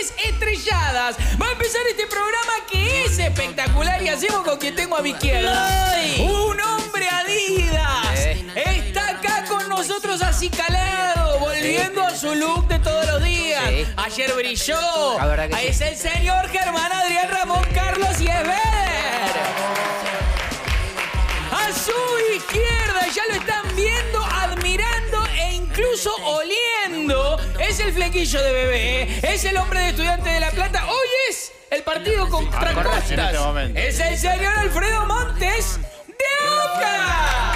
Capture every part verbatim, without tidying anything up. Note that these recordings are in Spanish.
Noches Estrelladas. Va a empezar este programa que es espectacular y hacemos con quien tengo a mi izquierda. Un hombre Adidas. Está acá con nosotros acicalado, volviendo a su look de todos los días. Ayer brilló. Es el señor Germán Adrián Ramón Carlos Yesbeder. A su izquierda, ya lo están viendo, admirando e incluso oliendo. Es el flequillo de bebé, es el hombre de Estudiantes de La Plata. Hoy es el partido contra Costas. Es el señor Alfredo Montes de Oca.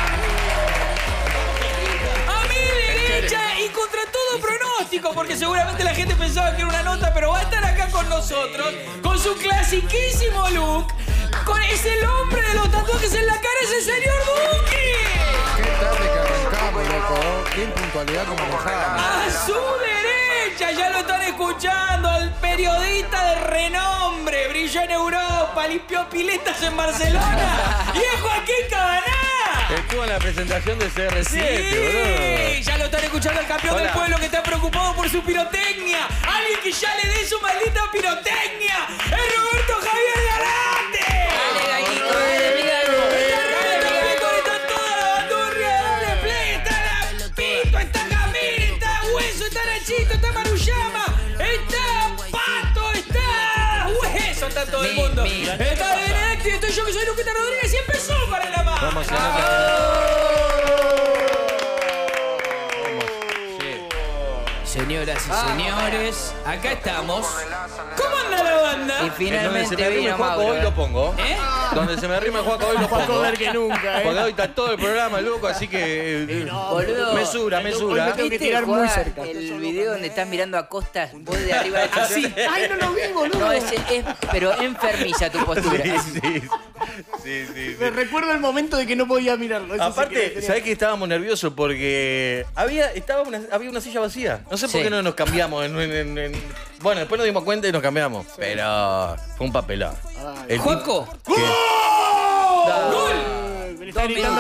A mi derecha y contra todo pronóstico, porque seguramente la gente pensaba que era una nota, pero va a estar acá con nosotros, con su clasiquísimo look. Con, es el hombre de los tatuajes en la cara, es el señor Duki. Qué tarde que arrancamos, loco. Qué impuntualidad como mojada. A su derecha, ya lo están escuchando, al periodista de renombre. Brilló en Europa, limpió piletas en Barcelona. Y es Joaquín Cabaná. Estuvo en la presentación de C R siete, sí, boludo. Ya lo están escuchando al campeón Hola. del pueblo que está preocupado por su pirotecnia. Alguien que ya le dé su maldita pirotecnia. Es Roberto Javier Galante. Dale, gallito, dale, milagro. Está toda la bandurria, dale play. Está la Pito, está Camil, está Hueso, está Nachito, está Maruyama, está Pato, está Hueso, está todo el mundo. Está Benedicto y estoy yo que soy Luquita Rodríguez y empezó para la mano. Vamos a Señoras y señores, acá estamos. ¿Cómo anda la banda? Donde Y se finalmente me arrima vino el Juaco Mauro. hoy lo pongo. ¿Eh? Donde se me arrima el Juaco hoy lo pongo. Joder que nunca, Porque eh. hoy está todo el programa, loco, así que... eh, Boludo. mesura, mesura. Hoy me tengo que ¿Viste, tirar muy Juan, cerca. el video donde estás mirando a Costas, vos de arriba de Así. Ay, no lo vi, boludo. No, es, es pero enfermiza tu postura. Sí, sí. Sí, sí, Me sí. recuerdo el momento de que no podía mirarlo. Eso sí que Aparte, tenía- ¿sabés que estábamos nerviosos? Porque había, estaba una, había una silla vacía. No sé por Sí. qué no nos cambiamos. En, en- en- Bueno, después nos dimos cuenta y nos cambiamos. Pero fue un papelón. El tipo- Juaco. ¿Qué? Eh, me le está Dos gritando.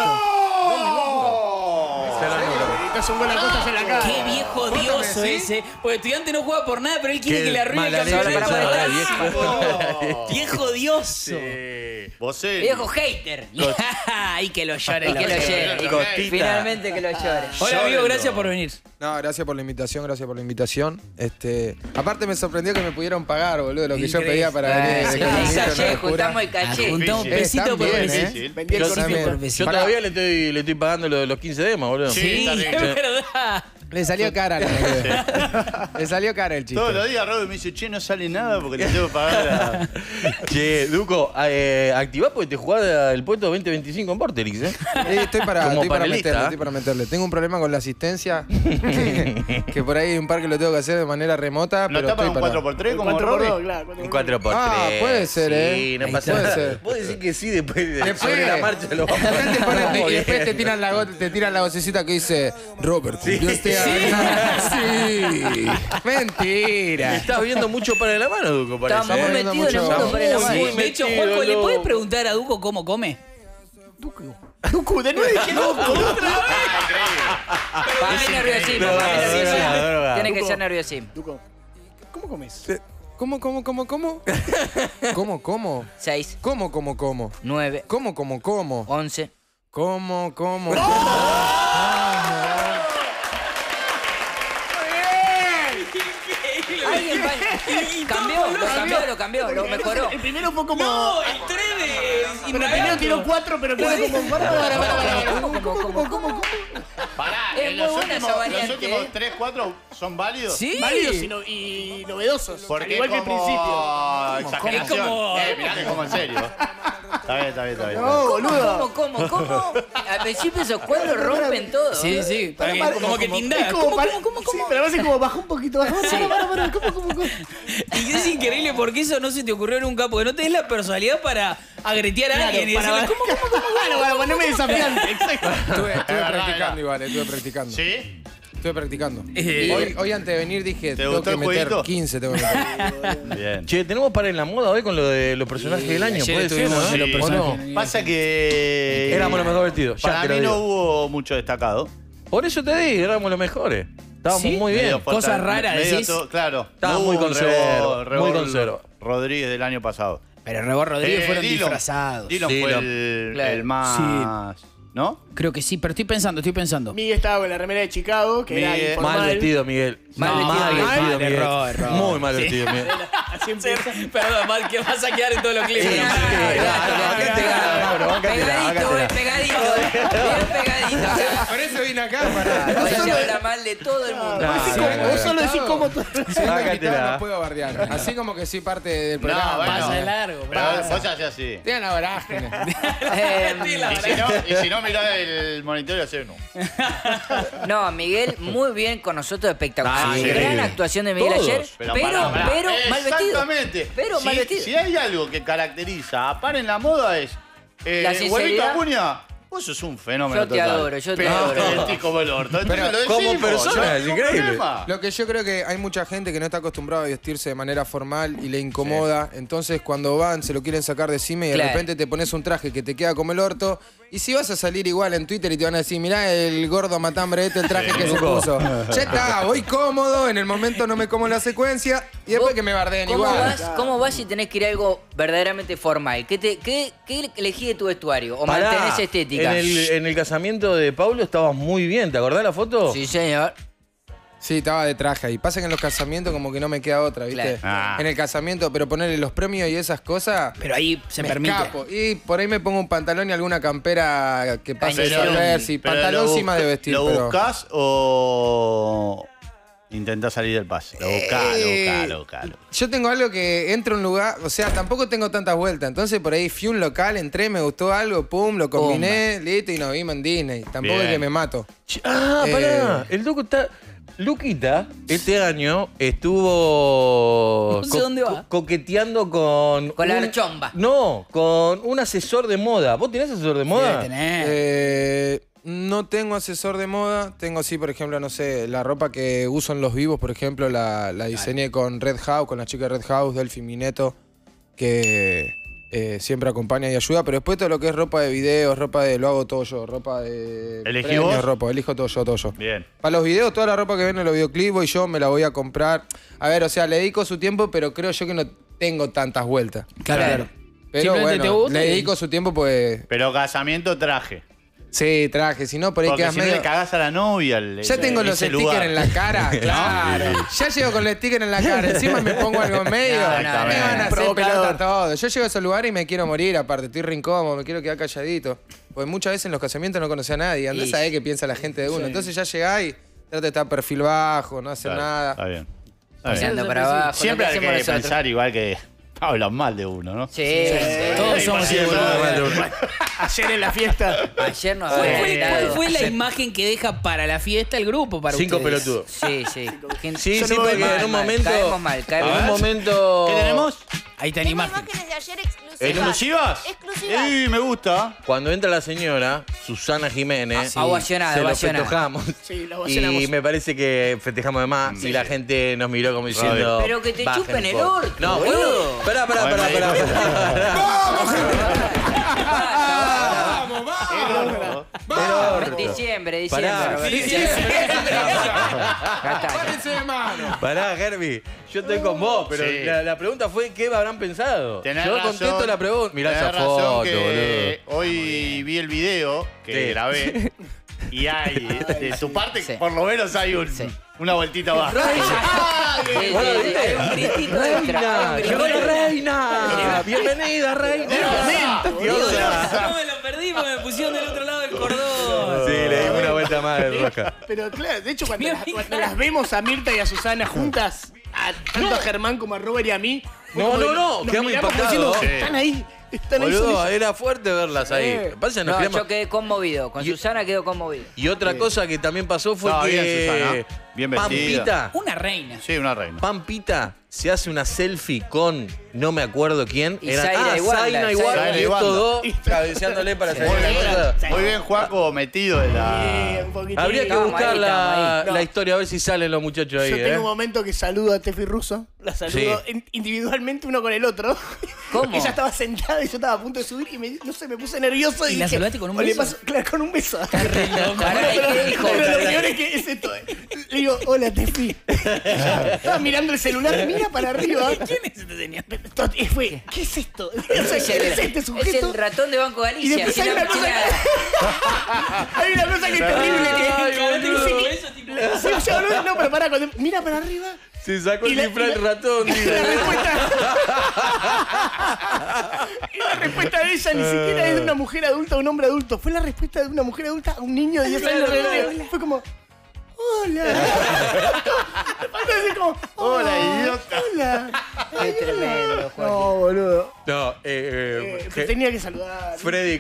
Se la nota. Gritas un gol a Costas en la cara. Qué viejo odioso ese. Porque Estudiante no juega por nada, pero él quiere Qué que le arruine el mala leche, campeonato. para, para, viejo. Viejo odioso. Vos Viejo hater. Y que lo llore. Y que lo llore. Costita. Finalmente que lo llore. Hola amigo, gracias por venir. No, gracias por la invitación, gracias por la invitación. Este, aparte me sorprendió que me pudieron pagar, boludo, lo que yo Increíble. pedía para venir. Ah, de sí, columnista, una caché, locura. juntamos el caché. Juntamos Difícil. pesito por Están bien, pesito. ¿eh? Vendí el Yo corpito. también. por pesito. Yo Pará. todavía le estoy, le estoy pagando lo de los quince demos, boludo. Sí, está es bien. verdad. Le salió cara, la boludo. Le salió cara el chiste. Todos los días Robert me dice, che, no sale nada porque le tengo que pagar a... Che, Duco, eh, activá porque te jugás el puesto veinte veinticinco en Vorterix, ¿eh? Eh, estoy para, Como estoy para panelista, meterle, ¿eh? estoy para meterle. Tengo un problema con la asistencia, que, que por ahí hay un par que lo tengo que hacer de manera remota, ¿No pero está para estoy un para... cuatro por tres como cuatro por dos, Robert? claro. cuatro Un por cuatro dos. por tres. Ah, puede ser, sí, ¿eh? no Ahí pasa está. nada. Puede ser. Vos decís que sí, después, de- Después- sobre la marcha lo vamos Acá te ponen- vamos y después te bien. tiran, la, go- te tiran la vocecita que dice Robert, cumplió este año. Sí. Mentira. Estás viendo mucho para la mano, Duco, parece. Estamos eh, metidos en el mucho- mundo por el Muy amor. bien. De hecho, metido, Juaco, ¿le loco. puedes preguntar a Duco cómo come? Duku, de nuevo dije Duku. Para mí nerviosismo, Droga, para mí nerviosismo. droga, droga. Tiene que Duco. ser nerviosismo. Duku, ¿cómo comes? Eh, ¿Cómo, cómo, cómo, cómo? ¿Cómo, cómo? seis, ¿Cómo, cómo, cómo? nueve, ¿Cómo, cómo, cómo? once. ¿Cómo, cómo? Alguien va- cambió, lo cambió, lo cambió, lo mejoró. El primero fue como... No, el tres de Pero el primero tiró cuatro, pero quedó como... Para, para, para, para. ¿Cómo, cómo, cómo, cómo? Pará, Es en muy los buena últimos, esa variante, los últimos ¿eh? tres, cuatro son válidos. Sí. Válidos y, no- y novedosos. Porque al igual que el como principio. exageración. Es como- Eh, mirá que como en serio. Está bien, está bien, está bien. No, boludo. ¿Cómo, cómo, cómo? Al principio esos cuadros rompen todo. Sí, sí, para que- Para, como que te Es indaga. como ¿Cómo, para- cómo, cómo, Sí, cómo? pero a veces como bajó un poquito. Para, para, para, para, ¿cómo, cómo, cómo? Y es increíble porque eso no se te ocurrió nunca, porque no tenés la personalidad para agretear a Claro, alguien y para, decirle, ¿cómo, cómo, cómo? Claro, para ponerme desafiante. Exacto. Estuve, estuve verdad, practicando era. igual, estuve practicando. ¿Sí? Estuve practicando. Eh, Hoy, hoy antes de venir dije, tengo gustó que el meter jueguito? quince, tengo que meter. Bien. Che, tenemos para en la moda hoy con lo de los personajes del año, ayer puede ser, estuvimos ¿no? en los Sí. ¿O personajes. no? Pasa que... Éramos los mejor vestidos, ya Para te lo mí no digo. hubo mucho destacado. Por eso te digo, éramos los mejores. Estábamos ¿Sí? muy bien. Medio Cosas porta- raras, medio decís. todo- claro. Estaba No muy hubo un conservo, Rebord- muy Rebord conservo. Rodríguez del año pasado. Pero Rebord Rodríguez Eh, fueron Dillon. disfrazados. Dillon fue Dillon. el, Claro. el más... ¿No? Creo que sí, pero estoy pensando, estoy pensando. Miguel estaba con la remera de Chicago, que era Miguel- informal. Mal vestido, Miguel. Mal No, vestido, mal Miguel. vestido, Mal, Miguel. error, error. Muy mal vestido, Miguel. Así empieza. Perdón, mal que vas a quedar en todos los clips. Sí, No, sí, no, no, sí, no, claro, no, bancátela, no, Mauro, no. bancátela, Pegadito, bancátela. eh, pegadito. Bien pegadito. Por eso vine acá, para. Hoy se habla mal de todo el mundo. No, Así no, como- no, vos solo decís cómo tú. Siendo Sácatela. invitado no puedo bardear. Así como que soy parte del programa. No, bueno. Pasa de largo. Pero pasa. vos hacés así. Tienen la vorágine. Eh, Y si no, y si no mirá el monitor y hacés no. no, Miguel, muy bien con nosotros, espectacular. Ah, sí. Gran Increíble. actuación de Miguel Todos. ayer, pero, pero, pará, pará. mal vestido. Exactamente. Pero si, mal vestido. Si hay algo que caracteriza a Par en la moda es... Eh, La Huevito sinceridad. Acuña, vos sos un fenómeno Yo te total. adoro, yo te Pero adoro. te vestís como el orto. Pero Entonces lo como decimos, persona, no hay es ningún increíble. problema. Lo que yo creo que hay mucha gente que no está acostumbrada a vestirse de manera formal y le incomoda. Entonces, cuando van, se lo quieren sacar de encima y de Claro. repente te pones un traje que te queda como el orto. Y si vas a salir igual en Twitter y te van a decir, mirá el gordo matambre este, el traje Sí, que se loco. puso. Ya está, voy cómodo, en el momento no me como la secuencia y después ¿Vos que me bardeen ¿Cómo igual. vas, ¿Cómo vas si tenés que ir a algo verdaderamente formal? ¿Qué, te, qué, qué elegís de tu vestuario? ¿O Pará, mantenés estética? En el, en el casamiento de Paulo estabas muy bien, ¿te acordás la foto? Sí, señor. Sí, estaba de traje ahí. Pasa que en los casamientos como que no me queda otra, ¿viste? Claro. Ah. En el casamiento, pero ponerle los premios y esas cosas... Pero ahí se me permite. escapo. Y por ahí me pongo un pantalón y alguna campera que pase Pero- a ver si pero pantalón lo encima busca- de vestir. ¿Lo pero... buscás o intentás salir del pase? Lo buscás, Eh, lo buscás, lo buscás. lo buscás. Yo tengo algo que entro a un lugar, o sea, tampoco tengo tantas vueltas. Entonces por ahí fui a un local, entré, me gustó algo, pum, lo combiné, listo, y nos vimos en Disney. Tampoco Bien. es que me mato. Ch- Ah, Eh, pará. El Duco está. Luquita, este año estuvo No sé dónde va. co- coqueteando con. Con la un- archomba. No, con un asesor de moda. ¿Vos tenés asesor de moda? Debe tener. Eh, no tengo asesor de moda. Tengo sí, por ejemplo, no sé, la ropa que uso en los vivos, por ejemplo, la, la diseñé con Red House, con la chica de Red House, Delphi Mineto, que eh, siempre acompaña y ayuda. Pero después todo lo que es ropa de videos, ropa de. Lo hago todo yo, ropa de. ¿Elegí premios, vos? ropa, elijo todo yo, todo yo. Bien. Para los videos, toda la ropa que ven en los videoclips, voy yo, me la voy a comprar. A ver, o sea, le dedico su tiempo, pero creo yo que no tengo tantas vueltas. Claro, claro. Pero Simplemente bueno, te gusta le y- dedico su tiempo, pues. Pero casamiento traje. Sí, traje, si no, por ahí Porque quedas si no medio. le cagás a la novia. el- Ya tengo ese los stickers lugar. en la cara, claro. Ya llego con los stickers en la cara, encima me pongo algo en medio. No, no, me no, van a no. hacer Provocador. pelota todo. Yo llego a esos lugares y me quiero morir, aparte, estoy re incómodo, me quiero quedar calladito. Porque muchas veces en los casamientos no conocí a nadie, andás a Y- saber qué piensa la gente de uno. Entonces ya llegás y trata de estar perfil bajo, no hacer Claro, nada. Está bien. Está bien. Paseando para abajo. Siempre lo hay que que hacemos nosotros. pensar igual que hablan mal de uno, ¿no? Sí, sí. Todos somos Sí, iguales. Ayer en la fiesta. Ayer nos ¿Cuál había fue, dado- cuál fue la imagen que deja para la fiesta el grupo? Para Cinco ustedes? pelotudos. Sí, sí. Gente- Sí, Yo sí, no me porque voy en un mal, momento. caemos mal, caemos en un mal. momento. ¿Qué tenemos? Ahí está en Tengo imagen. imágenes de ayer exclusivas. ¿Exclusivas? Exclusivas. Sí, me gusta. Cuando entra la señora, Susana Jiménez, Ah, ovacionada, se lo ovacionada. festejamos. Sí, lo Y ovacionamos. me parece que festejamos de más y la gente nos miró como diciendo. Pero que te "Bajen chupen un el poco". orto, No, bueno. boludo. Pará, pará, pará, Bueno, pará. pará. ¡Vamos, vamos! Pero, Diciembre, diciembre. Pará. Roberto. Ya está. ¡Párense de mano! Pará, Herbie, yo estoy con vos, pero Sí. la, la pregunta fue ¿qué habrán pensado? Tenés yo razón, contesto la pregunta. Mirá tenés esa razón foto, que boludo. hoy vi el video que Sí. grabé y hay, de tu parte, Sí. por lo menos hay un, Sí. una vueltita más. Sí, sí, sí, hay un gritito extra. ¡Reina! hay un ¡Llegó la gritito. reina! ¡Bienvenida, reina! No me lo perdí porque me pusieron del otro lado del cordón. Sí, le dimos una vuelta más de rosca. Pero claro, de hecho, cuando, Mira, las, mira. cuando las vemos a Mirta y a Susana juntas, a tanto a Germán como a Robert y a mí. fue No, como no, que no, nos quedamos miramos como impactados. diciendo, Sí. Están ahí, están ahí. son Boludo, ellos". era fuerte verlas ahí. Eh. Lo que pasa es que nos No, quedamos- yo quedé conmovido. Con Y- Susana quedó conmovido. Y otra cosa que también pasó fue No, que bien, Susana. Bien vestida. Pampita, Una reina. Sí, una reina. Pampita se hace una selfie con no me acuerdo quién. Y Era Zaira ah, y Wanda, Zaina y Zaira Wanda. y Y Wanda. estos dos cabeceándole para salir Muy de la bien, cosa. muy bien, Juaco, metido en Sí, la... un poquitín. Habría que Estamos buscar ahí, la, estamos ahí. la historia, a ver si salen los muchachos ahí. Yo ¿eh? tengo un momento que saludo a Tefi Russo. La saludo Sí. in- individualmente uno con el otro. ¿Cómo? Ella estaba sentada y yo estaba a punto de subir y me, no sé, me puse nervioso. Y, ¿Y la dije, saludaste con un o le beso? paso- claro, con un beso. Pará, ¿y Pero, qué dijo? pero lo peor es que es esto. Le digo, hola, Tefi. Estaba mirando el celular, mira para arriba. ¿Quién es este señor? Esto- y fue, ¿qué es esto? O sea, Es ¿qué el, es este es sujeto? el ratón de Banco Y Galicia. después Si hay la una cosa mochila- que, hay una cosa que es terrible. Que, Ay, que boludo, dice que- eso tipo- Sí, yo no, no, pero pará, cuando mira para arriba. Se sacó Y el la- disfraz y del la- ratón. Y la respuesta. Y la respuesta de ella ni siquiera es de una mujer adulta o un hombre adulto. Fue la respuesta de una mujer adulta a un niño de diez años. Claro. Fue como. Hola. Así como, Hola, "Oh, idiota". Hola. Qué tremendo, Juan. No, boludo. No, eh, Eh, eh, te tenía que saludar. Freddy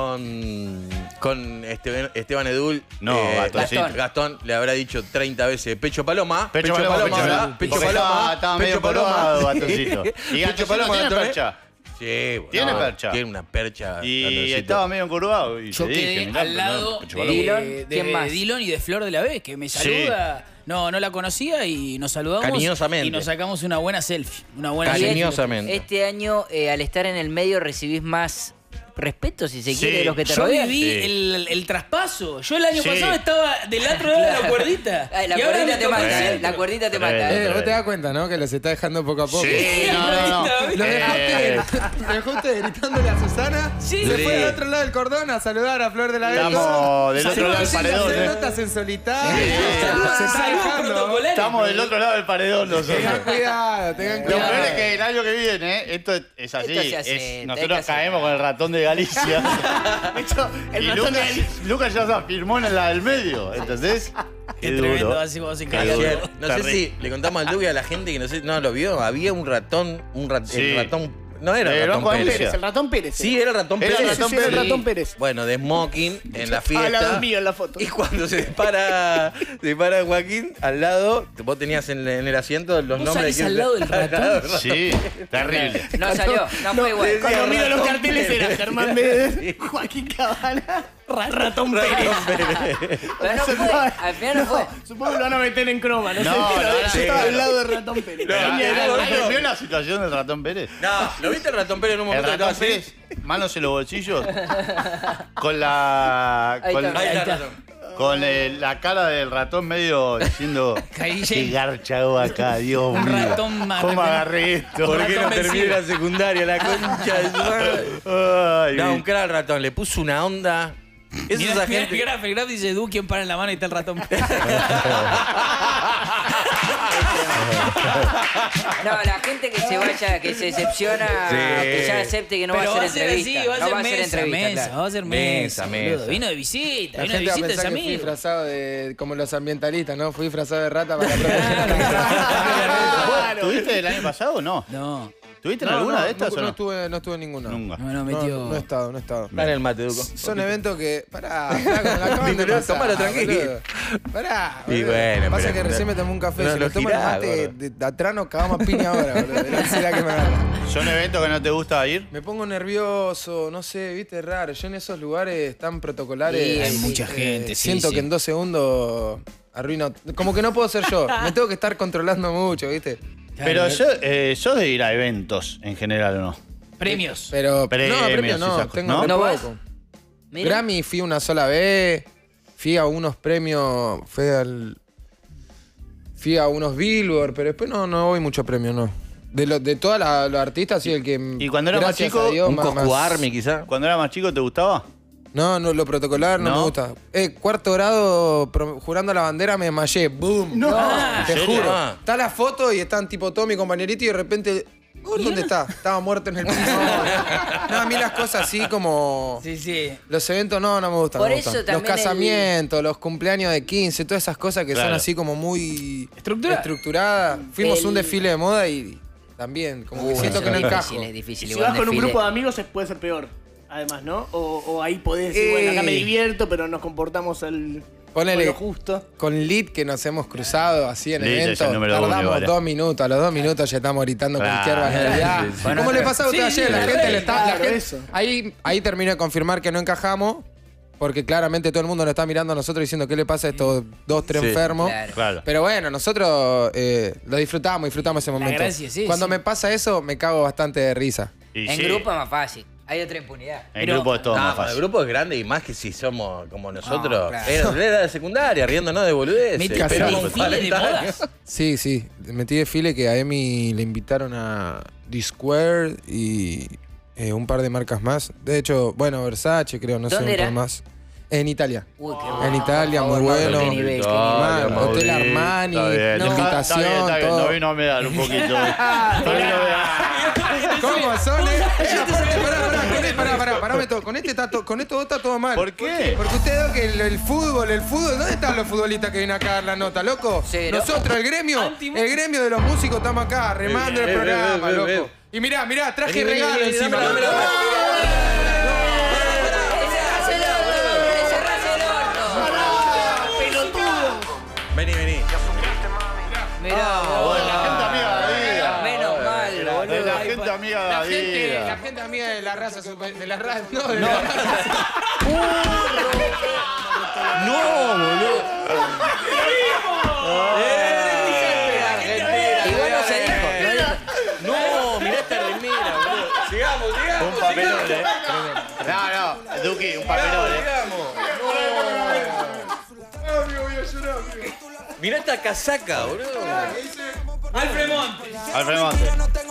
con, con Esteban, Esteban Edul. No, eh, Gastoncito. Gastón. Gastón le habrá dicho treinta veces Pecho Paloma. Pecho Paloma, Pecho ¿verdad? Paloma. Pecho Porque Paloma. estaba- estaba medio Pecho Paloma. colorado, Gastoncito. Y Pecho Gastoncito Paloma, tiene Gastón, ¿eh? percha. Sí, bueno, Tiene no, percha. Tiene una percha. Y Gatoncito. estaba medio encurvado. Y Yo te dije, quedé mirá, al pero lado no, Pecho de, Paloma. Dillon, de, ¿quién más? Dillon y de Flor de la B, que me saluda. No, no la conocía y nos saludamos. Cariñosamente. Y nos sacamos una buena selfie. Una buena Cariñosa. selfie. Cariñosamente. Este año, eh, al estar en el medio, recibís más respeto, si se Sí. quiere, de los que te Yo rodean. viví Sí. el, el traspaso. Yo el año Sí. pasado estaba del otro lado de la cuerdita. Ay, la Y ahora cuerdita me te toca mata, el eh, centro. la cuerdita te Tremendo. mata. Eh, vos te das cuenta, ¿no? Que lo se está dejando poco a poco. Sí, no, no, no. Lo Eh, dejaste, lo dejaste gritándole a Susana. Sí. Se Sí. fue al otro lado del cordón a saludar a Flor de la Vega. Estamos del Se otro lado del está haciendo paredón. ¿eh? notas en solitario. Sí. Se está Salud dejando. protocolar. Estamos del otro lado del paredón nosotros. Tengan cuidado, tengan Lo cuidado. peor es que el año que viene, ¿eh? esto es- es así. Esto se acepta, es- hay nosotros que caemos con el ratón de Galicia. De hecho, el y ratón Lucas, de Lucas ya se afirmó en la del medio, ¿entendés? Qué duro. tremendo, así vos sin Ayer, no sé Terrible. si le contamos al Duque y a la gente que no sé, no lo vio, había un ratón, un rat- Sí. el ratón, no era Eh, el ratón Banco Pérez. Galicia. Pérez, el ratón Pérez. Sí, era el ratón Era Pérez. el ratón Sí, sí, el Pérez. ratón Pérez. Bueno, de smoking en la Al fiesta. lado mío en la foto. Y cuando se para, se para Joaquín al lado, vos tenías en, en el asiento los ¿Vos nombres salís al lado del ratón? Sí, terrible. No salió, no fue igual. Cuando Sí, miro los ratón carteles Pérez. era Germán Méndez, Joaquín Cabana, Ratón Pérez. Pero no fue, al final no fue. Supongo que lo van a meter en croma, no, No, sé. no, Pero no, yo sí, estaba no. al lado de Ratón Pérez. No, Tenía no, el- no, ¿Viste- ¿Vio la situación del ratón Pérez? No, ¿lo viste el ratón Pérez en un El momento que estaba ratón así? Pérez, manos en los bolsillos, con la. Ahí Con, está. Ahí está el está. ratón. con el- la cara del ratón medio diciendo. Caí ¿Qué lleno. garcha hago acá, Dios Un mío? ratón ¿Cómo marrón. agarré esto? ¿Por qué no ratón terminé vencido. la secundaria? La concha de su madre. Ay, No, un cara al ratón, le puso una onda. Es Mira, esa mira gente. el graf, el graf dice Du, ¿quién para en la mano y está el ratón? No, la gente que se vaya, que se decepciona, Sí. que ya acepte que no Pero va a hacer entrevista. así, va a no ser va a hacer mesa, entrevista, mesa, claro. va a ser Mesa, mesa. mesa. boludo. Vino de visita, La vino de gente va a visita, es pensar que fui amigo. disfrazado de como los ambientalistas, ¿no? Fui disfrazado de rata para la ¿Vos ¿Tuviste el año pasado o no? No, ¿Tuviste en No, alguna no, de estas no, o no no? estuve, no estuve en ninguna. Nunca. no, no, No, metió. no he estado, no he estado. Dale el mate, Duco. Son eventos que. Pará, flaco, me la acaban de Tomalo, pasar, tomalo, tranquilo. boludo. Pará. Y boludo. bueno, Pasa pero- que recién me tomé un café. No, si lo lo tomo el girá, mate gordo. de, de atrás nos cagamos a piña ahora, boludo. De la ansiedad que me agarra. ¿Son eventos que no te gusta ir? Me pongo nervioso, no sé, viste, raro. Yo en esos lugares tan protocolares. Sí, hay mucha eh, gente, sí, Siento sí. que en dos segundos arruino. Como que no puedo ser yo. Me tengo que estar controlando mucho, viste. Pero yo, eh, sos de ir a eventos en general o no. Premios. Pero. Premios no, y premio esas no. cosas, Tengo ¿no? re ¿No vas? poco. Mira. Grammy fui una sola vez. Fui a unos premios. Fui al. Fui a unos Billboard, pero después no, no voy mucho premio, no. De, lo- de todos los artistas, sí, el que. ¿Y cuando eras más gracias chico, a Dios, Un más- Coscu más- Army, quizá. Cuando era más chico, ¿te gustaba? No, no, lo protocolar no, ¿No? me gusta. Eh, cuarto grado, pro- jurando la bandera, me desmayé. ¡Boom! No. Te ¿en serio? juro. Ah. Está la foto y están tipo todo mi compañerito y de repente. "Oh, ¿Dónde está? Estaba muerto en el piso. No, a mí las cosas así como. Sí, sí. Los eventos no, no me gustan. Por no me eso gustan. Los también el- casamientos, los cumpleaños de quince, todas esas cosas que son Claro. así como muy Estructuradas. estructuradas. Fuimos El- a un desfile de moda y también, como que Uy, siento eso que no es encajo. difícil, es difícil. Si igual vas con un desfile. grupo de amigos, es- puede ser peor. Además, ¿no? O, o ahí podés decir, Eh. bueno, acá me divierto, pero nos comportamos al, Ponele. con lo justo. Con Lid que nos hemos cruzado así en Lid es el eventos, número uno, tardamos vale. dos minutos, a los dos minutos ya estamos gritando Claro. cualquier barbaridad. Sí, sí, sí. ¿Cómo Bueno, le pasaba a usted sí, ayer? La sí, gente sí, le está. la claro, gente- eso. ahí, ahí termino de confirmar que no encajamos, porque claramente todo el mundo nos está mirando a nosotros diciendo qué le pasa a estos dos, tres Sí. enfermos. Claro. Claro. Pero bueno, nosotros eh, lo disfrutamos, disfrutamos ese momento. gracia es esa. Cuando me pasa eso, me cago bastante de risa. Y En sí. grupo es más fácil. Hay otra impunidad. En Pero- grupo es todo No, más pero el fácil. grupo es grande y más que si somos como nosotros. claro. Era, era de secundaria, riéndonos de boludeces. ¿Metiste Esperamos desfile de cuarenta modas? años. Sí, sí. Metí de file que a Emi le invitaron a D-Square y eh, un par de marcas más. De hecho, bueno, Versace creo, no sé, ¿Dónde un par era? más. En Italia. Uy, qué En bueno. Italia, Por muy favor, bueno. Qué nivel, qué Mal, nivel. Mauri, Hotel Armani, está bien. la No, invitación, está bien, está bien. todo. No vino a medar un poquito. No vino a medar. ¿Cómo son? eh? Eh, aparte, pará, pará, con este- pará, pará, pará, Beto, con este está to- con esto está todo mal. ¿Por qué? Porque usted ve que el, el fútbol, el fútbol, ¿dónde están los futbolistas que vienen acá a dar la nota, loco? Cero. Nosotros, el gremio, Anti- el gremio de los músicos estamos acá, remando el Eh, eh, programa, eh, eh, loco. eh. Y mirá, mirá, traje Vení, vení, regalo vení, encima. dámela, dámela, dámela. Vení, vení. Mirá, Bueno, la gente amiga de Adidas. menos mal, La boludo. gente amiga de La gente, la Adidas. gente amiga de la raza, super- de la raza, no, de la raza. No, boludo. Igual no se dijo. no dijo. No, mirá esta remera, boludo. Sigamos, sigamos. Un papelón, eh. No, no, Duki, un papelón, eh. Sigamos. Mirá esta casaca, boludo. Alfred Montes. Alfred Montes.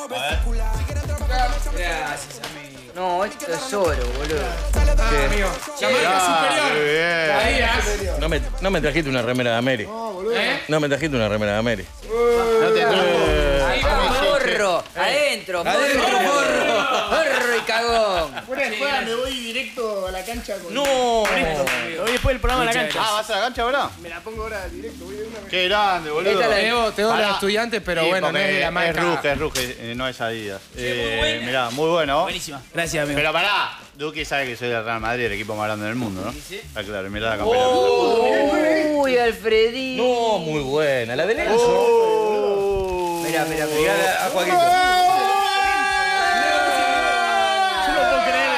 Gracias, amigo. No, esto es oro, boludo. Amigo, la marca Ah, superior. qué bien. Adidas. No me, no me trajiste una remera de Ameri. ¿Eh? No me trajiste una remera de Ameri. No te trajo. Ahí va, forro. Adentro, forro, forro. Forro y cagón. Fuera de juega me voy directo a la cancha con. No. Me voy después del programa a la cancha. Ah, ¿vas a la cancha ahora? Me la pongo ahora directo, voy de una vez. Qué grande, boludo. Esta la- Te debo, te debo Pará. los estudiantes, pero Sí, bueno, no porque es de la marca. Es Ruge, es Ruge, eh, no es Adidas. Eh, buena. mirá, muy bueno. Buenísima. Gracias, amigo. Pero pará, Duki sabe que soy del Real Madrid, el equipo más grande del mundo, ¿no? Está claro, mirá la campera. Uy, Alfredín. No, muy buena. La de Lenzo. Oh. Mirá, mirá, mirá. Mirá a Joaquito. Yo no puedo creer.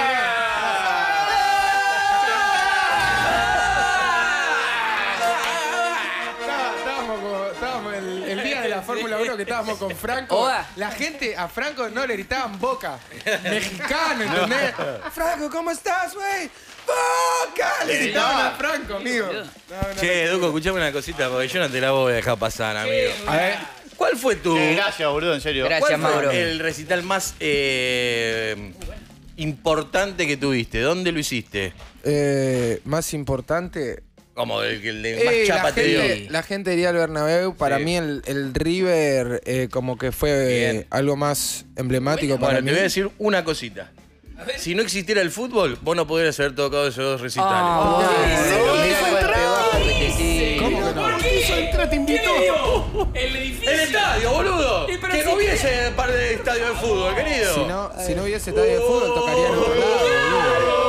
Estábamos, con- estábamos el, el día de la Fórmula uno que estábamos con Franco. Oa. La gente a Franco no le gritaban Boca. Mexicano, ¿entendés? Franco, ¿cómo estás, güey? ¡Boca! Le gritaban a Franco, amigo. No, no. Che, Duco, escuchame una cosita, porque yo no te la voy a dejar pasar, amigo. A ver, ¿Cuál fue tu. Eh, gracias, boludo, en serio. Gracias. ¿Cuál fue Mauro. el recital más eh, importante que tuviste? ¿Dónde lo hiciste? eh, más importante. Como el que el de más Eh, la, chapa te dio. gente, la gente iría al Bernabéu. Para Sí. mí el, el River eh, como que fue Bien. eh, algo más emblemático Bueno, para te mí. voy a decir una cosita. Si no existiera el fútbol, vos no podrías haber tocado esos dos recitales. Ah, bueno, mirá el golpe bajo que te tiro. ¿Cómo que no? ¿Por qué? Hizo entra, te invitó. ¿Qué le dio? El edificio. ¡El estadio, boludo! Y pero Que si no te- hubiese par de estadio de fútbol, querido. Si no, si no hubiese estadio de fútbol, tocaría en otro lado, boludo.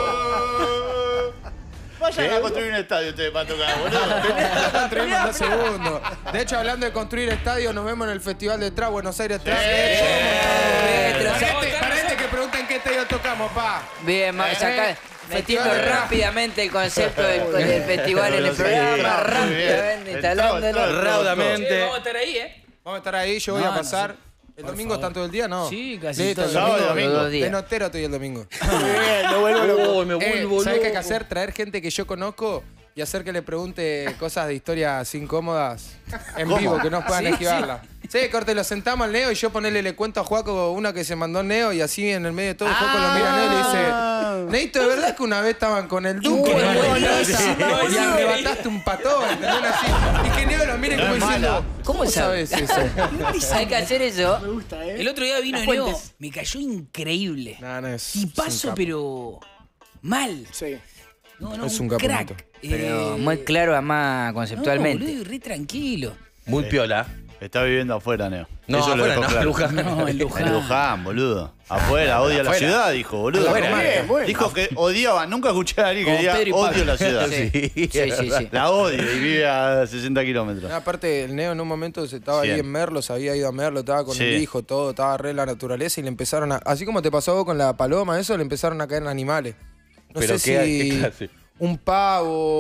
Vayan a construir un estadio ustedes para tocar, boludo. Construimos en dos segundos. De hecho, hablando de construir estadios, nos vemos en el Festival de Trap, Buenos Aires Trap. Metro, Para saca- este, para este que pregunten qué estadio tocamos, pa. Bien, ma- Eh, saca- metiendo festival de rap. rápidamente el concepto del, del festival en el Sí, programa, muy bien. rápidamente El instalándolo. todo, todo. Raudamente. Che, vamos a estar ahí, ¿eh? Vamos a estar ahí, yo voy No, a no pasar. sé. ¿El domingo están todo el día? No. Sí, casi Listo, todo el el Sábado y domingo. domingo. Los dos De días. notero estoy el domingo. Bien, lo vuelvo loco. Uy, me Eh, vuelvo ¿Sabes qué hay que loco. hacer? Traer gente que yo conozco y hacer que le pregunte cosas de historias incómodas en ¿Cómo? vivo, que no puedan Sí, esquivarla. Sí, corte, lo sentamos al Neo y yo ponerle, le cuento a Juaco una que se mandó Neo y así en el medio de todo el Juaco lo mira a Neo y le dice, Neito, ¿de verdad que una vez estaban con el Duque Uy, en la buenísima, plaza y buenísima. arrebataste un patón? ¿Entendés? Así. Y que Neo lo mire No como es diciendo, mala. ¿cómo sabes eso? Hay que hacer eso. Me gusta, ¿eh? El otro día vino Las Neo, fuentes. me cayó increíble. No, no es. Y es un paso, capo. pero mal. Sí. No, no, Es un, un capo, crack. Nito. Pero Eh, muy claro, además no, conceptualmente. boludo, re tranquilo. Muy piola. Está viviendo afuera, Neo. No, Eso lo afuera dejó no, claro. Luján. No, en Luján. En Luján, boludo. Afuera, odia la Afuera. ciudad, dijo, boludo. Afuera. Bien, bueno. Dijo que odiaba, nunca escuché a alguien que Como diga Pedro y odio Pablo. la ciudad. Sí, sí, sí, sí. La odio y vive a sesenta kilómetros. No, aparte, el Neo en un momento se estaba ahí Cien. en Merlo, se había ido a Merlo, estaba con Sí. el hijo, todo, estaba re en la naturaleza y le empezaron a. Así como te pasó a vos con la paloma, eso le empezaron a caer animales. No Pero sé qué- si qué clase. un pavo,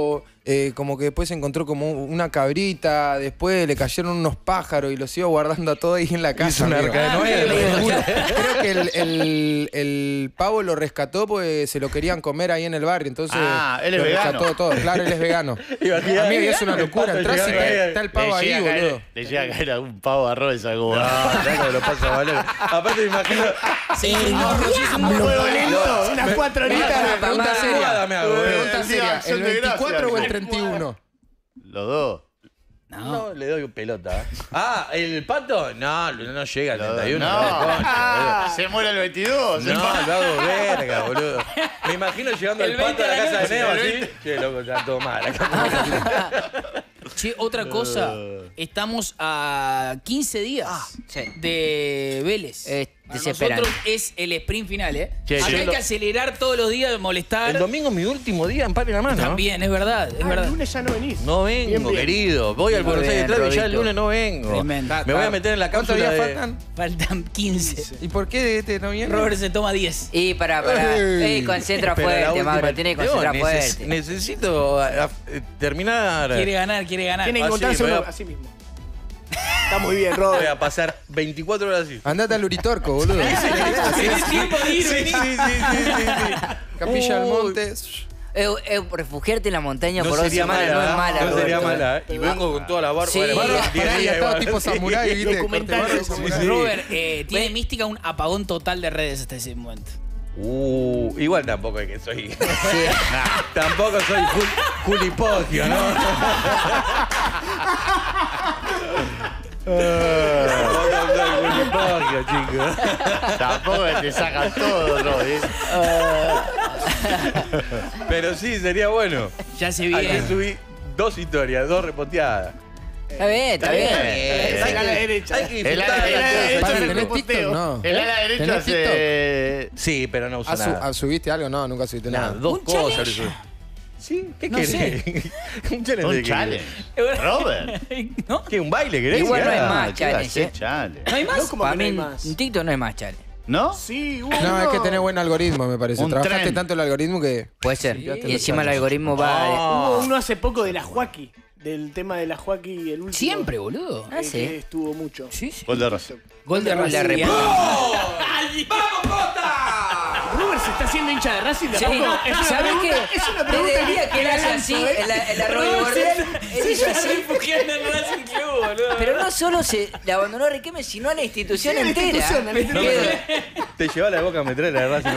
Eh, como que después encontró como una cabrita, después le cayeron unos pájaros y los iba guardando a todo ahí en la casa. Hizo una amigo. arca de Noé. Te juro. Creo que el, el- el pavo lo rescató porque se lo querían comer ahí en el barrio, entonces Ah, él es lo vegano. rescató todo. Claro, él es vegano. Imagínate, Amigo, y es una el locura. pato Entrás y llegaba está, ahí. está el pavo ahí, llega a boludo. caer, le llega a caer a un pavo de arroz esa como. No, mirá cómo lo pasa, boludo. Aparte me imagino. Sí, no, pero sí es un Fuego lento, unas cuatro Mirá, horitas. pará, pregunta Más seria. jugada me hago, boludo. Pregunta El día seria. Acción ¿El de veinticuatro Gracias. o el treinta y uno? Los dos. No, le doy pelota. Ah, ¿el pato? No, no, no llega al Los dos. treinta y uno. No, la concha, se muere el veintidós. boludo. No, lo hago verga, boludo. Me imagino llegando El el pato a la veinte de la casa de noche. Neo así. Che, loco, está todo mal acá. Che, otra cosa. Estamos a quince días sí. de Vélez. Es Para desesperante. nosotros es el sprint final, ¿eh? Che, Acá yo hay lo- que acelerar todos los días, molestar. El domingo es mi último día en Palma Mano. También, es verdad, es Ah, verdad. el lunes ya no venís. No vengo, Bien, bien. querido. Voy al Muy Buenos Aires bien, Travel y ya el Robito. lunes no vengo. Tremendo. Me voy a meter en la ¿Cuántos cápsula días de... faltan? Faltan quince. ¿Y por qué de este no viene? Robert se toma diez. Y para, para. Ey. Ey, concentra Pero la fuerte, última- Mauro. Tiene que Digo, concentrar neces- fuerte. Necesito a- a- terminar. Quiere ganar, quiere ganar. Tiene que Ah, encontrarse sí, uno voy a- así mismo. Está muy bien, Voy Robert. a pasar veinticuatro horas así. Andate al Uritorco, boludo. Tenés tiempo de ir, Sí, vení. sí, sí, sí, sí, sí. Capilla del Uy. Monte. Eh, eh, refugiarte en la montaña No por dos sería semanas mala, no es ¿eh? mala, No sería Roberto. mala, ¿eh? Y vengo con toda la barba. Sí. Bueno, Barba, bueno, diez Pará, y días estaba igual. tipo Sí. samurái, ¿viste? Documental. Corte barba, samurái. Robert, eh, tiene mística un apagón total de redes hasta ese momento. Uh, igual tampoco es que soy. Nah, tampoco soy Jul, Julipogio, ¿no? Tampoco soy Julipogio, chicos. Tampoco te sacan todo, ¿no? ¿Eh? Pero sí, sería bueno. Ya se Aquí viene. subí dos historias, dos repoteadas. Está bien, está bien. Eh, Saca a la derecha. Hay que El disfrutar. ala de las derecha cosas. es Para, el ¿tenés reposteo. TikTok? No. El ala derecha ¿Tenés TikTok? se. Sí, pero no uso ¿Ah, su- nada. ah, ¿Subiste algo? No, nunca subiste Nada, nada. dos ¿Un cosas. challenge? le subí. ¿Sí? ¿Qué No querés? sé. Un challenge. de Un qué challenge. querés? Robert. ¿No? ¿Qué? ¿Un baile querés? Igual no hay Ah, más ¿qué va a challenge, ser ¿eh? challenge? ¿No hay más? No, como Para que no mí, hay más. en TikTok no hay más, chale. ¿no? Sí, hubo No, es uno. que tenés buen algoritmo, me parece. Un Trabajaste tren. tanto el algoritmo que. Puede ser. Sí, ya te Y lo encima el sabes. algoritmo va. Hubo uno hace poco de la Joaquí. Del tema de la Joaquí, el último. Siempre, boludo. Ah, eh, sí. que estuvo mucho. Sí, sí. Gol de Racing. Gol de La Racing. remonta. ¡Vamos, Costa! Robert se está haciendo hincha de Racing de a Sí, poco. Es una ¿sabés pregunta, qué? es una Desde pregunta el día que él la hace lanzo, así, ¿eh? el, el arroyo bordel, él hizo así. refugiando en Racing Club, boludo. Pero no solo se le abandonó a Riquelme, sino a la institución Sí, a la entera. institución, a la institución. Te lleva la boca a meter la Racing.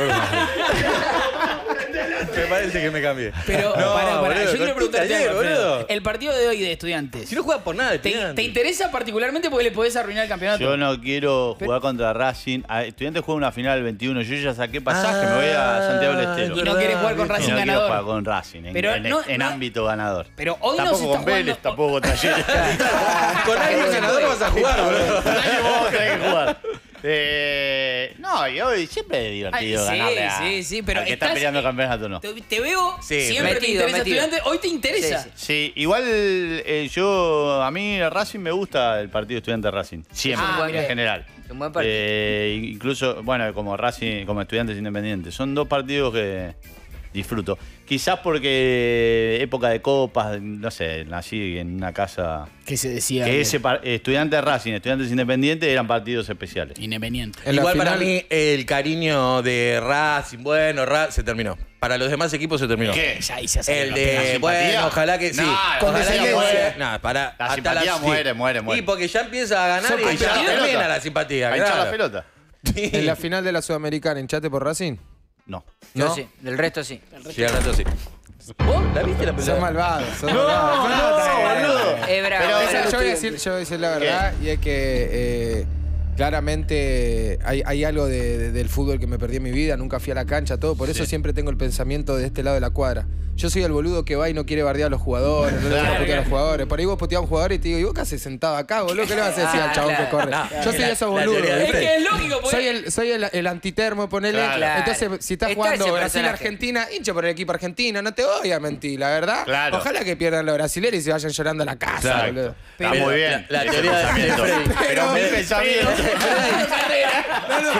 Me parece que me cambié. Pero, no, pará, pará. boludo, Yo quiero cortita preguntarte ayer, algo, Alfredo. boludo. El partido de hoy de Estudiantes. Si no juega por nada, de ¿Te, estudiante. te interesa particularmente porque le podés arruinar el campeonato? Yo no quiero jugar contra Racing. A- Estudiantes juega una final el veintiuno. Yo ya saqué pasaje, me voy a Santiago del Estero. Y no querés jugar con Y Racing no quiero ganador. jugar con Racing en, Pero en- no- en no- ámbito ganador. Pero hoy no Tampoco se está con Vélez, jugando- tampoco con Talleres. Con alguien ganador vas a jugar, boludo. Con alguien vamos a tener que jugar. Eh, no, y hoy siempre es divertido Ay, sí, ganarle a, sí, sí, pero al que está estás- peleando el campeonato, no. Te, te veo, Sí, siempre te metido, interesa metido. Estudiantes. Hoy te interesa. Sí, Sí, igual eh, yo, a mí Racing me gusta el partido estudiante Racing. Siempre, Ah, en mirá. general. Es un buen partido. Eh, incluso, bueno, como Racing, como Estudiantes Independientes. Son dos partidos que disfruto. Quizás porque época de copas, no sé, nací en una casa Que se decía. que ese par- Estudiantes Racing, Estudiantes Independientes eran partidos especiales. Independiente. En la Igual para final- mí el cariño de Racing, bueno, Ra- se terminó. Para los demás equipos se terminó. ¿Qué? Ya ahí se hace El ¿La de, simpatía? bueno, ojalá que sí. No, Con la descendencia. simpatía muere. No, para, La hasta simpatía sí. muere, muere, muere. Y porque ya empieza a ganar Son y ya competidores. termina pelota. la simpatía. ¿A hinchar claro. la pelota? Sí. En la final de la Sudamericana, ¿hinchaste por Racing? No. Yo ¿No? sí, del resto sí. Sí, al rato sí. ¿Vos la viste la pelota? Sos malvado, sos malvado. boludo. Es bravo. Pero, es O sea, bravo. yo voy a decir, yo voy a decir la verdad, y es que eh, claramente hay, hay algo de- de- del fútbol que me perdí en mi vida, nunca fui a la cancha, todo, por eso Sí. siempre tengo el pensamiento de este lado de la cuadra. Yo soy el boludo que va y no quiere bardear a los jugadores, no le quiere Claro. putear a los jugadores. Por ahí vos puteás a un jugador y te digo, ¿y vos qué haces sentado acá, boludo? ¿Qué le vas a decir Ah, al chabón claro. que corre? No, Yo soy la- esos la boludos, teoría de Es ¿viste? que es lógico, porque. Soy el, soy el, el antitermo, ponele. Claro. Entonces, si estás Está jugando ese personaje. Brasil-Argentina, hincha por el equipo argentino, no te voy a mentir, la verdad. Claro. Ojalá que pierdan los brasileños y se vayan llorando a la casa, Exacto. boludo. Está Pero muy la- bien. la ese teoría de- pensamiento. de Freddy. Pero mi pensamiento. No, no, por eso,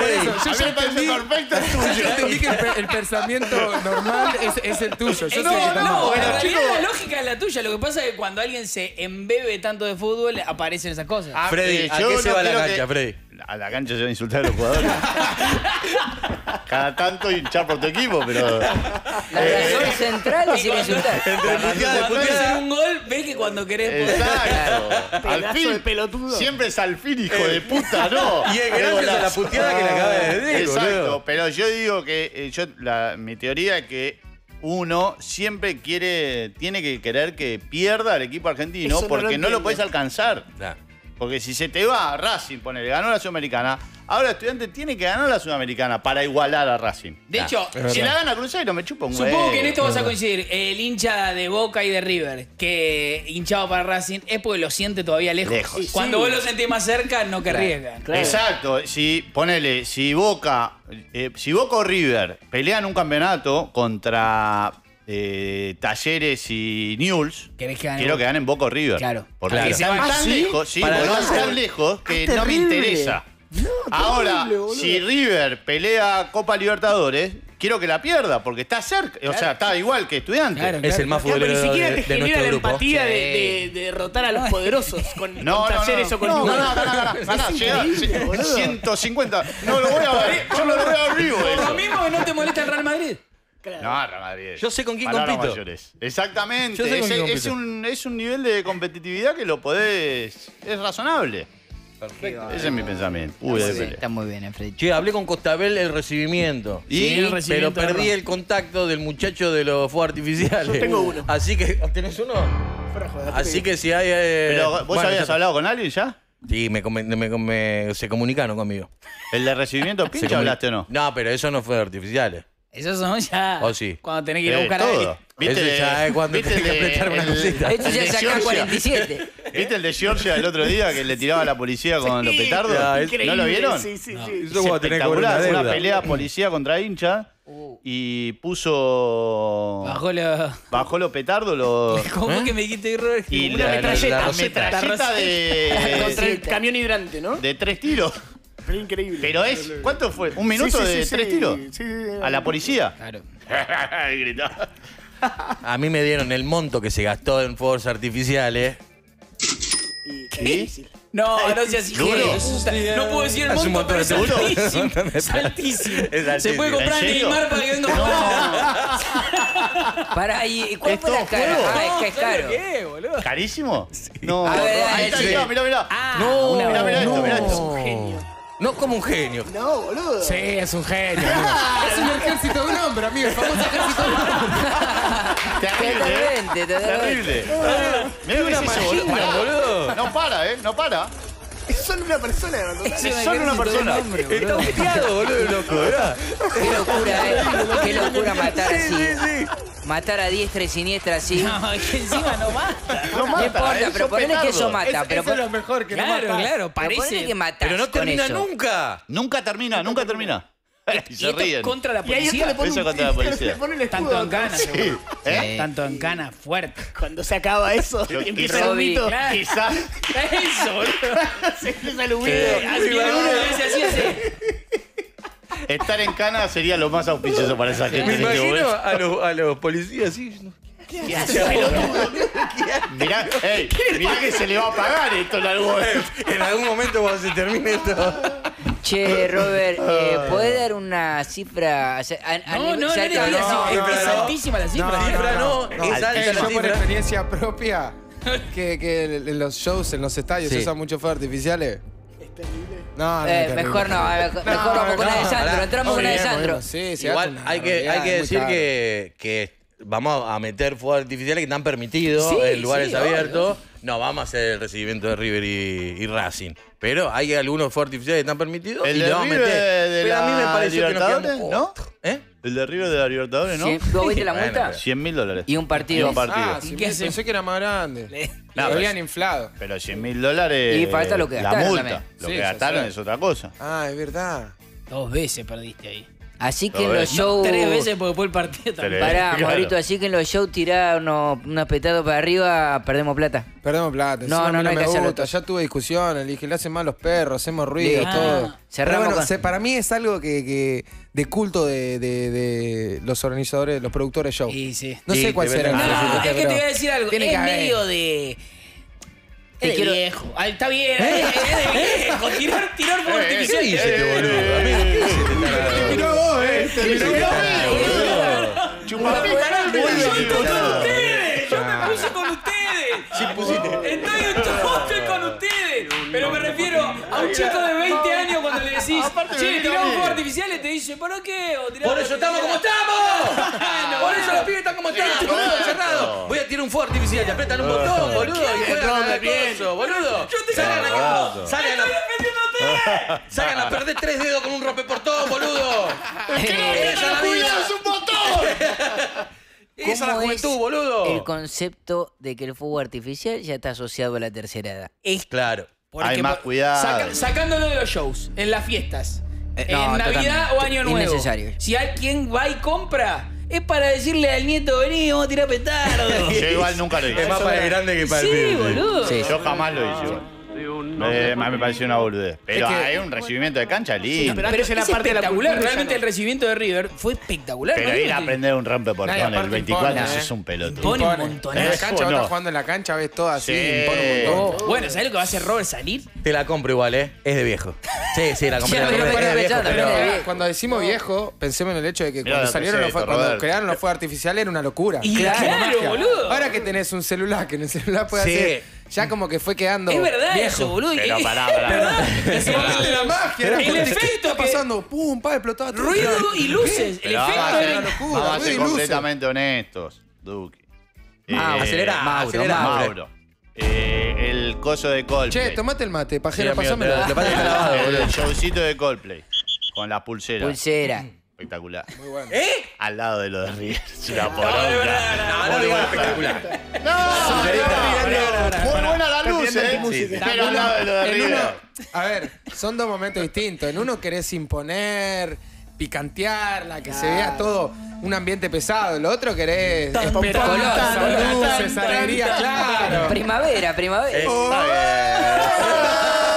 Yo ya entendí. perfecto el Yo tuyo. entendí que el, pe- el pensamiento normal es, es el tuyo. Yo sé No, que no, tampoco. en bueno, realidad chicos. la lógica es la tuya. Lo que pasa es que cuando alguien se embebe tanto de fútbol, aparecen esas cosas. Ah, Freddy, eh, ¿a yo qué se no va la quiero cancha, que- Freddy? A la cancha se va a insultar a los jugadores. Cada tanto hinchar por tu equipo, pero. La razón central es ir a insultar. Cuando querés hacer un gol, ves que cuando querés... Exacto. Pedazo Alfil, de pelotudo. Siempre es Alfil, hijo de puta, ¿no? Y es Qué gracias a la golazo. puteada que le acaba de decir, Exacto, boludo. pero yo digo que eh, yo la, mi teoría es que uno siempre quiere, tiene que querer que pierda el equipo argentino Eso no lo porque no lo entiendo. puedes alcanzar. Nah. Porque si se te va Racing, ponele, ganó la Sudamericana, ahora Estudiante tiene que ganar la Sudamericana para igualar a Racing. De hecho, Si la gana Cruzeiro, me chupa un supongo huevo. que en esto vas a coincidir. El hincha de Boca y de River, que hinchado para Racing, es porque lo siente todavía lejos. Lejos. Cuando vos lo sentís más cerca, no que arriesgan. Claro. Exacto, si ponele, si Boca, eh, si Boca o River pelean un campeonato contra eh, Talleres y Newell's, ¿Querés que gane quiero Boca? que ganen Boca o River. Claro. Porque Claro. están ¿Ah, tan sí? lejos, sí, Para porque no están hacer- tan lejos que Es no me terrible. interesa. No, Ahora, terrible, boludo. si River pelea Copa Libertadores, quiero que la pierda, porque está cerca, o sea, está igual que Estudiante. Claro, Es el más Claro, pero futbolero ni siquiera de, te de genera nuestro la grupo. empatía de, Sí. de- de derrotar a los poderosos con, No, con no, Talleres no, o con no, Newell's. no, no, no, no, no, no, Es llega- increíble, boludo. ciento cincuenta. No lo voy a ver, yo no lo voy a ver vivo Por eso. lo mismo que no te molesta el Real Madrid. No, Real Madrid. Yo sé con quién Palabras compito. mayores. Exactamente. Yo sé con Es, quién es compito. un, es un nivel de competitividad que lo podés. Es razonable. Perfecto. Ese es mi pensamiento. Uy, Muy de bien, pelea. está muy bien, Alfred. Che, hablé con Costabel el recibimiento. Y- Sí, el pero recibimiento de perdí Ron. el contacto del muchacho de los fuegos artificiales. Yo tengo uno. Así que, ¿tenés uno? Fuera joda, Así que si hay... eh, Pero, ¿vos bueno, habías ya- hablado con alguien ya? Sí, me, come- me, me- se comunicaron conmigo. ¿El de recibimiento Se pincha comuni- hablaste o no? No, pero eso no fue de artificiales. Esos son ya. Oh, sí. Cuando tenés que ir a Eh, buscar a todo. alguien. ¿Viste Eso de- ya es cuando viste tenés que el de- apretar una el- cosita. Esto el ya de saca Georgia? cuarenta y siete. ¿Viste el de Georgia el otro día que le tiraba a la policía con los petardos? Ya, es- Increíble, ¿No lo vieron? Sí, sí, sí. Eso vos tenés que cobrar una Espectacular, fue una deuda. pelea policía contra hincha y puso Bajó la. bajó los petardos los ¿Cómo fue que me dijiste, Robert? y Una la, metralleta. la roseta. metralleta de, Contra el camión hidrante, ¿no? de tres tiros. Pero increíble. Pero es ¿cuánto fue? ¿Un minuto Sí, sí, de sí, tres sí. tiros? Sí, sí, sí. A la policía. Claro. Y gritaba. A mí me dieron el monto que se gastó en fuegos artificiales. Y- ¿Qué? es difícil. No, no seas hijo de puta. No puedo decir el Es un monto, pero montón es de seguro. altísimo. Un montón de Es altísimo. Es Se altísimo. puede comprar ¿En en serio? Neymar para que venga a jugar. Pará, ¿y y cuál ¿Es fue la todo cara? fuego? Ah, es que es caro. ¿Qué, boludo? ¿Carísimo? No. A ver, Ahí está, sí. mirá, mirá, mirá. Ah, No, una mirá, mirá esto, mirá no. esto. Un genio. No como un genio. No, boludo. Sí, es un genio. Es un ejército de un hombre, amigo. El famoso ejército de un hombre. Terrible, ¿eh? Totalmente, totalmente. Terrible. Mirá lo que es eso, boludo. Pará. boludo. No para, ¿eh? No para. Es solo una persona. ¿no? Es Es un solo una ejército de un persona. hombre, Está boludo. buqueado, boludo, loco, ¿verdad? Qué locura, eh. Qué locura matar así. Matar a diestra y siniestra así. No No, es que encima no mata. No mata, importa, eh, pero son ponele que eso petardos. mata. Pero, Eso es lo mejor que no Claro, matás. claro, pero ponele parece. que matás Pero no con termina eso. nunca. Nunca termina, nunca termina. Y Y se esto ríen. contra la Y ahí esto le policía. pone Eso un contra la policía. le pone el escudo. Tanto en cana, seguro. ¿Eh? Tanto en cana, fuerte. Cuando se acaba eso, Yo- empieza y el humito. Claro. Quizás. Eso, boludo. Se empieza el humito. Eh, Así que uno le dice así, así. Estar en cana sería lo más auspicioso para esa gente. Me en este imagino momento. a los, a los policías así. Mirá, ey, mirá que se le va a pagar esto en algún momento. En algún momento cuando se termine esto. Che, Robert, eh, ¿podés dar una cifra? O sea, a- a No, nivel- no, no ya le te- digas no, así. no, Es no. altísima la cifra. No, Cifra no, no, es no. alta Eh, la yo por cifra. experiencia propia, que, que en los shows, en los estadios, Sí. se usan muchos fuegos artificiales. Es terrible. No, no, Eh, terrible. mejor no, mejor, mejor vamos con la de Sandro. Entramos con la de Obviemos, Sandro. obviemos, Sí, se Igual hace una hay que, hay barbaridad, que es muy decir caro. que, que vamos a meter fuegos artificiales que están permitidos Sí, en lugares sí, abiertos. No vamos a hacer el recibimiento de River y, y Racing. Pero hay algunos fuegos artificiales que están permitidos El y de le vamos a River meter. de Pero a mí me la pareció que nos Libertadores, quedamos ¿no? cortos. ¿Eh? El de River de la Libertadores, ¿no? Cien- ¿Vos viste la Bueno, multa? pero- cien mil dólares. Y un partido. Y un partido. Ah, ¿Y sí, qué hace? pensé que era más grande. Le- No, Lo habían pero- inflado. Pero cien mil dólares. Y falta lo que la gastaron multa. también. Lo Sí, que ya gastaron sé. es otra cosa. Ah, es verdad. Dos veces perdiste ahí. Así que Lo en ves. los shows... Tres veces porque fue el partido también. Tres. Pará, Claro. Maurito, así que en los shows tirá unos, unos petados para arriba, perdemos plata. Perdemos plata. No, encima a mí no, no hay me que hacerlo gusta. todo. Ya tuve discusiones, le dije, le hacen mal los perros, hacemos ruido, Listo. todo. Ah. Pero Cerramos bueno, con- se- para mí es algo que, que de culto de, de- de los organizadores, los productores de show. Y sí. No Sí, sé cuál te será el venden- No, filete, es que te pero voy a decir algo. tiene Es que haber. medio de. Te Es de quiero- viejo. Ah, está bien, es, es de viejo. Tirar, tirar fuego Eh, artificial. ¿qué dice este boludo? Amigo, ¿qué dice este tarado? Mirá vos, eh. ¿Qué dice este tarado, boludo? Chupapica, no te Yo digo. estoy con ustedes. Yo me puse con ustedes. Estoy en tope con ustedes. Pero me refiero a un chico de veinte años cuando le decís, Aparte che, me tirá un viene fuego bien. artificial y te dice, ¿para qué? O tirá Por eso estamos como estamos. Por eso los pibes están como están, boludo, cerrado. Voy a tirar un fuego artificial, te apretan un botón, boludo, y juegan Rompe al bien. coso, boludo. Yo te Sacan saco. a, sacan a, sacan a perder tres dedos con un rompeportón, boludo. Esa es la vida. ¡Es un botón! Esa es la ¿Cómo juventud, es boludo. El concepto de que el fuego artificial ya está asociado a la tercera edad. Es Claro. porque Hay más pa- cuidado. saca- sacándolo de los shows, en las fiestas, Eh, en no, Navidad totalmente. o Año Nuevo. Innecesario. Si alguien va y compra, es para decirle al nieto, vení, vamos a tirar petardo. Yo igual nunca lo Es hice. más para el grande que para el Sí, pibe. boludo. Sí. Yo jamás lo hice igual. Me, me pareció una boludez. Pero Es que- hay un recibimiento de cancha lindo. pero Pero antes era es parte de la espectacular, cultura, ya realmente no. el recibimiento de River fue espectacular. Pero ¿no? ir a aprender un rompeportón Nadie, el aparte veinticuatro, impone, eso ¿eh? es un pelotudo. Impone un En la montonazo. Eso cancha, vos no. estás jugando en la cancha, ves todo así, Sí. impone un montón. Oh, bueno, ¿sabés lo que va a hacer Robert salir? Te la compro igual, ¿eh? Es de viejo. Sí, sí, la compré. Ya, la pero compré. me Es de viejo, pensando, pero- pero- Pero cuando decimos viejo, pensemos en el hecho de que Mirá cuando lo salieron que los es fue- esto, cuando Roberto. crearon los fuegos artificiales era una locura. Y Era claro, una magia. boludo. Ahora que tenés un celular, que en el celular puede Sí. hacer, ya como que fue quedando Es verdad viejo. eso, boludo. Pero Es- pará, pará. ¿verdad? Ese momento de la magia, era El como, ¿qué efecto está que- pasando? Pum, pa, explotaba todo. Ruido y luces. El Pero efecto vamos a era ser, una locura, vamos a ruido ser y luces. completamente honestos, Duque. Ah, Eh, acelera, Mauro, acelera. Mauro. Eh, el coso de Coldplay. Che, tomate el mate, pajero, Sí, amigo, pásamelo. te- Lo que pasa es que está lavado, boludo. El showcito de Coldplay. Con las pulseras. Pulsera. Espectacular. Muy bueno. ¿Eh? Al lado de lo de River. Es una No, poronga. no, no digo espectacular. Muy buena la luz, Está eh. pidiendo Sí, música. pero al lado de lo de En uno, River. a ver, son dos momentos distintos. En uno querés imponer, picantearla, que se vea todo un ambiente pesado. En lo otro querés Tan, esponjoso, tan, tan, luces, tan, alegría, tan, claro. Primavera, primavera. Eh, Está bien.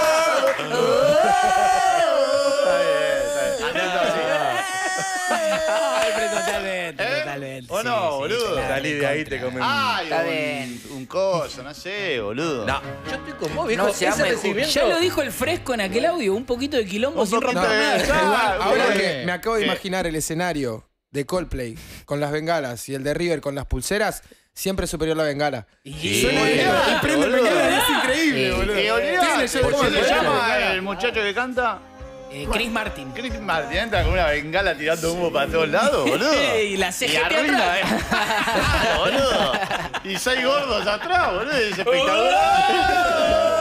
Totalmente, ¿Eh? totalmente. ¿O sí, no, sí, boludo? claro, Salí de ahí, te comen. Ay, Está un, bien. un coso, no sé, boludo. No, yo estoy con vos, viejo. No se Ese ame, recibimiento. Ya lo dijo el fresco en aquel audio, un poquito de quilombo Un sin poquito romper de- nada. Ah, Igual, ahora bien. que me acabo de ¿Qué? imaginar el escenario de Coldplay con las bengalas y el de River con las pulseras, siempre superior la bengala. Y- Suena Sí, bien, y prende boludo. bengala y es increíble, Sí. boludo. Y olvidate, Tiene ese ¿cómo juego se de llama bengala. el muchacho que canta? Eh, Chris Martin. Chris Martin entra con una bengala tirando humo para todos lados, boludo. Y la C G T Y arruina, atrás. eh. Claro, boludo. Y seis gordos atrás, boludo. Es espectacular.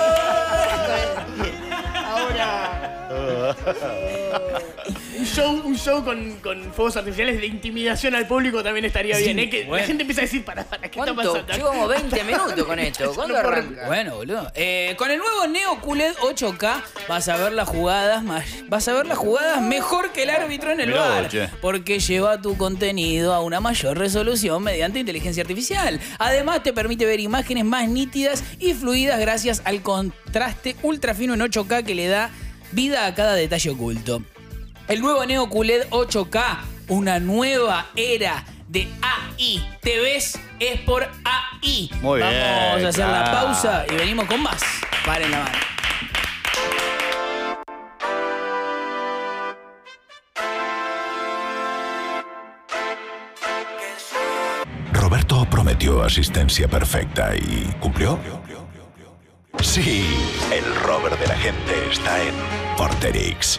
Un show, un show con, con fuegos artificiales de intimidación al público también estaría bien, ¿eh? Que bueno. la gente empieza a decir, para, para, ¿qué está ¿Cuánto? pasando? Llevamos veinte minutos con esto. ¿Cuándo No puedo arranca? Bueno, boludo. Eh, con el nuevo Neo Q L E D ocho K vas a ver las jugadas más, vas a ver las jugadas mejor que el árbitro en el Mirá bar, vos, che. porque lleva tu contenido a una mayor resolución mediante inteligencia artificial. Además te permite ver imágenes más nítidas y fluidas gracias al contraste ultra fino en ocho K que le da vida a cada detalle oculto. El nuevo Neo Q L E D ocho K, una nueva era de A I. ¿Te ves? Es por A I. Muy Vamos bien, a hacer la claro. pausa y venimos con más. Paren la mano. Roberto prometió asistencia perfecta y ¿cumplió? Sí, el rover de la gente está en Porterix.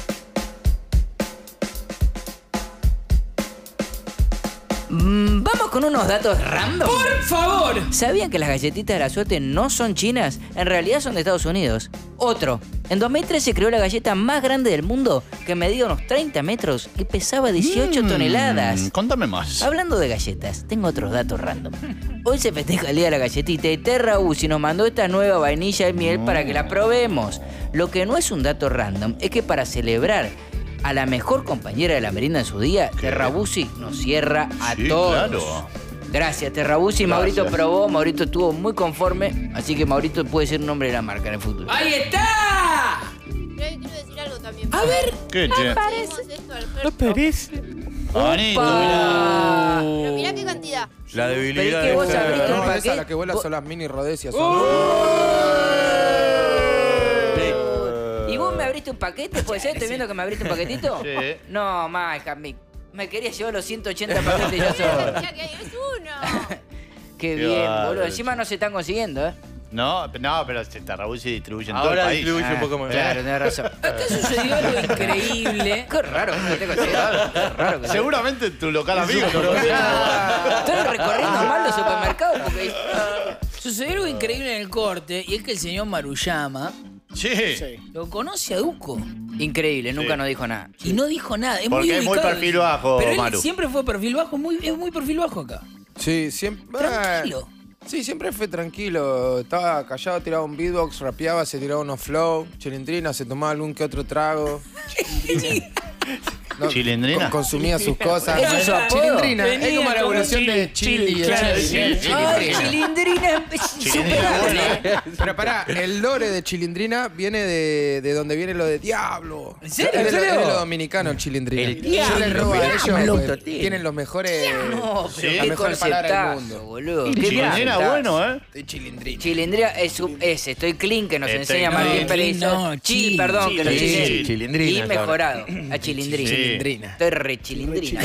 Mm, Vamos con con unos datos random. ¡Por favor! ¿Sabían que las galletitas de la suerte no son chinas? En realidad son de Estados Unidos. Otro. En dos mil tres se creó la galleta más grande del mundo, que medía unos treinta metros y pesaba dieciocho Mm, toneladas. Contame más. Hablando de galletas, tengo otros datos random. Hoy se festeja el día de la galletita y Terra Uzi nos mandó esta nueva vainilla y miel para que la probemos. Lo que no es un dato random es que para celebrar a la mejor compañera de la merienda en su día, Terra Uzi nos cierra a Sí, todos. claro. Gracias, Terra Uzi. Maurito probó, Maurito estuvo muy conforme, así que Maurito puede ser un nombre de la marca en el futuro. ¡Ahí está! Pero quiero decir algo también. A ver. ¿Qué, che? Hacemos esto al No Alberto. parece. Bonito, ¡Opa! Pero mirá qué cantidad. La Pero debilidad es que de vos esa- abriste un No, esa paquete. la que vuela vos- son las mini rodecias. ¿Y vos me abriste un paquete? ¿Puede ser? ¿Estoy viendo que me abriste un paquetito? Sí. No, más, Jamie. Me quería llevar los ciento ochenta paquetes yo solo. Mirá que hay, es uno. Qué Qué bien, bárbaro. boludo. Encima no se están consiguiendo, ¿eh? No, no, pero Terrabusi se distribuye en todo el Ahora país. distribuye un poco más. Claro, tenés razón. Acá sucedió algo increíble. Qué raro que no te considerado. Qué raro que no. Seguramente en tu local amigo. Estoy recorriendo mal los supermercados porque... Sucedió algo increíble en el corte y es que el señor Maruyama Sí. lo conoce a Duco Increíble, nunca Sí. nos dijo nada. y no dijo nada. Es Porque muy es muy ubicado. perfil bajo, Pero él Maru. siempre fue perfil bajo, muy, es muy perfil bajo acá. Sí, siempre. Tranquilo. Sí, siempre fue tranquilo. Estaba callado, tiraba un beatbox, rapeaba, se tiraba unos flow, chilindrina, se tomaba algún que otro trago. No, ¿Chilindrina? con- consumía sus cosas. ¿Eso es su apodo? Chilindrina, es Venía como la como evolución chili- de chili y de claro, chili. sí, de sí. Ay, chilindrina. chilindrina. Chilindrina, Superable. Pero pará, el lore de chilindrina viene de, de donde viene lo de diablo. ¿En serio? Es de, ¿En lo- serio? es de lo dominicano el chilindrina. El Yo les diablo, robo a mirá, ellos, lo pues, totil. tienen los mejores, No, pero Sí. las qué mejores palabras del conceptazo, mundo. boludo. Qué Chilindrina, conceptazo. bueno, ¿eh? De chilindrina. Chilindrina es, su- es estoy clean que nos Estoy enseña clean. Martín No, Pérez. no, Chil, chil, perdón, que lo chil, enseñé. chil, chilindrina, Y cabrón. mejorado a chilindrina. Sí. Chilindrina. Estoy re chilindrina.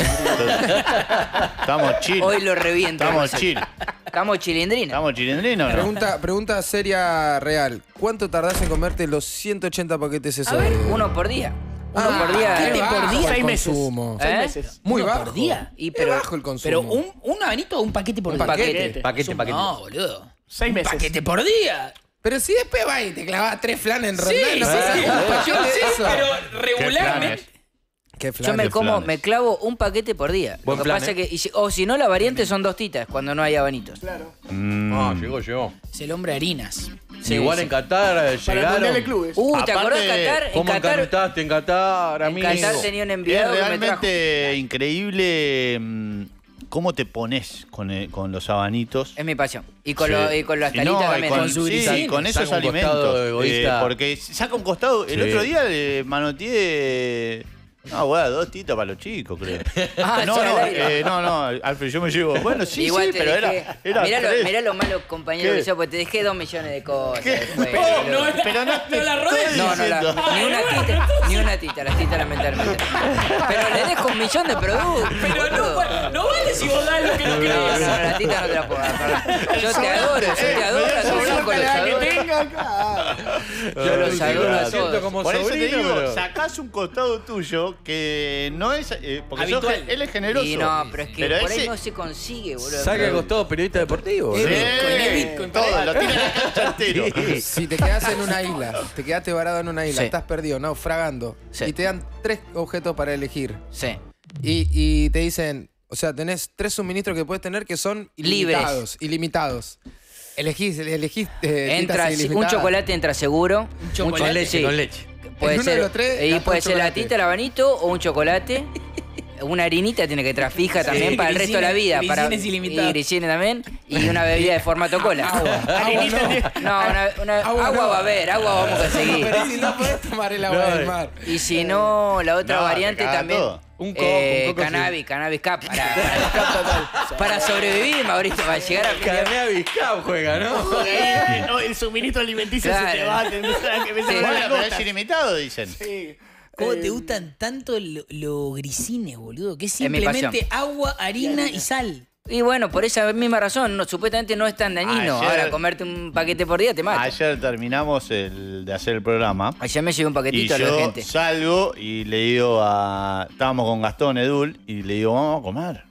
Estamos chill. Hoy lo reviento. Estamos Gonzalo. chill. Estamos chilindrina. ¿Estamos chilindrinos o no? Pregunta, pregunta seria real. ¿Cuánto tardás en comerte los ciento ochenta paquetes esos? A ver, de- uno por día. Uno Ah, por día. qué ¿Qué bajo por día? el Seis meses. consumo. ¿Eh? Seis meses. Muy ¿Uno bajo. por día? Y Pero pero, bajo el consumo. Pero un, un abanito o un paquete por Un día. paquete. Paquete, paquete. No, boludo. Seis Un meses. paquete por día. Pero si después vas y te clavas tres flanes en Sí, rondán, no sí, pasás sí. un paquete Yo de sí, eso. pero regularmente. Qué yo flanes. me como, flanes. me clavo un paquete por día. Buen Lo que plan, pasa ¿eh? que, y si- o si no, la variante son dos titas cuando no hay abanitos. Mm. Ah, llegó, llegó. Es el hombre harinas. Sí, Igual sí. en Qatar eh, Para el Mundial llegaron. de Clubes. Uh, ¿te Aparte, acordás de Qatar? En ¿Cómo Qatar, encantaste en Qatar, en amigo? Qatar tenía un Es enviado que me trajo. realmente increíble mm, cómo te pones con, eh, con los abanitos. Es mi pasión. Y con, Sí. lo- y con las Y talitas no, y también. con, Con su sí, grisín. con esos Saca un costado alimentos. egoísta. Eh, porque saca un costado. El Sí. otro día le manoteé. No, bueno, dos titas para los chicos, creo. Ah, no, sí, no, al aire. eh, no, no, Alfred, yo me llevo. Bueno, sí, Igual sí, te pero dejé. era. era mirá, lo, tres. mirá lo malo compañero ¿Qué? que sos, porque te dejé dos millones de cosas. ¿Qué? después, Pero boludo. no, Pero no te no la estoy rodé. No, no, la- diciendo. ni una tita, ni una tita, las titas lamentablemente. Pero le dejo un millón de productos. Pero no, boludo. va- no vale si vos das lo que no No, querés. no, no, la tita no te la puedo dar, perdón. Yo te adoro, yo te adoro a todos los Para la que adoro. tenga acá. Yo los adoro a Siento todos. como Por eso te sobrino, digo, pero- sacás un costado tuyo que no es. eh, porque sos Habitual. gen- él es generoso. Y no, pero es que Pero por ahí ese- no se consigue, boludo. Saca el costado periodista deportivo. Sí, ¿no? Con el Bitcoin, todo, para- lo tiene en la cancha entero. Si te quedas en una isla, te quedaste varado en una isla, Sí. estás perdido, naufragando, Sí. y te dan tres objetos para elegir. Sí. Y, y te dicen, o sea, tenés tres suministros que puedes tener que son Libres. ilimitados. Ilimitados. Elegís, elegís eh, Entra, titas un ilimitadas. chocolate entra seguro. Un chocolate. Con Leche, con leche. Puede En uno de ser, los tres, y gastó puede un ser la chocolate. tita, el abanito o un chocolate. Una harinita tiene que estar fija también para el resto de la vida. grisines- para, grisines ilimitadas. y grisines también. Y una bebida de formato cola. Agua. Agua no. No, una, una- Agua agua no. va a haber, agua vamos a conseguir. Pero si no podés tomar el agua No, del mar. Y si no, la otra No, te variante caga también. todo. Un coco, eh, un coco, cannabis, cannabis cap. Para, para, para sobrevivir, Mauricio, para llegar a fin de- Cannabis Cup juega, ¿no? Ahí, no, el suministro alimenticio se te Claro. va, te empiezan a que me Sí. se Bueno, van las pero gotas. es ilimitado, dicen. Sí. ¿Cómo Eh, te gustan tanto lo- los grisines, boludo? Que es Es mi simplemente agua, harina y sal. Y bueno, por esa misma razón, no, supuestamente no es tan dañino. Ayer- Ahora, comerte un paquete por día te mata. Ayer, Ayer terminamos el, de hacer el programa. me llevé un Y paquetito a la yo gente. salgo y le digo a. Estábamos con Gastón Edul y le digo, vamos a comer.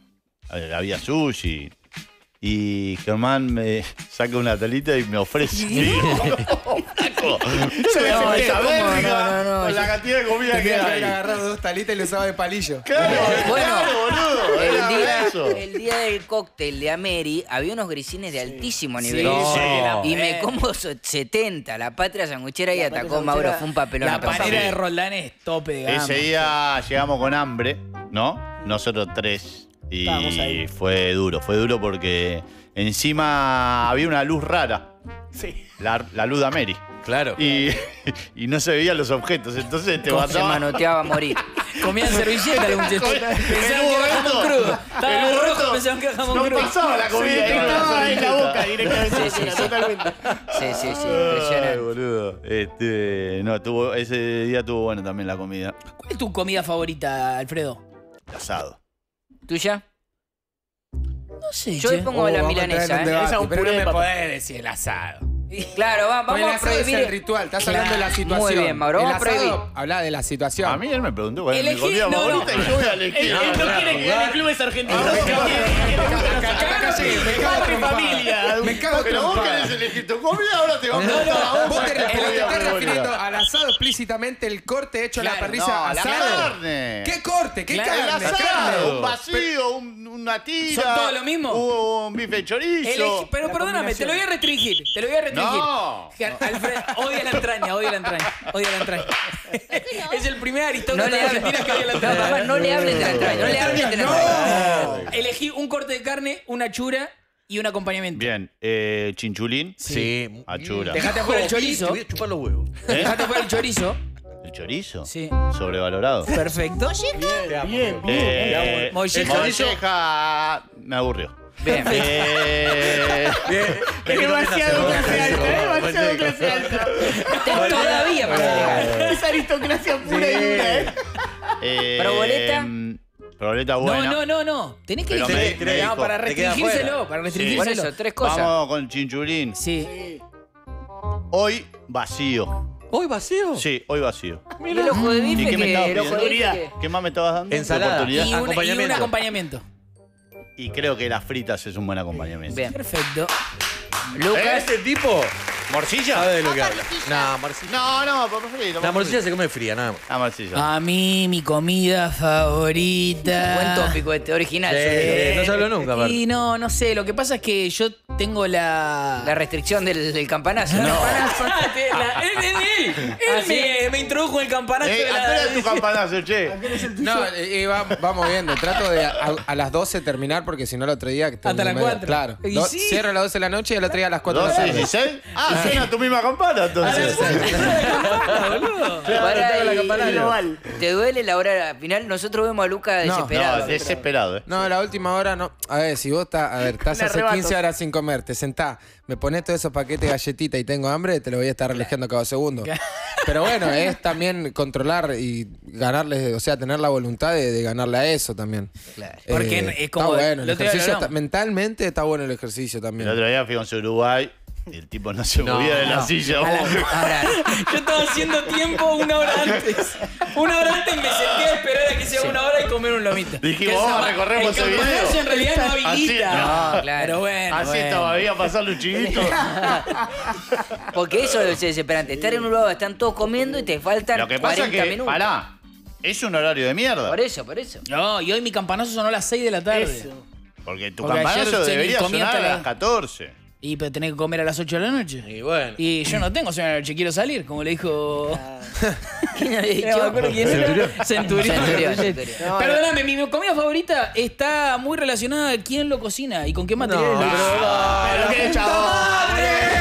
había sushi. Y Germán me saca una talita y me ofrece. Y digo, flaco, Se me no, hace esa ¿cómo? verga, No, no, no, con yo- la cantidad de comida que Tenía que haber hay. agarrado dos talitas y lo usaba de palillo. Claro, Bueno, claro, boludo. El era día, eso. el día del cóctel de Ameri había unos grisines de altísimo nivel. Sí, la- Y me eh. como so- setenta, la patria sanguchera y La atacó patria Mauro. sanguchera. Fue un papelón. La a pasar. panera de Roldán es tope de gama. Ese día llegamos con hambre, ¿no? Nosotros tres. Estábamos Y ahí. fue duro, fue duro porque encima había una luz rara. Sí. La, la luz de Ameri. Claro. Y, y no se veían los objetos. Entonces te Se mataba. manoteaba a morir. Comían servilleta los muchachos. Pensaban El que era jamón Huberto- crudo. Estaba el rojo, Huberto pensaban que era jamón no crudo. pasaba la Sí, comida. iba a la estaba en la servilleta. boca directamente. Sí, sí, sí. Totalmente. Sí, sí, sí, Ay, impresionante. boludo. Este, no, tuvo, ese día tuvo bueno también la comida. ¿Cuál es tu comida favorita, Alfredo? Asado. ¿Tuya? No sé, Yo che. le pongo Oh, la vamos a entrar milanesa, en un ¿eh? debate, Esa es un pero puré no de me papa. podés decir el asado. Claro, va- Pues el vamos a asado es prohibir. el ritual, estás hablando de la situación. Muy bien, Mauro, El vamos a asado prohibir. habla de la situación. A mí él me preguntó cuál es mi Elegí- comida no, no. favorita y yo voy a elegir. Él, él no quiere que gane clubes argentinos. Ah, me Él cago- quiere- quiere- Acá- acá llegué, me cago Padre y trompada. familia. Me cago Pero vos trompada. querés elegir tu comida, ahora te vamos a No, preguntar a no, vos vos cuál te, es tu te comida estás favorita. refiriendo al asado explícitamente, el corte hecho a la Claro, parrilla no, la asado. carne. ¿Qué corte? ¿Qué Claro, carne? El Carne. asado, un vacío, un- una tira. ¿Son todo lo mismo? Un bife de chorizo. Elegí- pero La perdóname, combinación. te lo voy a restringir. Te lo voy a restringir. No. Ger- Alfred, odia la entraña, odia la entraña. Odia la entraña. Es el primer No aristócrata le de hables, Argentina que odia la no, entraña. papá, no le hables de la entraña, no le hables de la entraña. Elegí un corte de carne, una chura y un acompañamiento. Bien, eh, chinchulín. Sí. Achura. Dejate afuera el chorizo. Te voy a chupar los huevos. Dejate afuera el chorizo. ¿El chorizo? Sí. Sobrevalorado. Perfecto. Bien, bien. Eh, Molleja. molleja me aburrió. Bien. Eh, Es demasiado clase alta, es demasiado clase alta. Todavía para llegar. Es aristocracia pura y dura, ¿eh? eh, ¿Proboleta? Proboleta No, buena. no, no, no. Tenés que Pero elegir. me- me No, dijo, para te queda restringírselo. afuera. Para Por restringírselo. eso, tres cosas. Vamos con chinchulín. Sí. Hoy vacío. ¿Hoy vacío? Sí, hoy vacío. ¿Y el ojo de ¿Y bife qué me que estabas el ojo de bife pidiendo? que- ¿Qué más me estabas dando? Ensalada. ¿De oportunidad? Y, una- y un Acompañamiento. acompañamiento. Y creo que las fritas es un buen acompañamiento. Bien. Perfecto. Lucas, Este tipo ¿Morcilla? sabe de lo que Papa habla. rejilla. No, morcilla. No, no, por frito. La morcilla se come fría, nada más. Ah, morcilla. A mí, mi comida favorita. buen tópico este, original. Sí. Eh, no se habló nunca, aparte. Y no, no sé. Lo que pasa es que yo tengo la. La restricción del, del campanazo. No. ¿no? La- él, él, él, él ¿Ah, sí? me, me introdujo en el campanazo Eh, de ¿A la. qué hora es tu campanazo, che? No, eh, eh, va- vamos viendo. Trato de a, a las doce terminar porque si no el otro día... que tengo Hasta las medio- cuatro. Claro. Y Do- sí. Cierro a las doce de la noche y el otro día a las cuatro de la ¿doce, tarde. dieciséis? Ah, suena tu misma campana, entonces. Pará, toca la y- campana y- global. ¿Te duele la hora final? Nosotros vemos a Lucas No, desesperado. No, desesperado, ¿eh? No, la última hora no. A ver, si vos estás, a ver, estás Le hace arrebato. quince horas sin comer, te sentás, me pones todos esos paquetes de galletitas y tengo hambre, te lo voy a estar relajando cada segundo. Pero bueno, es también controlar y ganarle, o sea, tener la voluntad de, de ganarle a eso también. Claro. Porque Eh, es como- Está bueno, el el otro día ejercicio lo está- hablamos. mentalmente está bueno el ejercicio El también. otro día fuimos a Uruguay y el tipo no se movía de la silla. A la- vos. Ahora, yo estaba haciendo tiempo una hora antes. Una hora antes me senté a esperar a que sea una hora y comer un lomito. Dijimos, Que vamos esa- a recorremos el ese video. campanazo en realidad no Así- habilita. no, claro. Pero bueno. Así bueno. estaba, había pasado un chivito. Porque eso es desesperante. Estar en un lugar, están todos comiendo y te faltan Lo que pasa es cuarenta que, minutos. pará, es un horario de mierda. Por eso, por eso. No, y hoy mi campanazo sonó a las seis de la tarde. Eso. Porque tu Porque campanazo ayer debería comí sonar hasta a la- las catorce. Y pero tenés que comer a las ocho de la noche. Y bueno. Y yo no tengo sueño de la noche, quiero salir, como le dijo. ¿Quién había No me dicho? acuerdo quién era. Centurión. Centurión, Centurión. Perdóname, mi comida favorita está muy relacionada a quién lo cocina y con qué materiales. No, lo hizo. Pero qué chavo.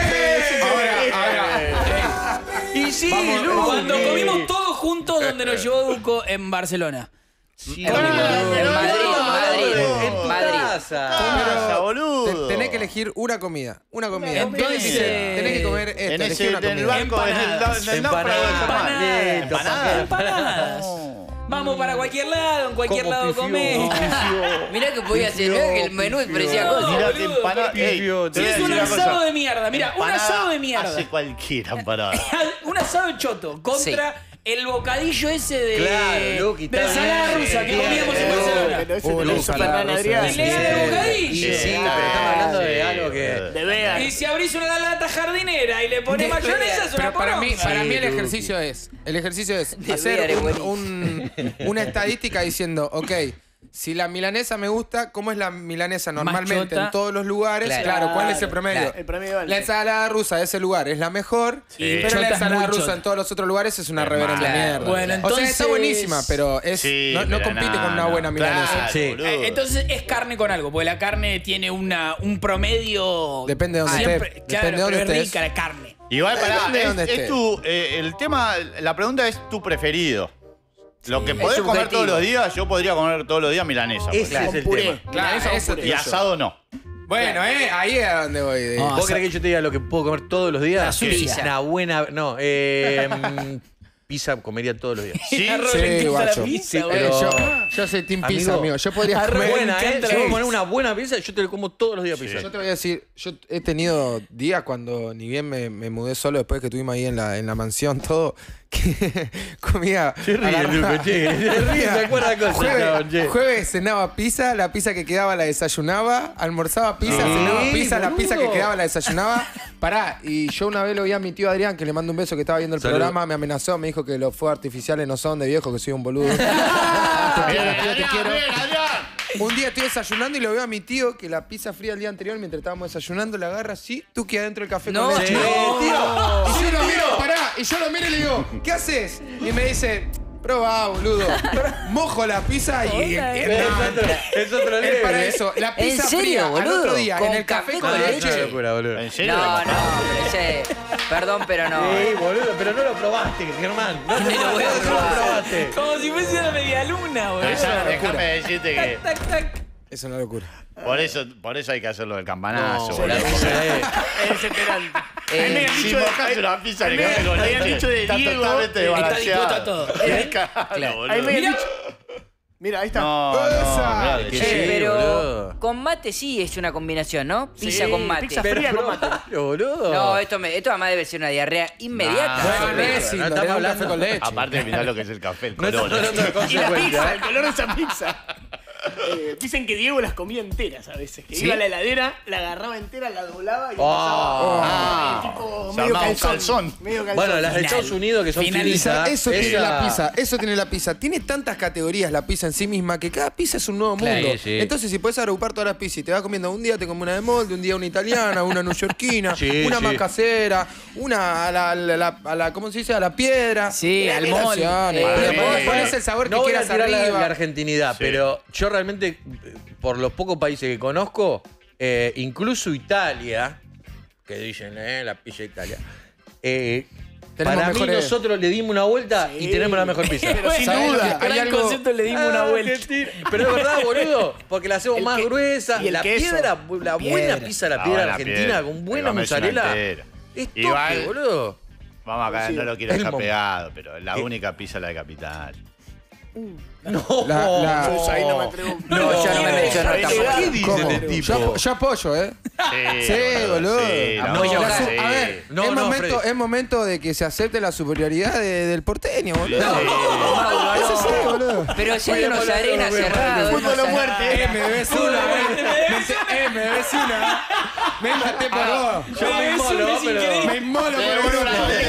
Y sí, cuando comimos todos juntos donde nos llevó Duco en Barcelona. Sí, En Madrid, Madrid, En tu Madrid. casa. casa, boludo. Te- tenés que elegir una comida. Una comida. Entonces- ¿Qué elegís? Tenés que comer esto. En elegí ese una en el comida. banco, en el, Empanadas. en el náufrago de Germán. Empanadas. Empanadas. Empanadas. Vamos para cualquier lado, en cualquier Como lado pifió. comés. Mirá que podía ser, mirá que el menú parecía No, cosa. Mirate boludo, empanada. porque- Ey, te Si voy a es decir un una asado cosa. de mierda, mira, un Empanada asado de mierda. Hace cualquiera empanada. Un asado de choto contra el bocadillo ese de, Claro, Luqui, de está ensalada bien, rusa que bien, comíamos en bien. Barcelona. Pero ese Uh, te lo la hizo ensalada Fernán rusa, Adrián. Y le da el bocadillo. Sí, Sí, pero estamos hablando de algo que... De vean. Y si abrís una lata jardinera y le pones mayonesa, es una Pero para mí, poronga. para mí el Sí, ejercicio es, el ejercicio es De hacer ver, es un- buenísimo. un- una estadística diciendo, ok, si la milanesa me gusta, ¿cómo es la milanesa normalmente chota. en todos los lugares? Claro. Claro, ¿cuál es el promedio? Claro. El promedio vale. La ensalada rusa de ese lugar es la mejor, pero chota la es ensalada muy rusa chota. en todos los otros lugares es una Es reverenda mala. mierda. Bueno, O sea, entonces- está buenísima, pero es, Sí, no, no pero compite no, con una no. buena milanesa. Claro, Sí. boludo. Eh, Entonces es carne con algo, porque la carne tiene una, un promedio. Depende de dónde siempre, estés. Claro, Depende de dónde pero es estés. rica la carne. Igual, pará, Depende de es, dónde es estés. tu, eh, el tema, la pregunta es tu preferido. Lo que Es podés comer subjetivo. todos los días, yo podría comer todos los días milanesa. por Ese ejemplo. es el puré. tema. Claro, eso te Y digo yo. asado no. Bueno, eh, ahí es a donde voy. de- Ah, ¿Vos crees que yo te diga lo que puedo comer todos los días? La sucia. Una buena... No, eh... mm, pizza comería todos los días. Sí, Arroz Sí, en pizza, guacho. la pizza, Sí, boludo. Eh, pero- yo, yo soy team pizza, Amigo, amigo. Yo podría arroz comer... Buena, ¿eh? encanta Si la vos pizza. pones una buena pizza, yo te lo como todos los días pizza. Yo te voy a decir, yo he tenido días cuando ni bien me, me mudé solo después que estuvimos ahí en la, en la mansión, todo, que comía... Se ríe, agarraba- Luco, che. Se ríe, se acuerda cosas, cabrón, che. Jueves, jueves cenaba pizza, la pizza que quedaba la desayunaba, almorzaba pizza, Sí, cenaba pizza, la boludo. pizza que quedaba la desayunaba. Pará, y yo una vez lo vi a mi tío Adrián, que le mando un beso, que estaba viendo el Salud. programa, me amenazó, me dijo que los fuegos artificiales no son de viejo, que soy un boludo. Te quiero, tío, te quiero. Un día estoy desayunando y lo veo a mi tío que la pizza fría el día anterior, mientras estábamos desayunando, la agarra así, tú que adentro del café No, con leche. no. tío. Y yo lo miro, pará, y yo lo miro y le digo, ¿qué haces? Y me dice, probá, boludo. Mojo la pizza y... y- Es y- otro, es otro es level, para ¿eh? eso. La ¿En pizza serio, fría al boludo? otro día ¿Con en el café café con con No, leche. es una locura, boludo. ¿En serio? No, no, pero ese. Perdón, pero no. Sí, boludo, pero no lo probaste, Germán. No, Ni lo voy a no probar. lo probaste. Como si fuese una media luna, boludo. Déjame, déjame decirte que Tac, tac. Es una locura. por eso, por eso hay que hacerlo del campanazo, No, boludo. sí. Es desesperante. A mí me Eh, han Si dicho de- mojás una pizza a mí que me- come con me habían leche, dicho de está Diego, totalmente está desbalanceado. dispuesto a todo. Claro, boludo. A mí me habían Mira. dicho. Mira, ahí está. No, no, Esa. mirá, Sí, Eh, pero boludo. con mate sí es una combinación, ¿no? Pizza Sí, con mate. pizza fría con mate. Claro, boludo. No, esto, me, esto además debe ser una diarrea inmediata. No, Bueno, no, no pero es no lindo, estamos le da un hablando- café con leche. Aparte, mirá lo que es el café, el No estamos color. hablando de Y la pizza, consecuencias. el color de esa pizza. Eh, dicen que Diego las comía enteras a veces. Que ¿Sí? iba a la heladera, la agarraba entera, la doblaba y Oh. empezaba Ah. eh, tipo Se medio armaba un calzón. calzón. Medio calzón. Bueno, las de Final. Estados Unidos que son Finaliza. finitas. Eso tiene esa- la pizza, eso tiene la pizza. Tiene tantas categorías la pizza en sí misma que cada pizza es un nuevo Claro, mundo. sí. Entonces, si puedes agrupar todas las pizzas y te vas comiendo un día, te comes una de molde, un día una italiana, una neoyorquina, Sí, una sí. más casera, una a la, a la- a la- a la- ¿cómo se dice? A la piedra. Sí, Hay al molde. combinaciones. Eh, Pero sí. después pones el sabor No que voy a quieras tirar la, arriba. la argentinidad, Sí. pero yo realmente, eh, por los pocos países que conozco, eh, incluso Italia, que dicen, eh, la pizza de Italia, eh, Tenemos para mí mejores- nosotros le dimos una vuelta y tenemos la mejor pizza. Pero sin ¿Sabes lo duda. que- hay Gran algo- concepto, le dimos una Ah, vuelta. Argentina. Pero es verdad, boludo, porque la hacemos El más que- gruesa. y el La queso. piedra, la buena Piedra. pizza de la Ah, piedra la argentina piedra. con Te buena comes una mozzarella. entera. Es toque, Igual- boludo. Vamos acá, no lo quiero El dejar mom- pegado, pero la única pizza es la de Capital. No, La- la- Yo ahí no me atrevo. No, yo no me menciono Ahí tampoco. legal. ¿Qué dice ¿Cómo? este tipo? Yo, apo- yo apoyo, ¿eh? Sí, Sí, boludo. Sí, la No, única, la su- sí. A ver, No, es, no, momento, Freddy. es momento de que se acepte la superioridad de- del porteño, boludo. Sí. Mauro, Eso sí, no. boludo. Pero si hay unos Oye, arenas Mauro, cerrados. Fútbol unos o muerte. Eh, me debes una, eh. Eh, me debes una. Me maté por vos. Yo me inmolo, pero... Me inmolo por vos.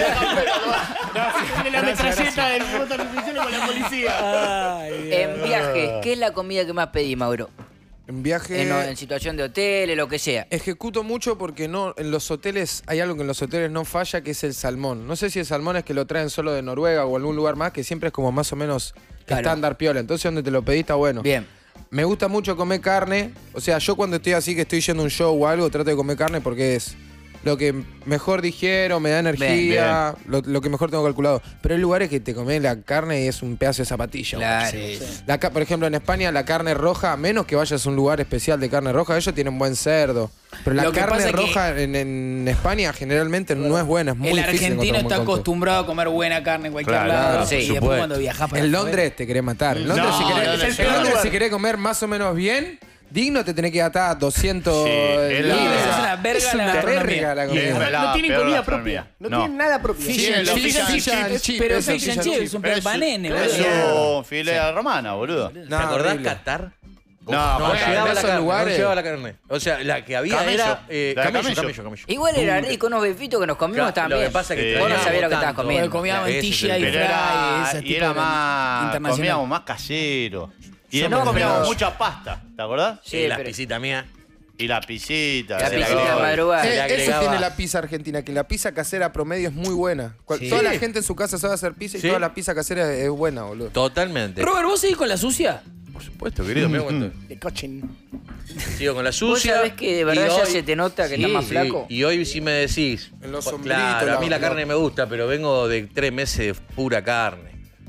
Tiene la metralleta del foto artificial con la policía. En viajes, ¿qué es la comida que más pedís, Mauro? En viaje En, en situación de hoteles, lo que sea. ejecuto mucho porque no en los hoteles hay algo que en los hoteles no falla, que es el salmón. No sé si el salmón es que lo traen solo de Noruega o algún lugar más, que siempre es como más o menos Claro. estándar piola. Entonces donde te lo pedís está bueno. Bien. Me gusta mucho comer carne. O sea, yo cuando estoy así que estoy yendo a un show o algo, trato de comer carne porque es lo que mejor digiero, me da energía, Lo, lo que mejor tengo calculado. Pero hay lugares que te comes la carne y es un pedazo de zapatilla. Claro. boludo. La ca- por ejemplo, en España la carne roja, a menos que vayas a un lugar especial de carne roja, ellos tienen buen cerdo. Pero la Lo que pasa carne es que- roja en, en España generalmente no es buena, es muy El difícil argentino encontrar un está buen corte. acostumbrado a comer buena carne en cualquier Claro, lado. claro, sí, y por después supuesto. cuando viajás para En afuera- Londres te querés matar. En Londres, No, si, querés, Londres en es Londres peor. si querés comer más o menos bien, digno te tenés que gastar doscientos Sí, es la- libras. Es una verga Es la una gastronomía. verga la Y comida. es No, la no tienen peor comida gastronomía. propia. No, No. tienen nada propio. Sí, Sí, en los Fish fish and and chips, chips, chip, pero eso, fish and fish and chips, chips. un Pero es- perpanene, pero es boludo. un filete a la romana, boludo. ¿Te No, acordás horrible. Qatar? No, No porque llegaba la esos carne, lugares- no llegaba la carne. O sea, la que había Camello. era eh, La de camello, camello. camello, camello. Igual era rico, unos bifitos que nos comimos Claro, estaban lo bien. que pasa es que Sí. Vos no extrañamos sabías lo que tanto. estabas comiendo. Porque comíamos Ese es el tilla y tema. Pero fry, era, ese y tipo era de más. internacional. Comíamos más casero. Y Yo después no, comíamos pero- mucha pasta, ¿te acordás? Sí, Sí, la pero- pisita mía. Y la pisita. La se pisita de acabó. madrugada. Eh, le eso agregaba- tiene la pizza argentina, que la pizza casera promedio es muy buena. Cual- Sí. Toda la gente en su casa sabe hacer pizza y Sí. toda la pizza casera es buena, boludo. Totalmente. Robert, ¿vos seguís con la sucia? Por supuesto, querido, me cuento. De cochen. Sigo con la Vos sucia. sabés que de verdad y ya hoy- se te nota que estás más flaco. Y hoy si me decís, En los pues, sombritos, claro, a mí la- la carne me gusta, pero vengo de tres meses de pura carne.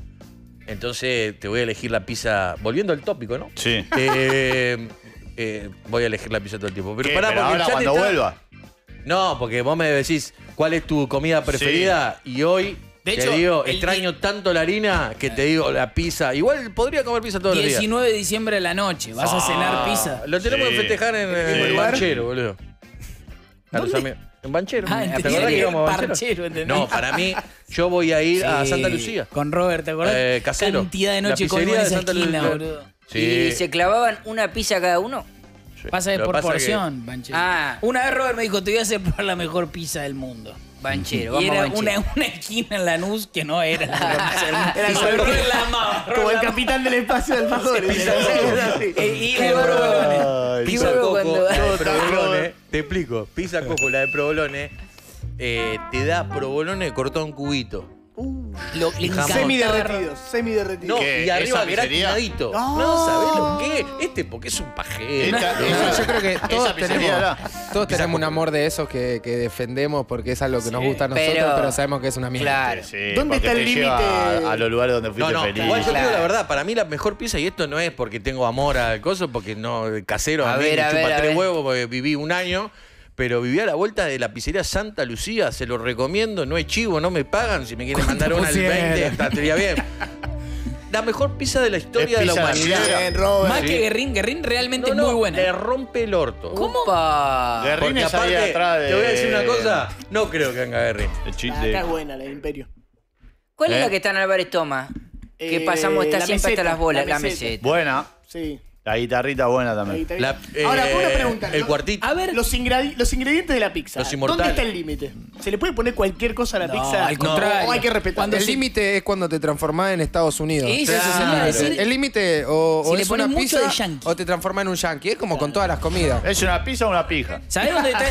Entonces te voy a elegir la pizza, volviendo al tópico, ¿no? Sí. Eh, eh, voy a elegir la pizza todo el tiempo. Pero ¿Qué? pará, Pero porque ahora ya te cuando está- vuelva. No, porque vos me decís cuál es tu comida preferida y hoy De te hecho, digo, el extraño tanto la harina que te digo la pizza. Igual podría comer pizza todos los días. diecinueve de diciembre de la noche, vas a cenar Ah, pizza. Lo tenemos Sí. que festejar en, en Sí. el Banchero, boludo. A los ¿Dónde? amigos- En Banchero. Ah, ¿Te entendí acordás que que íbamos a Banchero? Parchero, ¿entendés? No, para mí, yo voy a ir a Sí, Santa Lucía. Con Robert, ¿te acordás? Eh, casero. Cantidad de La noche con pizzería en de esa Santa esquina, Lucía. boludo. Sí. ¿Y se clavaban una pizza cada uno? Pasa de Lo que por pasa porción, Banchero. Ah. Una vez Robert me dijo, te voy a hacer probar la mejor pizza del mundo. Banchero, Y vamos a era Banchero. una, una esquina en Lanús que no era la mejor pizza del mundo. Era Y como el- Robert la amaba. Como Robert el la capitán del espacio del Fajor. Eh, y la de provolones. Ay, Pizza bueno coco, cuando- la de Todo provolone. Te explico. Pizza coco, la de provolone, eh, te da provolone cortado en cubito. Lo, le encantaba. Semi derretidos, semi derretidos. No, ¿Qué? y arriba ¿Esa pizzería? gratinadito. No. No, ¿sabés lo que es? Este porque es un pajero. Esta- No, esa- yo creo que esa todos pizzería tenemos, era- todos tenemos un amor de esos que, que defendemos porque es algo que nos gusta a nosotros, pero- pero, sabemos que es una mierda. Claro. Sí, ¿Dónde porque está el te lleva límite? A, a los lugares donde No, fuiste no, feliz. igual yo Claro. digo la verdad, para mí la mejor pizza, y esto no es porque tengo amor al coso, porque no, casero, a, A mí ver, me a chupa ver, a tres ver. huevos porque viví un año, pero viví a la vuelta de la pizzería Santa Lucía, se lo recomiendo, no es chivo, no me pagan, si me quieren mandar una al pusieron? veinte, estaría bien. La mejor pizza de la historia Es de la pizza de la humanidad. piedra. Bien, Robert. Más Sí. que Guerrín, Guerrín realmente No, es no, muy buena. le rompe el orto. ¿Cómo? ¡Upa! Guerrín Porque es ahí aparte, atrás de... te voy a decir una cosa, no creo que venga Guerrín. El chi- Ah, de- acá es buena, la del Imperio. ¿Cuál es ¿Eh? la que está en Álvarez Toma? Que Eh, pasamos, está la siempre meseta, hasta las bolas, la la meseta. meseta. Buena. Sí. La guitarrita buena Ahí también. está bien. La- Ahora, eh, una pregunta. el ¿no? cuartito. A ver, Los, ingredi- los ingredientes de la pizza. Los ¿Dónde inmortales. está el límite? ¿Se le puede poner cualquier cosa a la No, pizza? al contrario. ¿O hay que respetar? Cuando El se- límite es cuando te transformás en Estados Unidos. Eso Ese es el iba a límite. decir. El límite o, Si o le es pones una mucho pizza de yankee. o te transformás en un yankee. Es como con todas las comidas. ¿Es una pizza o una pija? ¿sabés dónde está?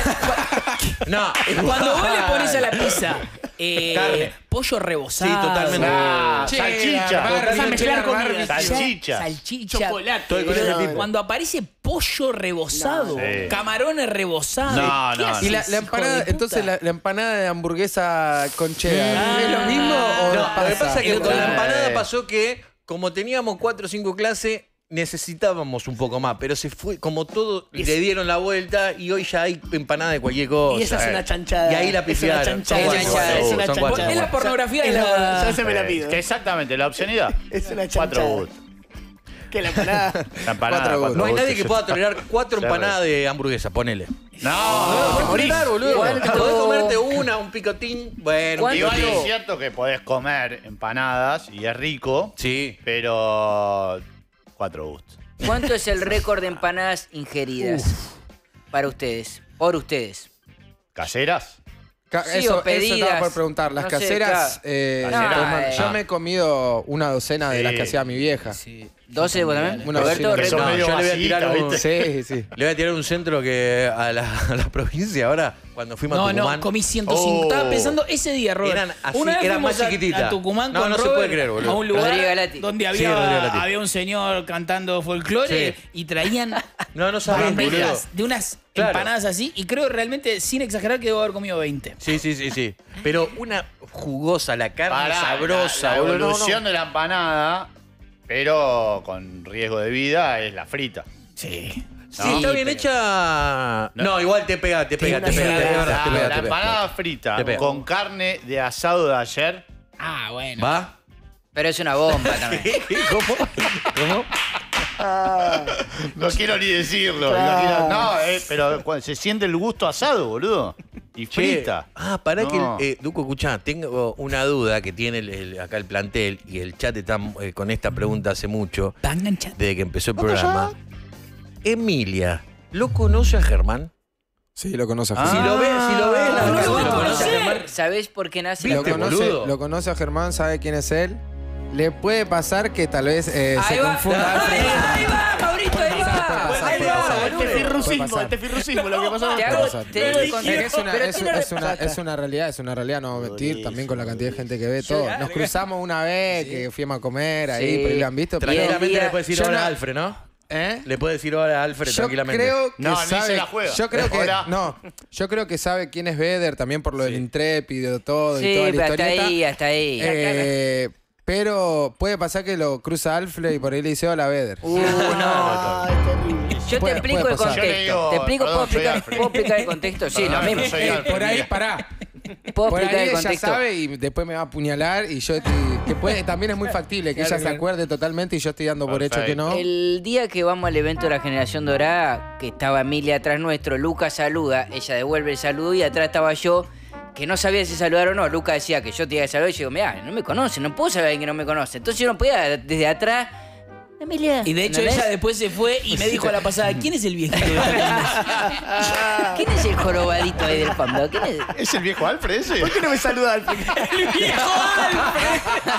No, Cuando vos le pones a la pizza eh, Carne. pollo rebozado. Sí, totalmente. Ah, Che, salchicha. barbecue, Vas a mezclar che, comida. barbecue. Salchicha. Salchicha. Chocolate. Estoy con ese No, tipo. Cuando aparece pollo rebozado, No, sí. camarones rebozados. No, ¿Qué no, haces, Y la, la hijo empanada, de puta? entonces la, la empanada de hamburguesa con cheddar, Ah. ¿es lo mismo o No, pasa? lo que pasa es que El con la otro- empanada Eh. pasó que, como teníamos cuatro o cinco clases, necesitábamos un poco más, pero se fue, como todo, Y le es- dieron la vuelta y hoy ya hay empanada de cualquier cosa. Y esa es eh. una chanchada. Y ahí la Es una pifiaron. chanchada. Son Es una cuatro, chanchada, es una son cuatro. chanchada. Es la pornografía de Es la... la- ya se me la pido. Que exactamente, la obscenidad. Es una Cuatro chanchada. gustos. Que la empanada. La empanada, Cuatro cuatro No hay nadie gustos. que pueda tolerar cuatro Se empanadas de hamburguesa, ponele. No, te morís, boludo. ¿Cuánto? Podés comerte una, un picotín, bueno, un ¿Cuánto? Igual picotín. es cierto que podés comer empanadas y es rico, Sí. pero cuatro gustos. ¿Cuánto es el récord de empanadas ingeridas para ustedes? Por ustedes. ¿Caseras? Ca- Sí, eso, o pedidas. eso estaba por preguntar. Las No sé, caseras. claro. eh, Caseras. toman- No, yo eh. me he comido una docena de Sí. las que hacía mi vieja. Sí. ¿doce vos también? Una Roberto, docena. Que son récord. medio yo le voy a tirar vasitas, un- ¿viste? Sí, sí. Le voy a tirar un centro que a la, a la provincia ahora, cuando fuimos No, a Tucumán. no, comí ciento cinco. Oh. Estaba pensando ese día, Robert. Eran así, Una vez eran fuimos más a- chiquititas. A Tucumán No, con no se Robert, puede creer, boludo. a un lugar Rodríguez Galati. donde Sí, había, Rodríguez Galati. había un señor cantando folclore Sí. y traían No, no sabés, boludo. bandejas de unas Claro. empanadas así. Y creo realmente, sin exagerar, que debo haber comido veinte. Sí, sí, sí, sí. Pero una jugosa, la carne Pará, sabrosa, la, la boludo. No, evolución no. de la empanada, pero con riesgo de vida, es la frita. Sí. Sí, ¿no? está bien hecha. No, igual te pega, te pega, te una pega, te pegada. pega, La, te pega, la te pega. empanada frita Te pega. con carne de asado de ayer, Ah, bueno. ¿Va? Pero es una bomba también. ¿Cómo? ¿Cómo? No quiero ni decirlo. Claro. imagina- No, eh, pero cu- se siente el gusto asado, boludo. Y Che, frita. Ah, pará No. que, el- eh, Duco, escuchá, tengo una duda que tiene el- el- acá el plantel y el chat está eh, con esta pregunta hace mucho, Está enganchado. desde que empezó el programa. Emilia, ¿lo conoce a Germán? Sí, lo conoce a Ah. Si Germán. lo ves, si lo ves, la no verdad lo que va a lo conoce a conocer. Germán. ¿Sabés por qué nace? Lo ¿Viste, conoce, boludo? lo conoce a Germán, sabe quién es él. Le puede pasar que tal vez eh, Ahí se va, confunda. ahí va, ahí va, Maurito, ahí va. Puede Ahí pasar, va, puede El boludo. pasar. tefirrusismo, el tefirrusismo, lo que pasó. Te hago, Puede pasar. te digo el Es contexto. que es una, pero es, tiene- es una, es una realidad, es una realidad, no voy a mentir, también con la cantidad de gente que ve todo. Nos cruzamos una vez que fuimos a comer ahí, Sí. pero lo han visto. pero- Tranquilamente día- le puedes decir yo ahora no- a Alfred, ¿no? ¿Eh? Le puedes decir ahora a Alfred Yo tranquilamente. creo que No, ni sabe, se la juega. Yo creo que Hola. no, yo creo que sabe quién es Vedder también por lo del intrépido, todo Sí, y toda la pero hasta historieta. ahí, hasta ahí. Eh, pero puede pasar que lo cruza Alfred y por ahí le dice hola Vedder. Uh, no. Ay, terrible. Yo te Puede- explico puede el pasar. Yo le contexto. digo, Te explico, perdón, ¿puedo soy explicar, Alfred. ¿puedo explicar el contexto? Sí, lo Perdón, mismo. no soy Eh, Alfred. por ahí, pará. ¿Puedo Por explicar ahí el ella contexto? sabe y después me va a apuñalar y yo estoy- que puede, también es muy factible que ella se acuerde totalmente y yo estoy dando por hecho que no. El día que vamos al evento de la Generación Dorada, que estaba Emilia atrás nuestro, Lucas saluda, ella devuelve el saludo y atrás estaba yo, que no sabía si saludar o no. Lucas decía que yo te iba a saludar y yo digo, mirá, no me conoce, no puedo saber a alguien que no me conoce. Entonces yo no podía desde atrás, Emilia. Y de hecho ¿entendés? ella después se fue y me dijo a la pasada, ¿quién es el viejito? ¿Quién es el jorobadito ahí del fondo? ¿Quién es? ¿Es el viejo Alfred ese? ¿Por qué no me saluda Alfred? ¡El viejo Alfred!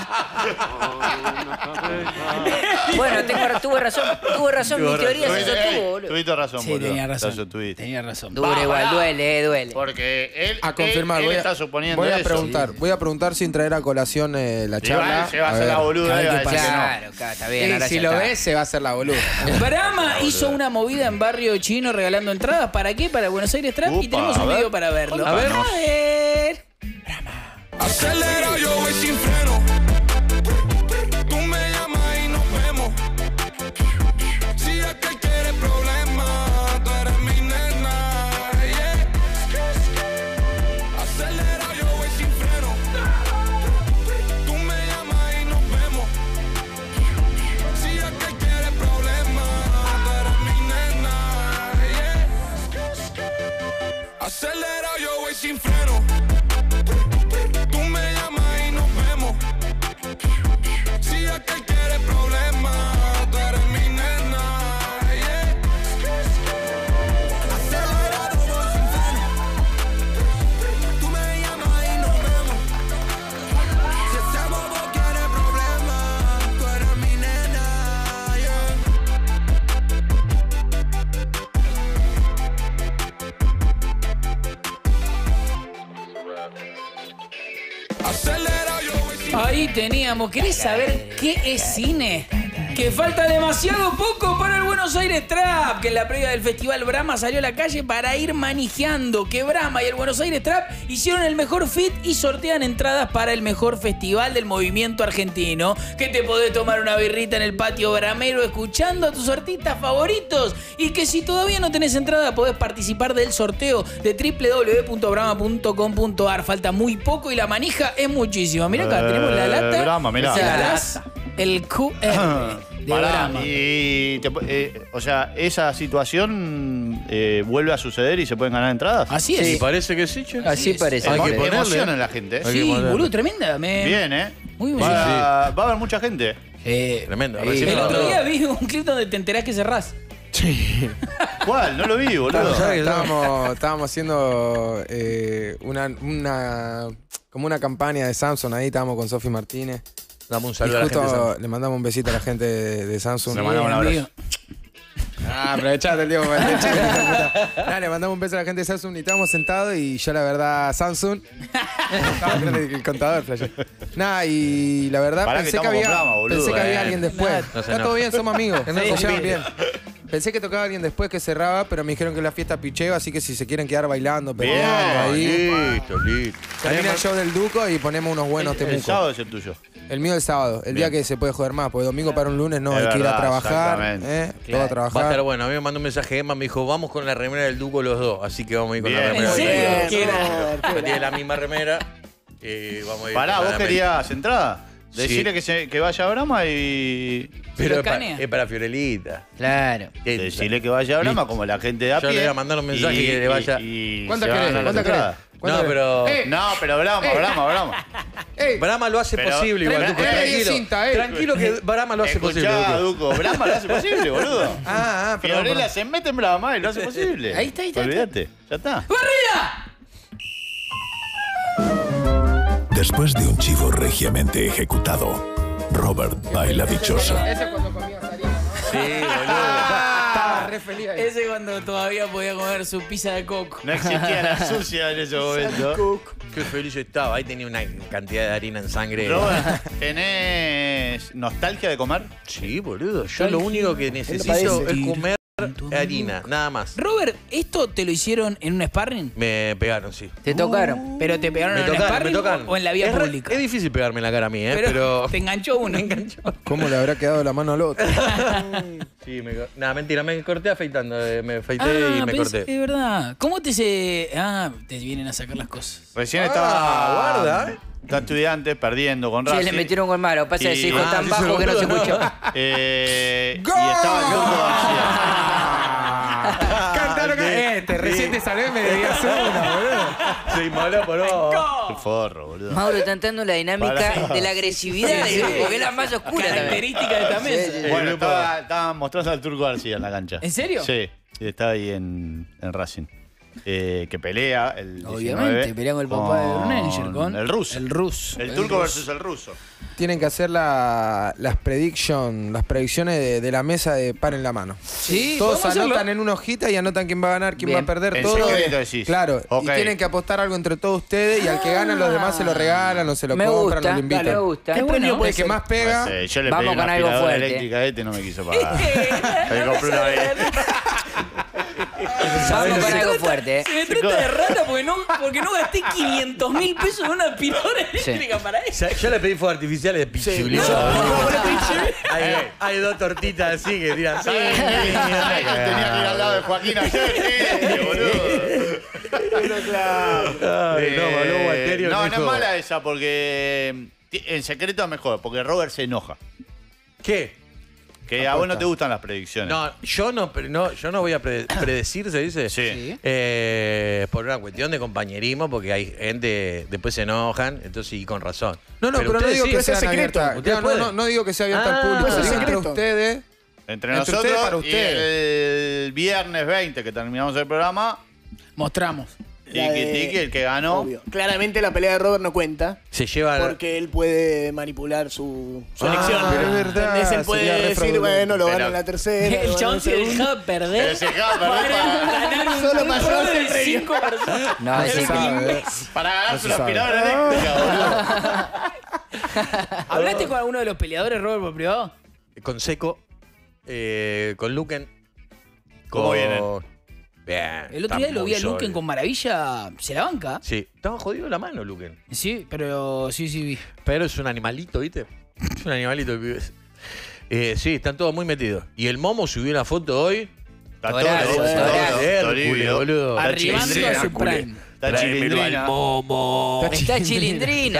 Bueno, tengo, tuve razón, tuve razón, mi teoría se Tuviste- sostuvo, ey, boludo. Tuviste razón, Sí, boludo. tenía razón. Razón tuviste. Tenía razón. Dura igual, duele, eh, duele. Porque él, A confirmar, él, él voy, a, está suponiendo voy a eso. preguntar, voy a preguntar sin traer a colación eh, la charla. Igual se va a hacer ver. la boluda a ver y va a qué decir que no. Claro, claro, está bien. Y ahora si ya lo está. ves, se va a hacer la boluda. Brahma hizo una movida en Barrio Chino regalando entradas. ¿Para qué? Para Buenos Aires Trap. y Upa, tenemos a un ver. video para verlo. A ver. A ver. Acelera, yo voy sin freno. Tú me llamas y nos vemos. Si es que quieres problemas, tú eres mi nena. Yeah. Acelera, yo voy sin freno. Tú me llamas y nos vemos. Si es que quieres problemas, tú eres mi nena. Yeah. Acelera, yo voy sin freno. Tú me llamas y nos vemos. Si es que quieres problemas, tú eres mi nena. Yeah. Acelerado voy sin freno. Tú me llamas y nos vemos. Si ese bobo quiere problemas, tú eres mi nena. Yeah. Acelera, yo voy sin Ahí teníamos. ¿Querés saber qué es cine? Que falta demasiado poco para el Buenos Aires Trap. Que en la previa del festival Brahma salió a la calle para ir manejando. Que Brahma y el Buenos Aires Trap hicieron el mejor fit y sortean entradas para el mejor festival del movimiento argentino. Que te podés tomar una birrita en el patio bramero escuchando a tus artistas favoritos. Y que si todavía no tenés entrada podés participar del sorteo de doble u doble u doble u punto brahma punto com punto ar. Falta muy poco y la manija es muchísima. Mirá acá, Eh, tenemos la lata. Brahma, mirá. Y La atrás, el Q R de Pará, Brahma. y te- eh, o sea, esa situación eh, vuelve a suceder y se pueden ganar entradas. Así es. Sí, parece que sí, che. Así parece. Hay que Emo- ponerle. Emociona a la gente. ¿eh? Hay que Sí, ponerle. boludo, tremenda. Me... Bien, ¿eh? Muy bien. Va, va a haber mucha gente. Eh, Tremendo. el Recién otro lo- día vi un clip donde te enterás que cerrás. ¿Cuál? No lo vi, boludo. Estábamos, estábamos haciendo eh, una, una como una campaña de Samsung ahí, estábamos con Sofi Martínez. Dame un Y saludo a la justo gente. de Samsung. le mandamos un besito a la gente de, de Samsung. Le mandamos un abrazo. amigo. Ah, aprovechate el tiempo. para el chico, hijo de puta. Nada, le mandamos un beso a la gente de Samsung y estábamos sentados y yo la verdad, Samsung. Estaba viendo el contador, flash. Nada, y la verdad Pará que pensé que, estamos había, con Brahma, boludo, pensé que había eh. alguien después. No sé, Está no. todo bien, somos amigos. No nos se llevan compite. bien. Pensé que tocaba alguien después que cerraba, pero me dijeron que la fiesta picheo, así que si se quieren quedar bailando, peleando ahí. Listo, listo. Termina el show del Duco y ponemos unos buenos El, el temucos. sábado es el tuyo. El mío el sábado, el día Bien. que se puede joder más, porque domingo para un lunes no, Es hay que ir a verdad, trabajar. exactamente. ¿eh? Todo a Va a trabajar. estar bueno. A mí me mandó un mensaje Emma, me dijo, vamos con la remera del Duco los dos. Así que vamos a ir con Bien. la remera ¿En del serio? Duco. ¿Qué era? Me tiene la misma remera. Eh, vamos a ir Pará, con la vos remera. querías entrada. Sí. Decirle que, se, que vaya a Brahma y. Pero ¿Lo es para, escanea? es para Fiorelita. Claro. Que- Decirle que vaya a Brahma Listo. como la gente de a Yo pie. le voy a mandar un mensaje y- que le vaya- y- y ¿Cuántas se va a querés? ganar la ¿Cuántas entrada. querés? ¿Cuántas No, querés? pero. Eh, No, pero Brahma, Eh. Brahma, Brahma. ¡Ey! Brahma lo hace Pero- posible igual, Tre- Duco, eh, tranquilo. cinta, eh. Tranquilo que Brahma lo hace posible. Escuchá, Duco. Duco, Brahma lo hace posible, boludo. Ah, ah, perdón, Fiorella perdón. se mete en Brahma y lo hace posible. Ahí está, ahí está, ahí Olvídate, ya está. ¡Barrida! Después de un chivo regiamente ejecutado, Robert baila dichosa. Ese es cuando comías harina, ¿no? Sí, boludo. Estaba re feliz ahí. Ese cuando todavía podía comer su pizza de coco. No existía la sucia en ese momento. Qué feliz yo estaba. Ahí tenía una cantidad de harina en sangre. Robert, ¿tenés nostalgia de comer? Sí, boludo. Yo lo único que necesito padece. es comer harina, nada más. Robert, ¿esto te lo hicieron en un sparring? Me pegaron, sí. Te tocaron. ¿Pero te pegaron Me en un tocaron, me sparring tocaron. o en la vía es re- pública? Es difícil pegarme en la cara a mí, ¿eh? pero, Pero. te enganchó uno. Me enganchó. ¿Cómo le habrá quedado la mano al otro? Sí, me. co- Nada, mentira, me corté afeitando. eh, Me afeité Ah, y me pensé- corté. es verdad. ¿Cómo te se...? Ah, te vienen a sacar las cosas. Recién Ah, estaba. guarda, eh. Está estudiante perdiendo con Sí, Racing. le metieron gol malo. Pasa que Y- se dijo Ah, tan sí, bajo se que no se boludo, escuchó. no. Eh, y ¡Gol! estaba el Turco García. Cantaron que. Eh, te recién te salvé, me debías una, boludo. Soy malo por vos. Qué forro, boludo. Mauro está entrando en la dinámica Pará. de la agresividad, Sí, sí. porque es la más oscura también. Característica de esta mesa. Sí, sí. Bueno, estaba, estaba mostrando al Turco García en la cancha. ¿En serio? Sí, sí, está ahí en, en Racing. Eh, que pelea el Obviamente, diecinueve pelea con el papá de Brunninger, con el ruso. El ruso. El turco versus el ruso. Tienen que hacer la, las prediction, las predicciones de, de la mesa de par en la mano. Sí, Todos podemos hacerlo. anotan en una hojita y anotan quién va a ganar, quién Bien. va a perder, En todo. secreto decís. Claro, Ok. y tienen que apostar algo entre todos ustedes y al que gana los demás se lo regalan o se lo Me compran gusta, o lo invitan. me gusta. Qué bueno. El que más pega, No sé, yo le Vamos pedí una con algo aspiradora fuerte. eléctrica a este y no me quiso pagar. Me compré una vez. Vamos con algo fuerte, ¿eh? Se me trata de rata porque no, porque no gasté quinientos mil pesos en una aspiradora eléctrica para O eso. sea, yo le pedí fuegos artificiales de pichulín. Hay, hay dos tortitas así que tiran. Sí, Tenía que ir al lado de Joaquín ayer. Sí, boludo. Ay, no, habló Gualterio, Eh, no, no dijo- es mala esa porque eh, en secreto es mejor, porque Robert se enoja. ¿Qué? Que a vos no te gustan las predicciones. No, yo no, pre- no, yo no voy a pre- predecir, se dice. Sí. Eh, por una cuestión de compañerismo, porque hay gente, después se enojan, entonces y con razón. No, no, pero, no ustedes digo sí, que ustedes sea secreto. abierta. Ustedes No, no, pueden. no, no digo que sea abierta Ah, al público, puede ser digo entre secreto. ustedes. Entre Entre nosotros ustedes para y ustedes. el viernes veinte que terminamos el programa, Mostramos. La Tiki de- Tiki, el que ganó. Obvio. Claramente la pelea de Robert no cuenta. Se lleva. Porque él puede manipular su, su Ah, elección. pero es verdad, ¿Entendés? Él sería puede re decir, fraudulento. bueno, lo Pero- gana en la tercera. El lo chabón gana se en la segunda. dejaba perder. Pero se dejaba perder para, ganar un, Solo un para pro llevarse de el premio. cinco personas. No, es se increíble. sabe. para ganar No su se sabe. aspiradora eléctrica, boludo. ¿Hablaste con alguno de los peleadores, Robert, por privado? Con Seco, eh, con Luken. ¿Cómo con- vienen? Bien. El otro está día lo vi muy a Luken sólido. con maravilla. ¿Se la banca? Sí, estaba jodido la mano, Luken. Sí, pero sí, sí vi. Pero es un animalito, ¿viste? Es un animalito el pibe ese. Eh, sí, están todos muy metidos. Y el Momo subió una foto hoy. Está todo, Horacio, todo, Horacio. todo, Hércules, Toribio. boludo. Está Arribando a chilindrina, su culé. prime. Está chilindrina. Momo. Está chilindrina,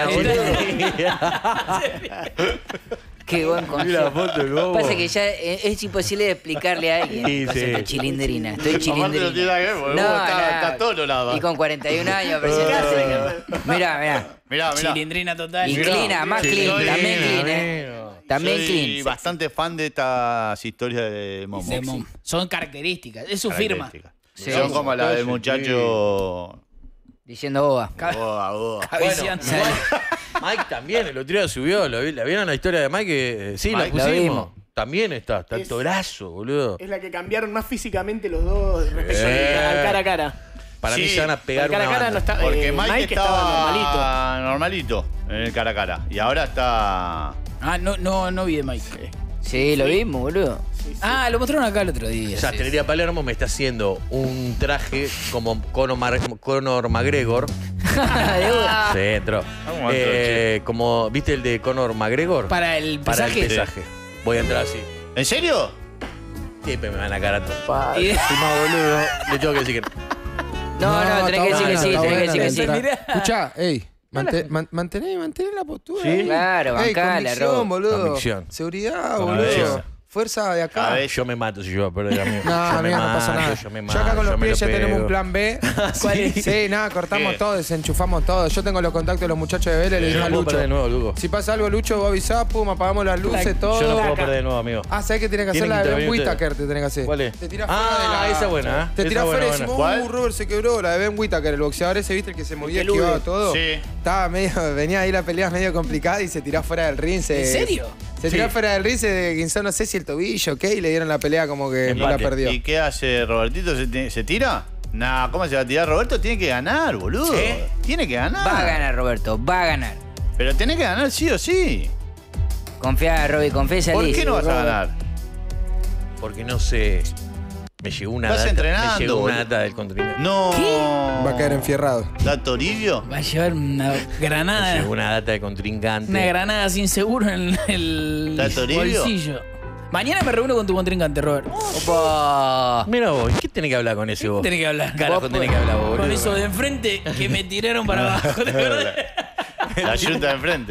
boludo. Qué buen Mira la concepto. foto del Momo. Pasa que ya es es imposible de explicarle a alguien. Sí, el concepto sí. chilindrina. Estoy Aparte no tiene chilindrina. nada que ver, porque vos está, está todo lado. Y con cuarenta y un años presentaste. Mirá, mirá. Mirá, mirá. Chilindrina total. Y clean, más Sí, clean, sí, también sí, clean, eh. También Soy clean. bastante fan de estas historias de Momo. De Mom. Son características. Es su firma. Características. Sí. Son como la del muchacho. Diciendo boba. Boa, boa. Cabeceando. Bueno, Mike también, el otro día subió. ¿lo vi- ¿La vieron la historia de Mike? Eh, sí, Mike, la la pusimos. vimos. También está, está Es- torazo, boludo. Es la que cambiaron más físicamente los dos respecto Eh. al cara a cara. Para mí Sí, se van a pegar Al cara a una cara no banda. está. Porque eh, Mike, estaba normalito. estaba normalito en el cara a cara. Y ahora está. Ah, no, no, no vi de Mike. Sí, lo vimos, boludo. Ah, lo mostraron acá el otro día. Sastrería Palermo me está haciendo un traje como Conor, Mar- Conor McGregor. De una. Sí, entró. ¿Cómo entró, Eh, como, ¿viste el de Conor McGregor? Para el Para el pesaje. pesaje. Voy a entrar así. ¿En serio? Siempre me van a cara todo. Y- Encima, boludo. Le tengo que decir que. No, no, tenés que decir que sí, está tenés que buena decir que la sí. entrada. Mirá. Escuchá, ey, Mante- man- mantener, mantener la postura. Sí. ahí. Claro, Ey, bancala, convicción, Rob. boludo. Convicción. Seguridad, Convicción. boludo. Fuerza de acá. A ver, Yo me mato si yo perder, amigo. No, Yo me amiga, no pasa mato, nada. Yo, me Yo acá mato, con los yo me pies lo ya tenemos pego. un plan B. ¿Cuál es? Sí, nada, cortamos ¿Qué? todo, desenchufamos todo. Yo tengo los contactos de los muchachos de Vélez, le Yo dije no a puedo Lucho. perder de nuevo, Lugo. Si pasa algo, Lucho, vos avisás, pum, apagamos las luces, todo. Yo no puedo perder de nuevo, amigo. Ah, ¿sabés qué tenés que hacer? Tienen La que de Ben intervenir Whittaker te tenés que hacer. ¿Cuál es? Te tirás fuera de Ah, la... esa es buena, ¿eh? Te Esa tirás es fuera y buena, decimos, buena. uh, Robert se quebró. La de Ben Whittaker, el boxeador ese, ¿viste? El que se movía, peludo. esquivaba todo. Sí. Estaba medio, venía ahí la pelea medio complicada y se tiró fuera del ring. Se, ¿En serio? Se tiró fuera del ring, se guinzó no sé si el tobillo o qué, y le dieron la pelea como que no la Empate. perdió. ¿Y qué hace Robertito? ¿Se, ti- se tira? Nah, ¿cómo se va a tirar? Roberto tiene que ganar, boludo. ¿Sí? Tiene que ganar. Va a ganar, Roberto, va a ganar. Pero tenés que ganar sí o sí. Confía, Robbie, confía, ¿Por salí. qué no vas a ganar? Porque no sé. Me llegó una Estás data. entrenando, Me llegó una boludo. data del contrincante. No. Va a caer enfierrado. ¿Da Toribio? Va a llevar una Me granada. llegó una data del contrincante. Una granada sin seguro en el ¿Está Toribio? bolsillo. Mañana me reúno con tu contrincante, Robert. Opa. Mira vos, ¿qué tenés que hablar con ese vos? Tenés que hablar. Carajo, tenés que hablar vos, Con boludo. eso de enfrente que me tiraron para abajo, de verdad. La yuta de enfrente.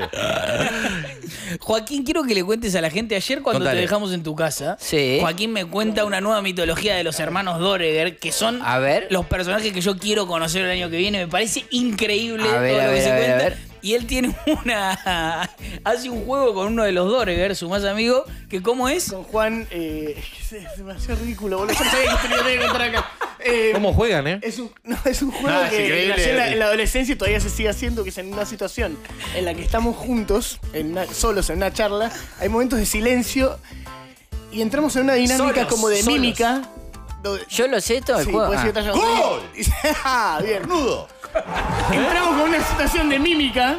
Joaquín, quiero que le cuentes a la gente. Ayer cuando Contale. te dejamos en tu casa, Sí. Joaquín me cuenta una nueva mitología de los hermanos Doriger, que son A ver. los personajes que yo quiero conocer el año que viene. Me parece increíble A ver, todo a lo que ver, se a ver, cuenta. a ver. Y él tiene una... hace un juego con uno de los Doriger, su más amigo, que ¿cómo es? Con Juan, eh, es, es demasiado ridículo, boludo. Yo no sabía que tenía que contar acá. Eh, ¿Cómo juegan, eh? Es un, no, es un juego No, es que increíble. nació en la, en la adolescencia y todavía se sigue haciendo, que es en una situación en la que estamos juntos, en una- solos en una charla, hay momentos de silencio y entramos en una dinámica Solos, como de solos. mímica. donde- Yo lo sé todo el Sí, juego. puedes Ah. ir tallando. ¡Gol! Y dice, ah, bien. Nudo. Entramos con una situación de mímica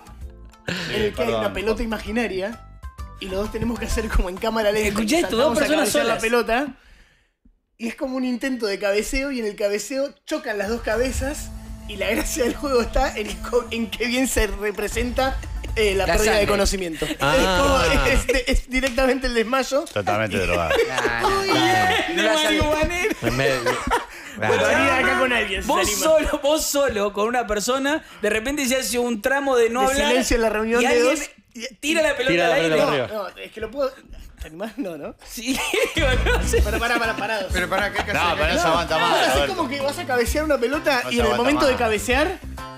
en el que hay perdón. una pelota imaginaria y los dos tenemos que hacer como en cámara lenta. Escuchá esto, dos Saltamos a personas cabecear solas. la pelota y es como un intento de cabeceo y en el cabeceo chocan las dos cabezas y la gracia del juego está en, co- en que bien se representa eh, la, La pérdida sangre. de conocimiento. Ah. Es, como- es- es directamente el desmayo. Totalmente drogado. Nah, nah, nah. No la sabía. Me- me- Lo haría acá con alguien. si Vos se anima. solo, vos solo, con una persona, de repente se hace un tramo de no De hablar. silencio en la reunión y de alguien dos. Tira la pelota Tira la al aire. pelota No, arriba. no, es que lo puedo. ¿Te animás? No, ¿no? Sí, no sé. Pero pará, pará, pará. Pero pará, ¿qué hay que No, hacer? pero no se aguanta No, más. es Roberto. como que vas a cabecear una pelota No y se en el aguanta momento de más. cabecear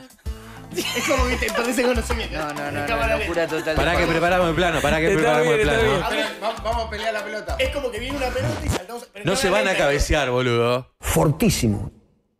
es como que te perdés el conocimiento. No, no, no, En no, cámara locura lenta. total. Pará que preparamos el plano, pará que Está preparamos el bien, está plano. bien. A ver, Vamos, vamos a pelear la pelota. es como que viene una pelota y saltamos. pero en No se cámara van a lenta. cabecear, boludo. Fortísimo.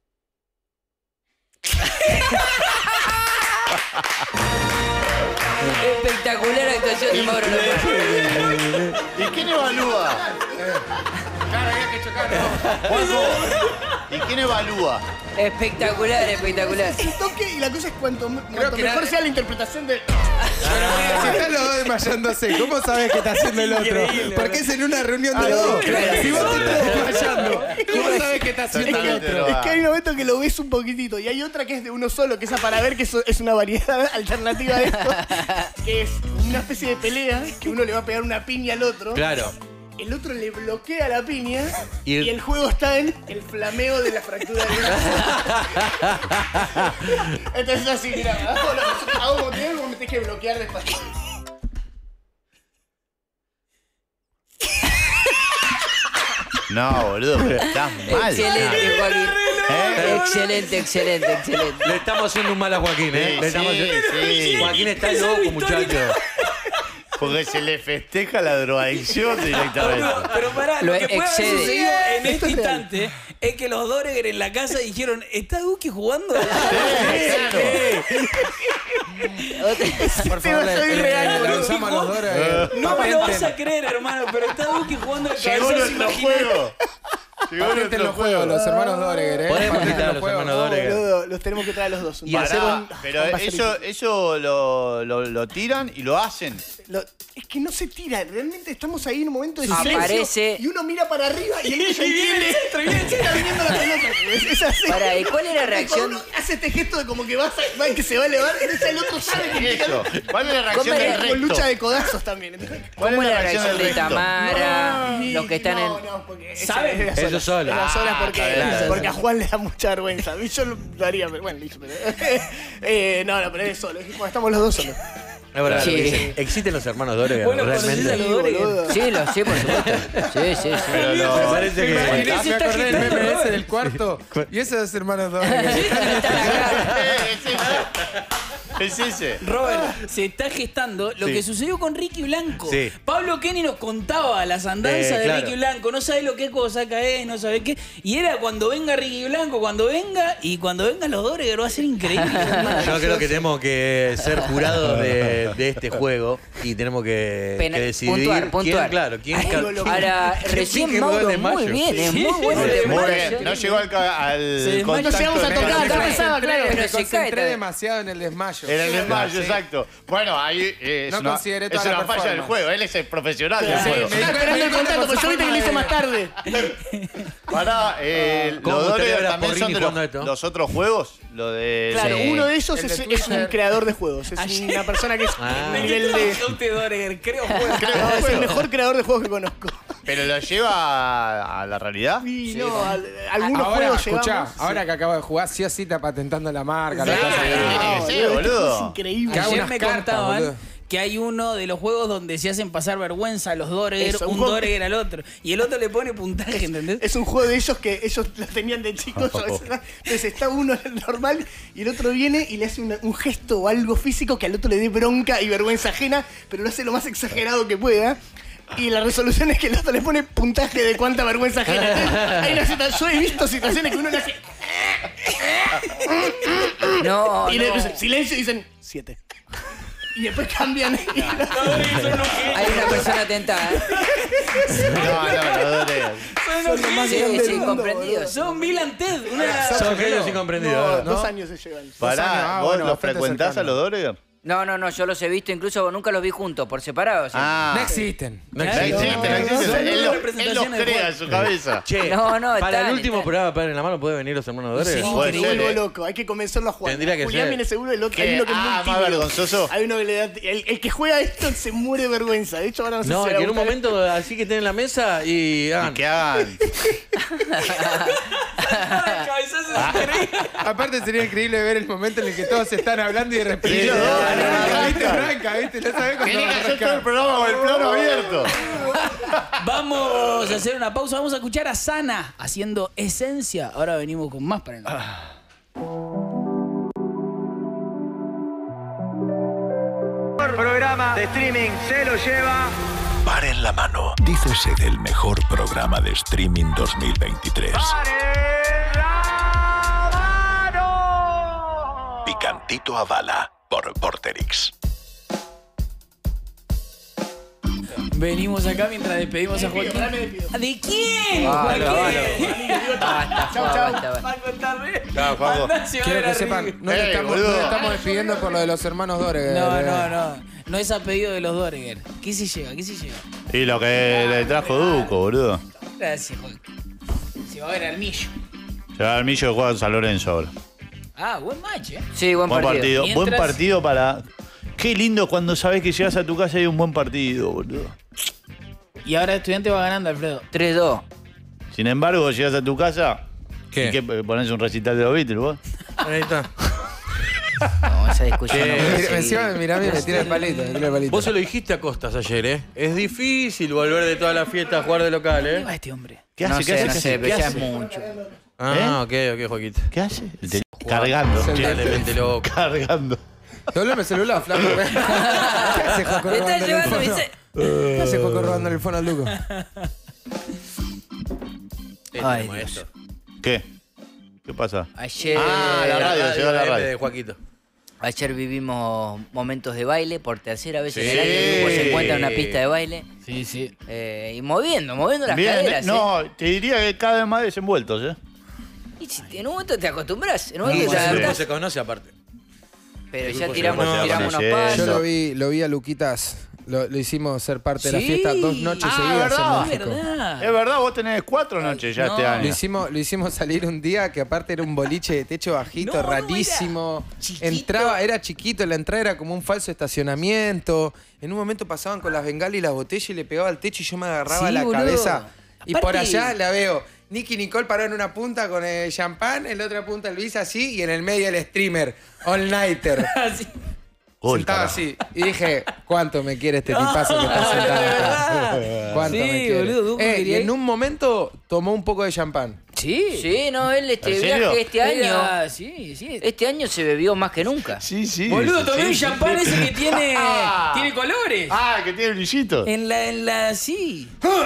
Espectacular actuación de Mauro López. ¿Y quién evalúa? Claro, había que chocar, ¿no? Juanjo. ¿Y quién evalúa? Espectacular, espectacular. Un toque y la cosa es cuanto, cuanto que mejor la- sea la interpretación de. Si están los dos desmayándose, ¿cómo sabes qué está haciendo el otro? Porque es en una reunión de Ah, dos. sí, claro. Si vos te estás desmayando, ¿cómo sabes qué está haciendo el Totalmente otro? drogado. Es que hay un momento que lo ves un poquitito y hay otra que es de uno solo, que esa para ver que eso es una variedad alternativa de esto, que es una especie de pelea que uno le va a pegar una piña al otro. Claro. El otro le bloquea la piña Y y el- el, juego está en el flameo de la fractura del brazo. Entonces así, mira, hago, lo- hago como te digo, como me tenés que bloquear despacio. No, boludo, pero estás mal. Excelente, Joaquín. ¿Eh? Excelente, excelente, excelente. Le estamos haciendo un mal a Joaquín, ¿eh? Sí, Le estamos sí, haciendo- sí. Joaquín está loco, muchacho. Porque se le festeja la drogadicción directamente. No, pero pará, lo, Lo que puede haber excede. sucedido en Esto este es real. instante es que los Doriger en la casa dijeron, ¿está Duque jugando? Por Te vas favor, a ir le- real, le boludo. lanzamos a los dos. eh, No me lo vas patenten- a creer, hermano, pero está Duque jugando al Llegó cabezazo nuestro imaginario. juego. Llegó Patenten nuestro los juegos, los hermanos Doriger, ¿eh? Podemos Patenten invitar a los juegos. hermanos Doriger. Boludo, los tenemos que traer a los dos. Y Pará, hacemos- pero eso, eso lo, lo, lo tiran y lo hacen. Lo- es que no se tira, realmente estamos ahí en un momento de Aparece- silencio y uno mira para arriba y el otro ya Y viene el entiende centro, y viene el que está viniendo la pelota. Es, es así. Pará, ¿y cuál es la Cuando reacción? uno hace este gesto de como que va, a- va- que se va a elevar, entonces el otro sabe que Eso. ¿Cuál es la reacción ¿Cómo del era? con resto? lucha de codazos también. Entonces, ¿Cuál ¿Cómo es es la la reacción reacción del de resto? Tamara? y- Los que están no, en. no, porque ¿Saben? es de Ellos solos. Las horas Ah, porque, está bien. porque a Juan le da mucha vergüenza. A mí yo lo haría, pero bueno, listo. Pero, eh, no, no, pero es solo. Bueno, estamos los dos solos. Es verdad, Sí. lo que dicen. ¿Existen los hermanos Doregan? Bueno, realmente. conocés a los Doregan. Sí, lo sé, por supuesto. Sí, sí, sí. Pero no. Me parece que. Imaginé- Ah, se me está acordé del agitando, meme ese Robert. del cuarto. Y esos hermanos dos. Es ese. Robert, se está gestando lo Sí. que sucedió con Ricky Blanco. Sí. Pablo Kenny nos contaba las andanzas Eh, de claro. Ricky Blanco. No sabe lo que cosa cae, no sabe qué. Y era cuando venga Ricky Blanco, cuando venga, y cuando vengan los Doregar va a ser increíble. Yo creo que tenemos que ser jurados de, de este juego y tenemos que, Pena- que decidir puntuar, quién, puntuar. claro, quién Ay, ca- lo- lo- quién- Ahora, quién recién finge gol Mauro, de muy mayo. bien, es Sí, muy bueno sí, de Muy mayo. bien. No llegó al, ca- al desmayó. contacto No llegamos a en tocar, el- acá pasaba, claro. Me Pero se cae concentré también. demasiado en el desmayo. En el desmayo, Sí. exacto. Bueno, ahí eh, es No una, consideré es toda una la falla del performance. juego. Él es el profesional del Sí, juego. me- Está esperando el contrato, porque yo viste que lo hice más tarde. Pará, eh, ¿Cómo los me gustaría Doregar ver a también son Porrini de jugando los, esto? los otros juegos. Lo de. Claro, Sí. uno de ellos El es, de es un Twitter. creador de juegos. Es Ayer- una persona que es Ah. un nivel de. usted, Doregar? Creo juego. No, es el mejor creador de juegos que conozco. Pero lo lleva a, a la realidad. Y no, al- algunos Ahora, juegos escuchá, llevamos. ahora que acabo de jugar, sí o sí está patentando la marca. la Sí, cosa. tiene que No, ser, boludo, boludo. Es increíble. Que haga Ayer unas me cartas, contaban boludo. que hay uno de los juegos donde se hacen pasar vergüenza a los Doregar, Eso, un un juego- Doregar al otro. Y el otro le pone puntaje, ¿entendés? Es un juego de ellos que ellos lo tenían de chicos. Entonces está uno normal y el otro viene y le hace una- un gesto o algo físico que al otro le dé bronca y vergüenza ajena, pero lo hace lo más exagerado que pueda. Y la resolución es que el otro le pone puntaje de cuánta vergüenza ajena. Hay una situación, yo he visto situaciones que uno le hace. No, Y le no. dicen silencio y dicen siete. Y después cambian. Y Hay una persona tentada. ¿eh? No, no, los Doregar. Son los más Sí, grandes sí, del mundo, comprendidos. boludo. Son Bill and Ted. Una... Son genios incomprendidos. No, dos años se llevan. años, Pará, ah, ¿vos bueno, los bastante frecuentás a cercano. los Doregar? No, no, no, yo los he visto, incluso nunca los vi juntos, por separado. ¿sí? Ah, No existen. No no existe. existe, no existe. Son Él, una los- él los representación del crea juego. en su cabeza. Che, No, no, para están, el último están. programa de Padre en la Mano, ¿puede venir los hermanos Doregar? Sí, Puede que ser, vuelvo eh. loco. Hay que convencerlo a Juan. Tendría que Julián ser. viene seguro, el otro. ¿Qué? Hay uno que es muy Ah, más tímido. vergonzoso. Hay uno que le da. El, el que juega esto se muere de vergüenza. De hecho, ahora no sé No, si que le en un gusta- momento así que estén en la mesa y Y hagan. que hagan. Cabezazo increíble. Aparte sería increíble ver el momento en el que todos están hablando y de repente Y los dos, arranca, ¿viste? arranca. Arranca, ¿viste? No sabés cuándo Tenés va que a hacer todo el arrancar. programa con el plano abierto. Vamos a hacer una pausa. Vamos a escuchar a Sana haciendo Esencia. Ahora venimos con más para el Programa de streaming se lo lleva. Par en la mano. Dícese del mejor programa de streaming dos mil veintitrés. Picantito a bala por Porterix. Venimos acá mientras despedimos a Joaquín. ¿De quién? Bárbaro, Joaquín. Basta, Chau, Juan, chau. basta, basta. Va a contarme. Chao, Juanjo. Mandá, se va a Quiero ver que a sepan, Ricky. no, le Eh, estamos, no boludo. le estamos despidiendo por lo de los hermanos Doregar. No, no, no. No es a pedido de los Doregar. ¿Qué se lleva? ¿Qué se lleva? Y lo que le trajo Duco, boludo. Gracias, Joaquín. Se va a ver al millo. Se va al millo de jugar San Lorenzo ahora. Ah, buen match, ¿eh? Sí, buen, Buen partido. partido. Buen Mientras- partido para. Qué lindo cuando sabes que llegas a tu casa y hay un buen partido, boludo. Y ahora el estudiante va ganando, Alfredo. tres dos. Sin embargo, llegas a tu casa. ¿Qué? ¿Y qué? ¿Ponés un recital de los Beatles, vos? Ahí está. No, esa discusión no Che, puede Mira, seguir. Encima me mirá, me tira el palito, me tira el palito. Vos se lo dijiste a Costas ayer, ¿eh? Es difícil volver de toda la fiesta a jugar de local, ¿Qué ¿eh? va este hombre? ¿Qué No hace? sé, ¿Qué hace? no ¿Qué sé, hace? pero ¿Qué ya es hace? mucho. Ah, ok, ok, Joaquito. ¿Qué hace? Te- Cargando. Terriblemente loco. Cargando. Doblame el celular, flaco. ¿Qué hace Joco Me está robándole el llevando mi fono? ce- ¿Qué hace Joco robándole el fono al Duco? Ay, Tenemos Dios. esto. ¿Qué? ¿Qué pasa? Ayer, Ah, la radio, llegó la M radio. de Joaquito. ayer vivimos momentos de baile por tercera vez en Sí. el año. El grupo se encuentra en una pista de baile Sí, sí. eh, y moviendo, moviendo las Bien, caderas. ¿eh? no, te diría que cada vez más desenvueltos, ¿eh? Y si en un momento te acostumbras, en un El momento te grupo adaptás, se conoce aparte. pero el ya grupo se tiramos, conoce, tiramos unos sí. pasos. Yo lo vi, lo vi a Luquitas Lo, lo hicimos ser parte de la Sí. fiesta dos noches Ah, seguidas verdad, en México. verdad. Es verdad, vos tenés cuatro noches ya no. este año. Lo hicimos, lo hicimos salir un día que aparte era un boliche de techo bajito, No, no, rarísimo. era chiquito. Entraba, era chiquito, la entrada era como un falso estacionamiento. En un momento pasaban con las bengalas y las botellas y le pegaba al techo y yo me agarraba Sí, la boludo. cabeza. Y Aparte- por allá la veo. Nicky Nicole paró en una punta con el champán, en la otra punta el bis así y en el medio el streamer, all nighter. Así. Uy, sentado carajo. así. Y dije, ¿cuánto me quiere este tipazo que está sentado de acá? verdad. ¿Cuánto Sí, me quiere? boludo, Duco Eh, quería y ir. en un momento tomó un poco de champán. Sí. Sí, no, él este ¿En serio? viaje este año. Era- Sí, sí. Este año se bebió más que nunca. Sí, sí. Boludo, sí, tomé sí, un sí. champán ese que tiene, tiene colores. Ah, que tiene brillito. En la, en la, sí.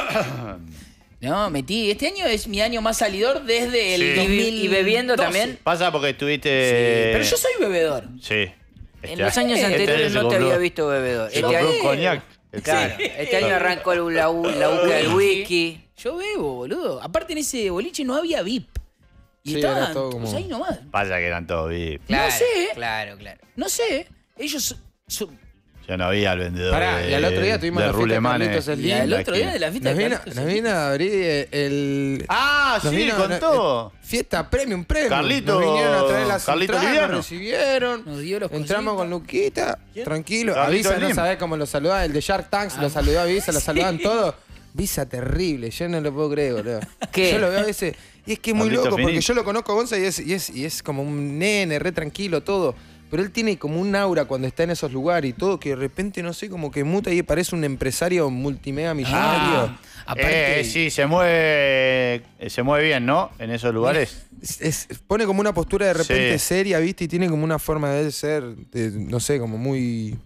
No, metí. Este año es mi año más salidor desde el Sí. Y, dos vi- mil y bebiendo doce. también. Pasa porque estuviste. Sí, pero yo soy bebedor. Sí. En Este los año- años este anteriores año no se te compró- había visto bebedor. Se Este compró año, un coñac. claro, este año arrancó el- la, u- la búsqueda del whisky. Yo bebo, boludo. Aparte en ese boliche no había V I P. Y Sí, estaban era todo como- pues, ahí nomás. Pasa que eran todos V I P. Claro, sé. Claro, claro. No sé. Ellos son- son- Yo no vi al vendedor. Pará, de, y al otro día tuvimos de la fiesta de Rulemanes. Carlitos Slim. Y al La otro día esquina. de la fiesta Nos de vino, Carlitos nos Slim. vino a abrir el... Ah, nos sí, vino- contó. eh, Fiesta premium, premium. Carlito- Nos vinieron a traer la Carlito Sultana, Liviano. nos recibieron. Nos dio los Entramos cositos. con Luquita, tranquilo. A Carlito Visa no Slim. sabés cómo lo saludaba. El de Shark Tanks lo saludó a Visa, lo saludaban todos. Visa terrible, yo no lo puedo creer, boludo. ¿Qué? Yo lo veo a veces. Y es que es muy Carlito loco, porque finito. yo lo conozco a Gonza y es, y, es, y es como un nene, re tranquilo, todo. Pero él tiene como un aura cuando está en esos lugares y todo, que de repente, no sé, como que muta y parece un empresario multimega millonario. Ah, aparte, Eh, sí, se mueve. Se mueve bien, ¿no? En esos lugares. Es- es- pone como una postura de repente Sí. seria, ¿viste? Y tiene como una forma de ser, de, no sé, como muy...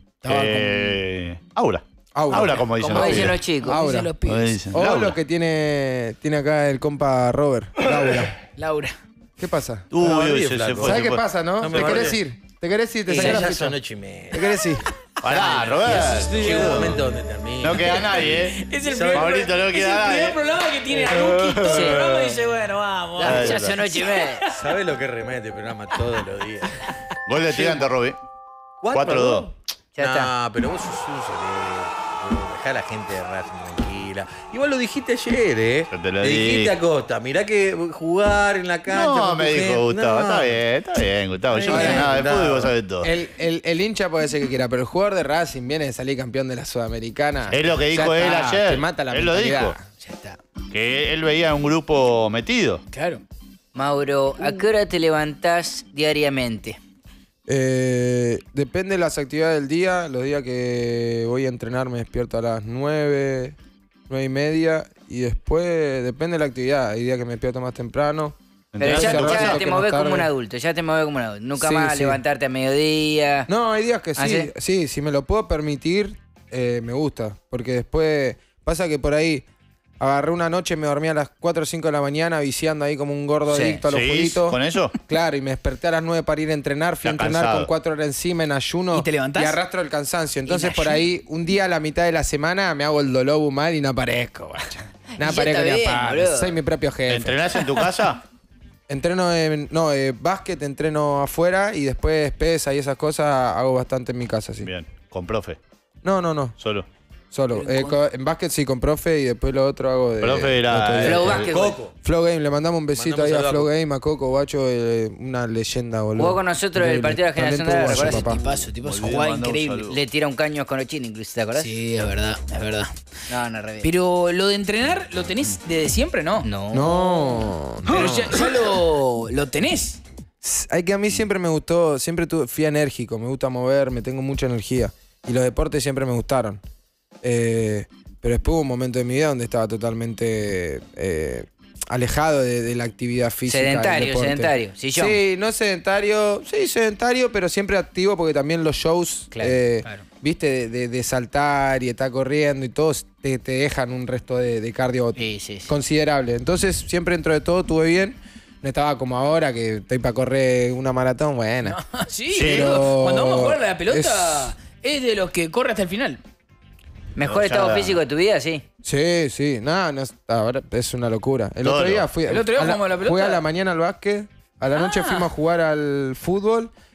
Eh, Aura. Aura. Aura, como dicen Como los dicen pibes. los chicos. Aura. dicen los Como pibes. dicen. O Laura. lo que tiene, tiene acá el compa Robert, Laura. Laura. ¿Qué pasa? Uy, No, uy, olvidé, se, se flaco. fue. ¿Sabes se qué fue. pasa, no? No me ¿Te querés bardees. ir? ¿Te querés ir? ¿Te Y sacás ya la son ficha? ocho y media. ¿Te querés ir? Pará, Robert. Llega un momento donde termina. No queda nadie, ¿eh? Es el Son- primer, Maurito, no es el queda primer nadie. programa que tiene a Luqui todo Sí. el programa y dice, bueno, vamos. Ya, Ay, ya verdad. son ocho y media. ¿Sabes lo que remete este programa todos los días? Gol de estudiante, Robbie. ¿Cuatro, cuatro dos. Ya no, está. pero vos sos un cerebro. Dejá a la gente de Racing tranquila. Igual lo dijiste ayer, ¿eh? Yo te lo Le dijiste dije. a Costa, mirá que jugar en la cancha. No, con me tu dijo gente- Gustavo. no. Está bien, está bien, Gustavo. Yo no sé Bien, nada de Gustavo. fútbol y vos sabés todo. El, el- el hincha puede ser que quiera, pero el jugador de Racing viene de salir campeón de la Sudamericana. Es lo que Ya dijo él está, ayer. Te mata la Él lo mentalidad. dijo. Ya está. Que él veía un grupo metido. Claro. Mauro, ¿a qué hora te levantás diariamente? Eh, depende de las actividades del día. Los días que voy a entrenar me despierto a las nueve, nueve y media. Y después depende de la actividad. Hay días que me despierto más temprano. Pero ¿Entendés? ya, Entonces, ya Racing te que movés más como un tarde. adulto, ya te movés como un adulto. Nunca Sí, más sí. levantarte a mediodía. No, hay días que sí. ¿Ah, sí? sí? si me lo puedo permitir, eh, me gusta. Porque después pasa que por ahí agarré una noche, me dormí a las cuatro o cinco de la mañana viciando ahí como un gordo Sí. adicto a los ¿Seguís jueguitos. con eso? Claro, y me desperté a las nueve para ir a entrenar. Fui a Está entrenar cansado. con cuatro horas encima en ayuno. ¿Y te levantás? Y arrastro el cansancio. Entonces, En por ayuno. ahí, un día a la mitad de la semana me hago el dolor bumal y no aparezco, guacha. No Y ya aparezco está ni bien, a palo. boludo. Soy mi propio jefe. ¿Entrenás en tu casa? Entreno en. No, eh, básquet entreno afuera y después pesa y esas cosas hago bastante en mi casa, sí. Bien, con profe, No, no, no. solo. Solo. Eh, co- en básquet sí, con profe y después lo otro hago de. Profe era- otro día. Flow eh, Basket. Coco. Flow Game, le mandamos un besito Mandamos ahí a saludo a Flow Coco. Game, a Coco, guacho, eh, una leyenda, boludo. Jugó con nosotros el Increíble. partido de la generación Talento dorada, uruguayo, ¿recordás? papá. Tipazo, tipazo. Olvidé Jugaba mandar un increíble. saludo. Le tira un caño con los chinos, incluso, ¿te acordás? Sí, es verdad, es verdad. No, no, re bien. Pero lo de entrenar, ¿lo tenés desde siempre, no? No. No. Pero no. ya, ya lo, lo tenés. Hay que a mí siempre me gustó, siempre tuve, fui enérgico, me gusta moverme, tengo mucha energía. Y los deportes siempre me gustaron. Eh, pero después hubo un momento de mi vida donde estaba totalmente eh, alejado de, de la actividad física. del Sedentario, deporte. sedentario, sillón. Sí, no sedentario, sí, sedentario, pero siempre activo porque también los shows, Claro, eh, claro. viste, de, de- de saltar y estar corriendo y todos te, te dejan un resto de, de cardio Sí, sí, sí. considerable. Entonces, siempre dentro de todo tuve bien. No estaba como ahora que estoy para correr una maratón, bueno. sí, Pero boludo. Cuando vamos a jugar a la pelota, es- es... de los que corre hasta el final. Mejor No, ya estado da. físico de tu vida, sí. Sí, sí, nada, no, es- ahora es una locura. El Todo otro lo- día fui, El otro día a la, jugamos a la pelota. fui a la mañana al básquet, a la noche Ah. fuimos a jugar al fútbol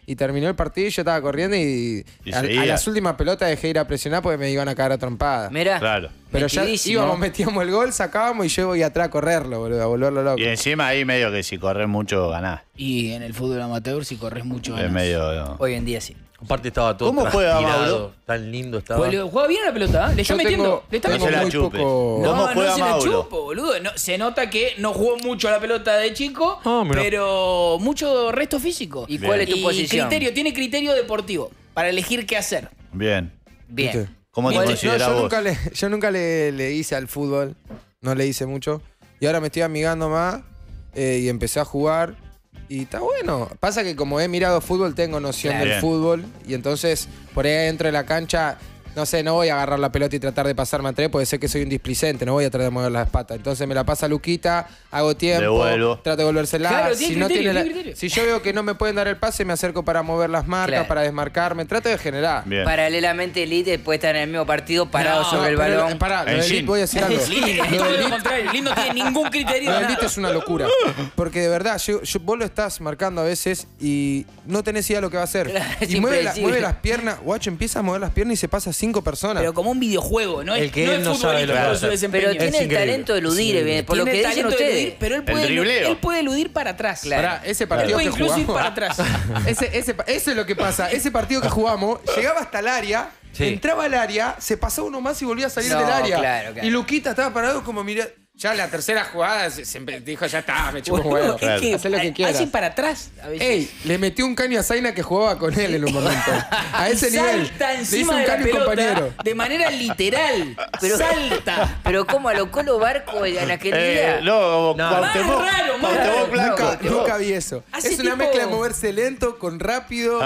y terminó el partido y yo estaba corriendo y, Y a, seguía. a las últimas pelotas dejé ir a presionar porque me iban a cagar a trompadas. Mirá, Claro. Pero ya metidísimo. íbamos, metíamos el gol, sacábamos y yo voy atrás a correrlo, boludo, a volverlo loco. Y encima ahí medio que si corres mucho ganás. Y en el fútbol amateur, si corres mucho, Es ganas. medio. ¿no? Hoy en día sí. Aparte estaba todo ¿Cómo juega transpirado, Mauro? tan lindo estaba. Juega, juega bien a la pelota, ¿eh? Le está Yo metiendo. tengo- le está tengo No se la metiendo. muy chupes. poco- No, ¿Cómo no juega se la Mauro? chupo, boludo. No, se nota que no jugó mucho a la pelota de chico, Ah, mirá. pero mucho resto físico. ¿Y cuál es tu Y posición? criterio, tiene criterio deportivo para elegir qué hacer. Bien. Bien. ¿Viste? ¿Cómo te No, considerás yo vos? nunca, le, yo nunca le, le hice al fútbol, no le hice mucho. Y ahora me estoy amigando más eh, y empecé a jugar. Y está bueno. Pasa que como he mirado fútbol, tengo noción Claro. del Bien. fútbol. Y entonces, por ahí dentro de la cancha, no sé, no voy a agarrar la pelota y tratar de pasarme a tres porque sé que soy un displicente, no voy a tratar de mover las patas. Entonces me la pasa Luquita, hago tiempo, Devuelvo. trato de volvérsela. Claro, tiene si, no criterio, tiene la- tiene criterio. si yo veo que no me pueden dar el pase, me acerco para mover las marcas, Claro. para desmarcarme. Trato de generar. Bien. Paralelamente, Elite puede estar en el mismo partido parado No, sobre el Pero, balón. Pará, lo En del jean. Elite voy a decir algo. Lin, Lo todo del lo Elite- contrario. Lin no tiene ningún criterio. Lo de del nada. Elite es una locura. Porque de verdad, yo- yo- vos lo estás marcando a veces y no tenés idea lo que va a hacer. Claro, es y mueve, la- impredecible. mueve las piernas. Guacho, empieza a mover las piernas y se pasa a cinco personas. Pero como un videojuego, no El es, que no él es no sabe lo que futbolístico va a su hacer. desempeño. Pero Es tiene el increíble. talento de eludir, Es eh, por lo Tiene que el dicen talento de ustedes. eludir, pero él El puede, dribleo. él puede eludir para atrás. Pará, ese Él partido puede que incluso ir jugamos. para atrás. Ese, ese, eso es lo que pasa. Ese partido que jugamos, llegaba hasta el área, Sí. entraba al área, se pasaba uno más y volvía a salir No, del área. claro, claro. Y Luquita estaba parado como mira. Ya la tercera jugada se- siempre dijo, ya está, me chupo un Boludo, huevo. es que Hacé lo que quieras. hacen para atrás a veces. Ey, le metió un caño a Zaina que jugaba con él en un momento. A ese nivel. Salta Le hizo encima un de la caño a un pelota compañero. de manera literal. Pero- Salta. Pero como a lo Colo Barco en aquel Eh, día. no, No. Cuauhtémoc- Más raro, más Cuauhtémoc raro. Blanco. Nunca, nunca vi eso. Hace Es una tipo- mezcla de moverse lento con rápido.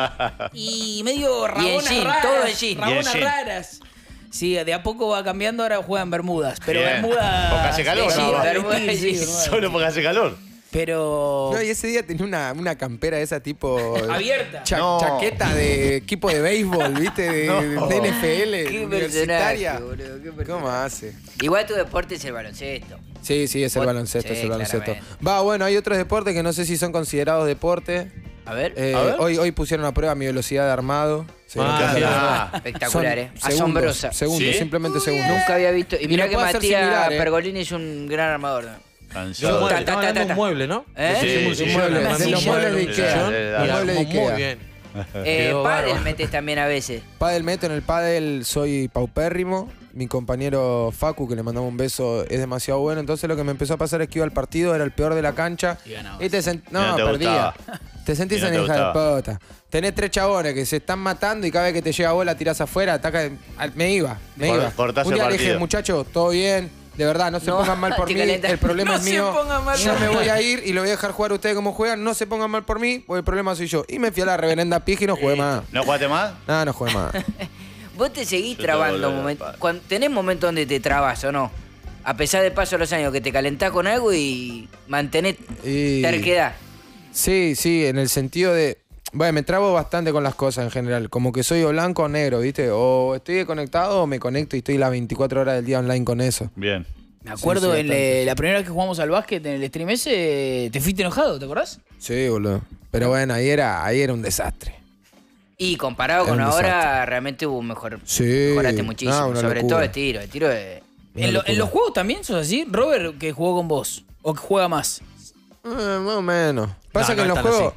Y medio Y en rabonas jean, raras. todo en jean. Y en Rabonas jean. raras. Sí, de a poco va cambiando, ahora juegan Bermudas. Pero Bien. Bermudas. Porque hace calor, Sí, ¿no? para Bermudas, vestir, sí, sí. Bermudas. Solo porque hace calor. Pero. No, y ese día tenía una, una campera de esa tipo. Abierta. cha- No. Chaqueta de equipo de béisbol, ¿viste? De, No. de N F L. Qué universitaria. personaje, boludo, qué personaje. ¿Cómo hace? Igual tu deporte es el baloncesto. Sí, sí, es el Vos- baloncesto, sí, es el baloncesto. claramente. Va, bueno, hay otros deportes que no sé si son considerados deporte. A ver. Eh, A ver. Hoy, hoy pusieron a prueba mi velocidad de armado. Se Ah, nota sí, que- es Ah, Espectacular, son eh. segundos, Asombrosa. Segundos, ¿Sí? simplemente segundos. Nunca había visto. Y Y mira no que puede ser Matías similar, eh. Pergolini es un gran armador. ¿no? Yo cansado. mueble, Ta, ta, estaba ta, hablando ta, de ta. un mueble, ¿no? ¿Eh? Sí, Hicimos un sí, sillón, muebles, armamos de un los muebles de sillón, Ikea. sillón, Los y muebles de armó Ikea. muy bien. Eh, Quedó pádel bárbaro. metes también a veces. Pádel meto en el pádel, soy paupérrimo. Mi compañero Facu, que le mandamos un beso, es demasiado bueno. Entonces lo que me empezó a pasar es que iba al partido, era el peor de la cancha. Y ganabas. Y te sent- Y No, no te perdía. gustaba. Te sentís Y no en te hija de gustaba. puta. Tenés tres chabones que se están matando y cada vez que te llega bola tirás afuera, ataca. al- Me iba, me Cor- iba. cortás Un el día le dije, partido. muchachos, todo bien. De verdad, no se No, pongan mal por te mí. calentás. El problema No es se mío. pongan mal Yo por me mí. voy a ir y lo voy a dejar jugar a ustedes como juegan. No se pongan mal por mí, porque el problema soy yo. Y me fui a la reverenda pija y no jugué más. ¿No jugaste más? No, no jugué más. Vos te seguís Yo trabando tengo dolor, momentos. padre. Cuando, ¿Tenés momentos donde te trabas o no? A pesar de paso de los años, que te calentás con algo y mantenés Y- terquedad. Sí, sí, en el sentido de. Bueno, me trabo bastante con las cosas en general. Como que soy o blanco o negro, ¿viste? O estoy conectado o me conecto y estoy las veinticuatro horas del día online con eso. Bien. Me acuerdo Sí, sí, en bastante. le- la primera vez que jugamos al básquet en el stream ese, te fuiste enojado, ¿te acordás? Sí, boludo. Pero bueno, ahí era, ahí era un desastre. Y comparado Era con un ahora, desastre. realmente hubo un mejor. Sí. Mejoraste muchísimo. No, una sobre locura. todo el tiro. El tiro es. Una En, lo- locura. en los juegos también sos así. Robert, que jugó con vos. O que juega más. Eh, más o menos. Pasa No, que en no los están juegos.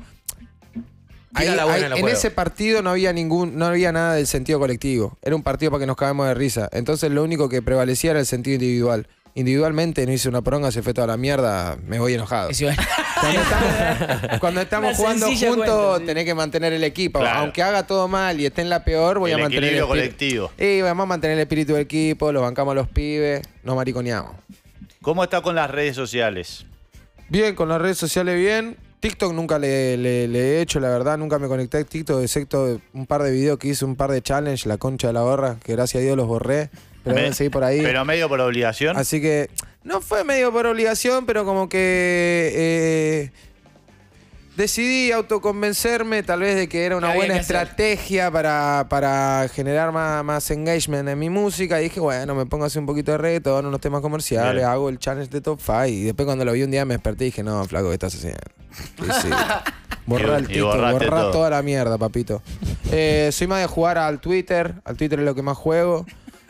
Tira ahí- la buena ahí- en los en juegos. ese partido no había ningún, no había nada del sentido colectivo. Era un partido para que nos cagamos de risa. Entonces lo único que prevalecía era el sentido individual. Individualmente no hice una poronga, se fue toda la mierda, me voy enojado. Ese- Cuando estamos, cuando estamos Una jugando sencilla juntos, cuenta, sí. tenés que mantener el equipo. Claro. Aunque haga todo mal y esté en la peor, voy El a mantener el equilibrio espíritu. colectivo. Y vamos a mantener el espíritu del equipo, lo bancamos a los pibes, nos mariconeamos. ¿Cómo está con las redes sociales? Bien, con las redes sociales bien. TikTok nunca le, le- le he hecho, la verdad, nunca me conecté a TikTok, excepto un par de videos que hice, un par de challenge, la concha de la gorra, que gracias a Dios los borré, pero Me- deben seguir por ahí. Pero medio por obligación. Así que no fue medio por obligación, pero como que eh, decidí autoconvencerme tal vez de que era una Que había buena que hacer. estrategia para, para generar más, más engagement en mi música. Y dije, bueno, me pongo a hacer un poquito de reggaetón, unos temas comerciales, Bien. hago el challenge de Top cinco. Y después cuando lo vi un día me desperté y dije, no, flaco, ¿qué estás haciendo? ¿Qué hiciste? Borrá Y- el y Tito, borraste borrá todo. toda la mierda, papito. Eh, soy más de jugar al Twitter. Al Twitter es lo que más juego.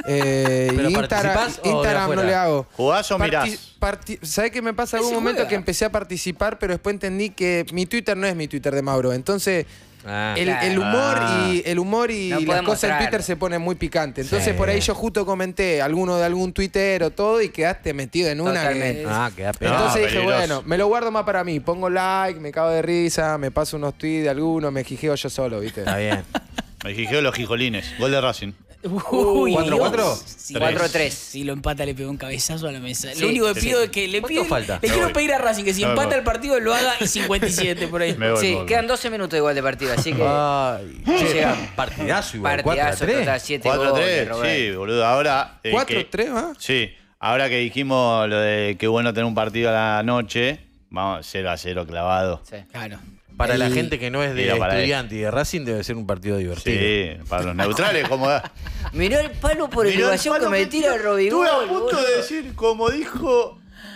Eh, ¿Pero y Instagram, participás o de Instagram no afuera? le hago. ¿Jugás o Parti- mirás? parti- ¿Sabés qué me pasa? Algún se momento juega. que empecé a participar, pero después entendí que mi Twitter no es mi Twitter de Mauro. Entonces, Ah. el, Claro. el humor Ah. y el humor y No las podemos cosas en mostrar. Twitter se ponen muy picantes. Entonces, Sí. por ahí yo justo comenté alguno de algún Twitter o todo y quedaste metido en una Totalmente. que... Ah, queda pegado. Entonces No, dije, peligroso. bueno, me lo guardo más para mí. Pongo like, me cago de risa, me paso unos tweets de alguno, me jijeo yo solo, ¿viste? Está bien. Me jijeo los gijolines. Gol de Racing. Uy, ¿Cuatro, Dios. cuatro? Sí. cuatro tres. Si lo empata, le pega un cabezazo a la mesa. Sí, lo único que sí. pido es que le ¿Cuánto pido. falta? Le Me quiero voy. pedir a Racing que si Me empata voy. el partido lo haga y cincuenta y siete por ahí. Me voy, Sí, me voy. quedan doce minutos igual de partido, así que. Ay. llega. Partidazo igual. Partidazo total, cuatro a tres. siete cuatro goles, tres, Roberto. sí, boludo. Ahora. eh, ¿cuatro que- tres, va? Sí, ahora que dijimos lo de qué bueno tener un partido a la noche, vamos, cero a cero clavado. Sí. Claro. Para la El- gente que no es de Mira, para estudiante y de Racing debe ser un partido divertido. Sí, para los neutrales, como da. Miró el palo por Miró el elevación que palo me que tira tira. Robigol. Estuve a punto boludo. de decir, como dijo,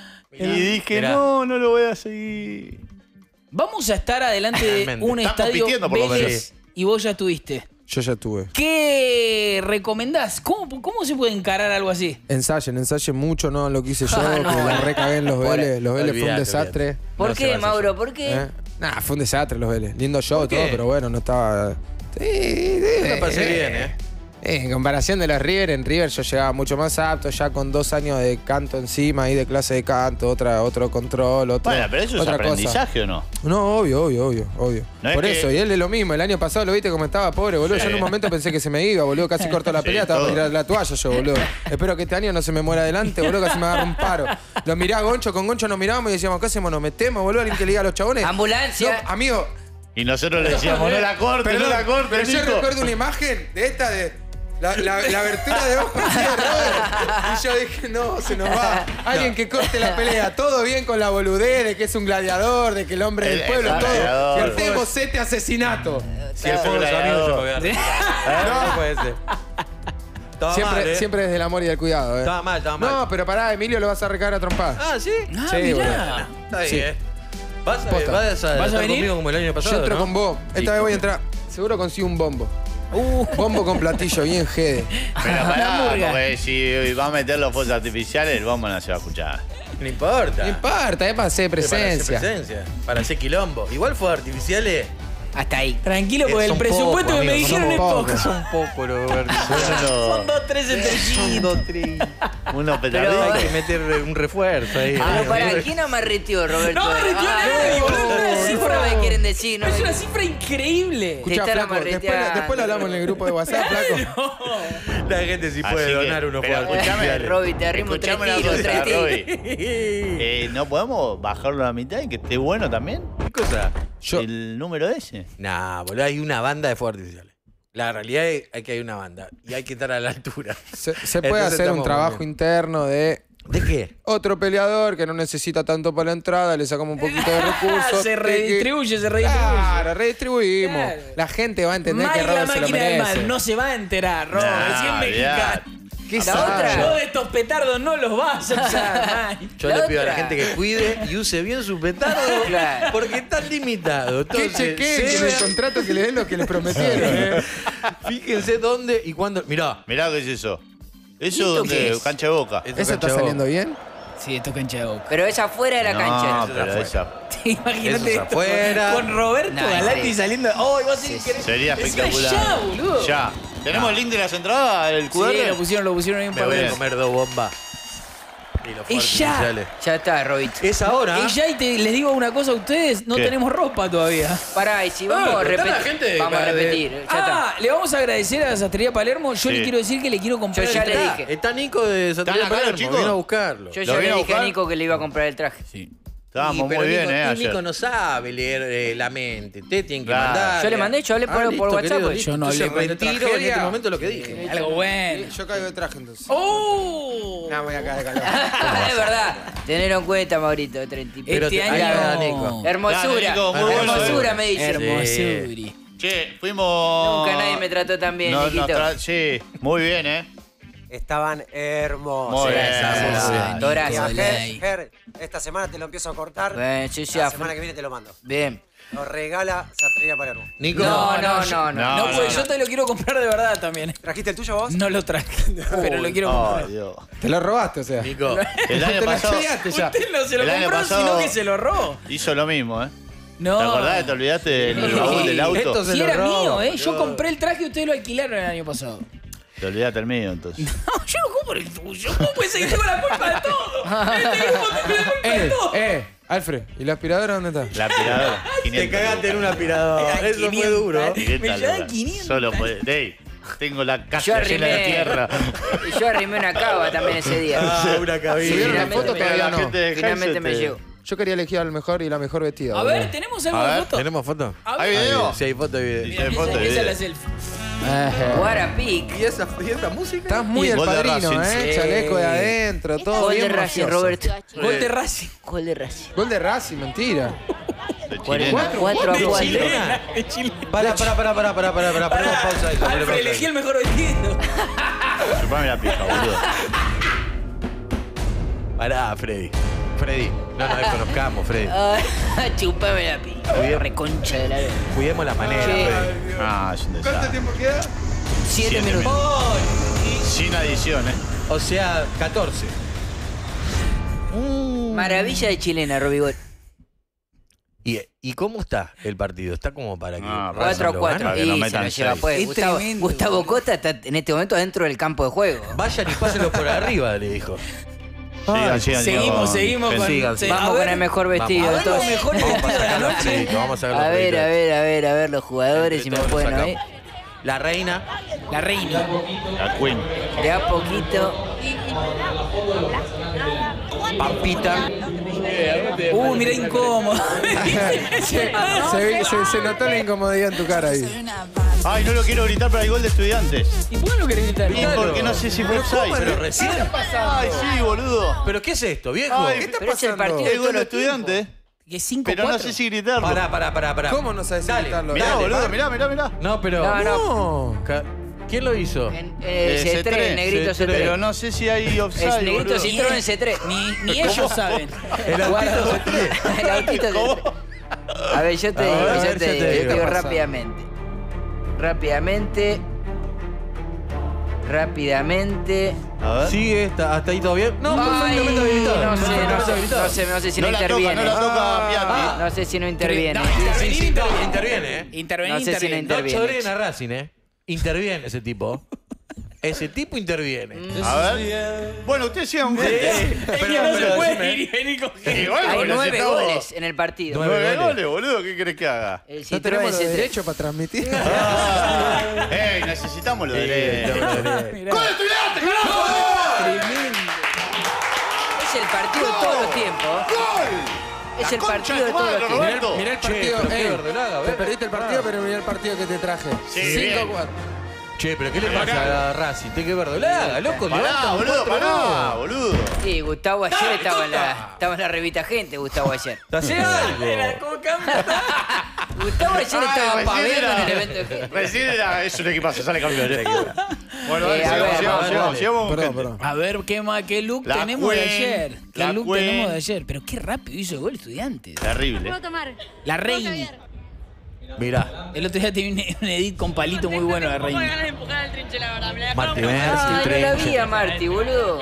y dije, mirá. no, no lo voy a seguir. Vamos a estar adelante de Realmente. un Estamos estadio pitiendo, por lo Vélez menos. y vos ya estuviste. Yo ya tuve. ¿Qué recomendás? ¿Cómo, ¿Cómo se puede encarar algo así? Ensayen, ensayen mucho, no lo que hice yo, Ah, no, que la bueno. recagué en los Por- Vélez. Los Vélez fue un olvidate, desastre. ¿Por No se va qué, a hacer Mauro? eso. ¿Por qué? ¿Eh? Nah, fue un desastre los Vélez. Lindo show, ¿Por qué? todo, pero bueno, no estaba. Sí, sí, Me parece eh, bien, ¿eh? Eh, en comparación de los River, en River yo llegaba mucho más apto, ya con dos años de canto encima y de clase de canto, otra, otro control, otra, Bueno, pero eso es otra aprendizaje o no. cosa. No, obvio, obvio, obvio, obvio. No es Por que- eso, y él es lo mismo. El año pasado lo viste como estaba pobre, boludo. Sí. Yo en un momento pensé que se me iba, boludo. Casi cortó la Sí, pelea, estaba todo. para tirar la toalla yo, boludo. Espero que este año no se me muera adelante, boludo, casi me agarra un paro. Lo mirá a Goncho, con Goncho nos mirábamos y decíamos, ¿qué hacemos? ¿Nos metemos, boludo? Alguien que le diga a los chabones. Ambulancia. No, amigo, Y nosotros le decíamos, no la corte, Perdón, no la corte, pero yo Nico. recuerdo una imagen de esta de la, la, la abertura de ojos así de Robert. Y yo dije, no, se nos va. Alguien que corte la pelea. Todo bien con la boludez de que es un gladiador, de que el hombre del Es pueblo, un todo. gladiador. Y el fuego sete asesinato. Si el fuego de los amigos se me voy a retirar. No. No puede ser. Estaba Siempre, mal, ¿eh? siempre desde el amor y el cuidado, eh. Estaba mal, estaba mal. No, pero pará, Emilio lo vas a recagar a trompar. Ah, ¿sí? Ah, Sí, mirá. Está bien, Sí. ¿eh? ¿Vas a, Posta. vas a, ¿Vas a estar venir? conmigo como el año pasado, Yo entro ¿no? con vos. Esta Sí. vez voy a entrar. Seguro consigo un bombo. Bombo con platillo, bien jede. Pero La pará, murga. porque si va a meter los fuegos artificiales, el bombo no se va a escuchar. No importa. No importa, es para hacer Para hacer presencia. presencia. Para hacer quilombo. Igual fuegos artificiales. Hasta ahí. Tranquilo, Eh, porque el son presupuesto pocos, que me amigos, dijeron son es pocos. poco. Son pocos los verdes. Son dos, tres estrellitos. Unos Pero- petarditos. Hay que meter un refuerzo ahí. Pero pará, ¿quién amarreteó, Roberto? No amarreteó Ah, nadie, boludo, es una ¿qué cifra. me quieren decir? No Es me- una cifra increíble. Te Escuchá, están flaco, después, amarreteando. después lo hablamos en el grupo de WhatsApp, flaco. La gente sí Así puede que- donar unos pero fuegos escuchame, artificiales. Roby, te arrimo tres Escuchame una tiros, cosa, tres tiros. Roby. Eh, ¿No podemos bajarlo a la mitad y que esté bueno también? ¿Qué cosa? Yo, ¿El número ese? Nah, boludo, hay una banda de fuegos artificiales. La realidad es que hay una banda y hay que estar a la altura. se, se puede Entonces hacer un estamos trabajo bien. interno de ¿De qué? otro peleador que no necesita tanto para la entrada, le sacamos un poquito de recursos. Se de que- redistribuye, se redistribuye. Claro, redistribuimos. Claro. La gente va a entender que Mike la Robert se lo máquina del merece. mal no se va a enterar, Robert. Nah, Si es olvidate. mexicano. ¿Qué La sabe? otra- Yo de estos petardos no los vas a usar, Mike. Yo La le pido a la otra. gente que cuide y use bien su petardo Claro. porque están limitados. Que Entonces, chequeen que en el vean- contrato que le den lo que les prometieron. eh. Fíjense dónde y cuándo. Mirá. Mirá qué es eso. ¿Y Eso esto donde qué es? cancha de boca. Esto ¿Eso está cancha de saliendo boca. bien? Sí, esto es cancha de boca. Pero es afuera de la No, cancha. pero afuera. esa Imagínate Eso es esto afuera. con Roberto No, Galati sí. saliendo. ¡Oh, vos sí, querés- sería Decía espectacular. Ya, boludo. Ya. ¿Tenemos el link de las entradas? ¿El Q Sí, R? lo pusieron, lo pusieron ahí un Me par voy de a veces. comer dos bombas. Y los fuegos Y ya. artificiales. Ya está, Robito. Es ahora. Y ya y te, les digo una cosa a ustedes, no ¿Qué? tenemos ropa todavía. Pará, y si vamos Ah, a pero está repetir. la gente de- Vamos a de- repetir. Ya está. Ah, le vamos a agradecer a la Sastrería Palermo. Yo Sí. le quiero decir que le quiero comprar Yo ya el le traje. dije. Está Nico de Santander ¿Están acá los Palermo. chicos? Vino a buscarlo. Yo ¿Lo ya le vino a dije a buscar? Nico que le iba a comprar el traje. Sí. Estábamos Sí, pero muy bien, Nico, ¿eh? y Ayer. Nico no sabe leer eh, la mente. Ustedes tienen que Claro. mandar. Yo le mandé, yo hablé por- por listo, WhatsApp, querido, pues. listo. Yo no Entonces hablé. retiro en Tragedia. este momento lo que dije. Algo bueno. Yo caigo de traje entonces. ¡Oh! No, voy a caer de calor. es verdad. Tenerlo en cuenta, Maurito, de treinta y pico. Pero Este te- año. ahí va, Nico. Hermosura. Dale, Nico, muy bueno. Hermosura, me dice. Hermosuri. Che, fuimos. Nunca nadie me trató tan bien, No, nos Niquito. tra- Sí, muy bien, ¿eh? Estaban hermosos. Muy bien. Gracias, muy gracias. Y a Gracias. Ger, Ger, esta semana te lo empiezo a cortar. Bueno, sí, sí, la a- semana que viene te lo mando. Bien. Nos regala Sastrería Palermo. Nico. No, no, no, no. No, No, pues no, yo te lo quiero comprar de verdad también. ¿Trajiste el tuyo vos? No lo traje, pero lo quiero comprar. Ay, Dios. Te lo robaste, o sea. Nico. El año Te lo pasado choreaste ya. Usted no se lo El año compró, pasado- sino que se lo robó. hizo lo mismo, ¿eh? No. ¿Te acordás? ¿Te olvidaste del baúl del auto? Esto se Si lo era robo. mío, ¿eh? Yo compré el traje y ustedes lo alquilaron el año pasado. Te olvidaste el mío, entonces. No, yo no compro el tuyo. ¿Cómo puede ser que tengo la culpa de todo? Este mismo tengo la culpa de Eh, todo. eh, Alfred, ¿y la aspiradora dónde está? La aspiradora. Te quinientos cagaste en lucas. un aspirador. Eso fue quinientos. duro. quinientos Me llevan lucas. quinientos. Solo puede. Ey, tengo la Yo casa llena de arrimé. tierra. Y yo arrimé una cava también ese día. Ah, una cabina. ¿Subieron la Finalmente foto me- todavía la no? gente de Finalmente Heise me te- llegó. Yo quería elegir al mejor y la mejor vestida. A boludo. ver, ¿tenemos algo A de ver, foto? ¿Tenemos foto? A ¿Hay ver. video? Sí, hay foto y video. Sí, Mira, hay foto esa, y esa es video. la selfie. What a pic. ¿Y esa, y esa música? Estás muy Y el gol de padrino, Racing. ¿eh? Sí. Chaleco de adentro, todo Gol de bien Racing, mafioso. Roberto. Gol de Racing. Gol de Racing. Gol de Racing, mentira. De cuatro chilena. a cuatro. De Chile. Pará, pará, pará, pará, pará, pará, pará. Ponemos pausa ahí. ponemos Alfred, pausa elegí ahí. el mejor vestido. Chupame la pija, boludo. Pará, Freddy. Freddy, no nos desconozcamos, Freddy. Ah, chupame la pica. Cuidado. Reconcha de la lora. Cuidemos la manera, Sí. Freddy. Ah, es un desastre. tiempo queda? Siete Siete minutos. Sin adición, ¿eh? O sea, catorce. Maravilla de chilena, Robigol. ¿Y, ¿Y cómo está el partido? ¿Está como para que Ah, Racing cuatro a lo cuatro. Para que no Y se metan lo lleva seis. pues. Es Gustavo, tremendo. Gustavo Costa está en este momento dentro del campo de juego. Vayan y pásenlo por arriba, le dijo. Sigan, sigan, Seguimos, con- seguimos con... sigan, se- Vamos a con ver, el mejor vestido. A ver los entonces. mejores Vamos a vestidos de la sacar los noche. créditos, vamos a sacar los A ver, créditos. a ver, a ver, a ver los jugadores si me Entre todos pueden los oír. sacamos. La reina. La reina. La Queen. De a poquito. Pampita. Uh, mira incómodo. se, se, se- se notó la incomodidad en tu cara ahí. Ay, no lo quiero gritar, pero hay gol de Estudiantes. ¿Y por qué no querés gritar? Y porque no sé si fue offside. Pero recién. Ay, sí, boludo. ¿Pero qué es esto, viejo? Ay, ¿Qué está Pero es el pasando? partido de El gol todos de los tiempos. Estudiantes. Que cinco Pero no cuatro. sé si gritarlo. Pará, pará, pará, pará. ¿Cómo no sabes Dale, gritarlo? Mirá, dale, boludo, va. mirá, mirá, mirá. No, pero. No, no. No. Ca- ¿Quién lo hizo? En, eh, Eh, C tres, C tres, el negrito C tres. C tres. Pero no sé si hay offside, Es negrito boludo. Citroën C tres. Ni, ni ellos saben. El autito Guarda. C tres. El autito C tres. A ver, yo te A digo, ver, yo yo te te digo, digo. yo te digo ¿Qué pasa? rápidamente. Rápidamente. Rápidamente. A ver. Sigue está, hasta ahí todavía. No, Ay, perfectamente habilitado. no sé, no Perfectamente sé, habilitado. no sé, no sé si No no, la toca, interviene. no la toca Ah, Piatti. No sé si no interviene. No, Sí, intervenir, sí, interviene. interviene, ¿eh? Intervenir, No sé si no interviene. No interviene. choreen a Racing, ¿eh? Interviene ese tipo. Ese tipo interviene. A ver. Bueno, ustedes sigan con Es que Pero- no se pero puede decime. ir y venir con gente. Y bueno, Hay boludo, nueve si estamos- goles en el partido. Nueve Nueve goles. goles, boludo. ¿Qué querés que haga? El No Citroën tenemos los C tres. derechos para transmitir. Ah, ¡Ey! Necesitamos lo de. Mirá. Es el partido de todos los tiempos. Es el partido de todos los tiempos. Roberto. Mirá el Che, partido. pero qué ey, verdolaga, te ve. perdiste el partido, pero mirá el partido que te traje. Sí, bien. cinco cuatro. Che, pero ¿qué le pasa a Racing? Te que verdolaga, loco. Pará, levanta un boludo, cuatro pará, dos. boludo. Sí, Gustavo ayer estaba en la, estaba en la revista Gente, Gustavo ayer. Hacé algo. ¿Cómo cambia? Gustavo ayer Ay, estaba recién paveando era- en el evento de Gente. Recién era, es un equipazo, sale campeón. eh. Bueno, Eh, dale, a sigamos, ver, sigamos, dale, sigamos, dale. sigamos con Perdón, gente. perdón. A ver qué, ma- qué look La tenemos de Queen, ayer. ¿Qué la look Queen. tenemos de ayer? Pero qué rápido hizo el gol Estudiantes. Terrible. tomar? La reina. Mirá. El otro día tenía un, un edit con palito muy bueno la reina. de empujar al trinche, la verdad. Me la Marti Ah, Mersi, no la Trenche. vi a Marti, boludo.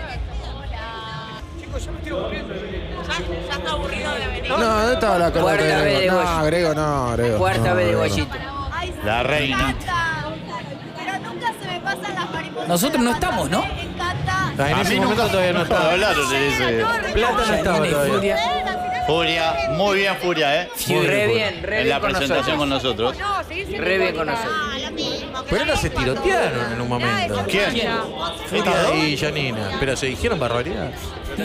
Ya está aburrido de venir. No, ¿dónde estaba la colota Cuarta de vez de Grego? Goyo. No, Grego no, Grego. Cuarta No, vez de Grego no. Goyito. Ay, sí, La me reina. encanta. Pero nunca se me pasan las mariposas. Nosotros no estamos, ¿no? Me encanta. Ah, en ese momento todavía no estaba. Hablaron de ese. Plata no estaba Tiene todavía. furia. Furia, muy bien Furia, ¿eh? Re bien, re En bien la con presentación nosotros. con nosotros. No, seguir siendo Re bien con igualita. nosotros. Ah, lo mismo. Pero no se tirotearon en un momento. ¿Quién? Furia y Janina. Pero se dijeron barbaridades.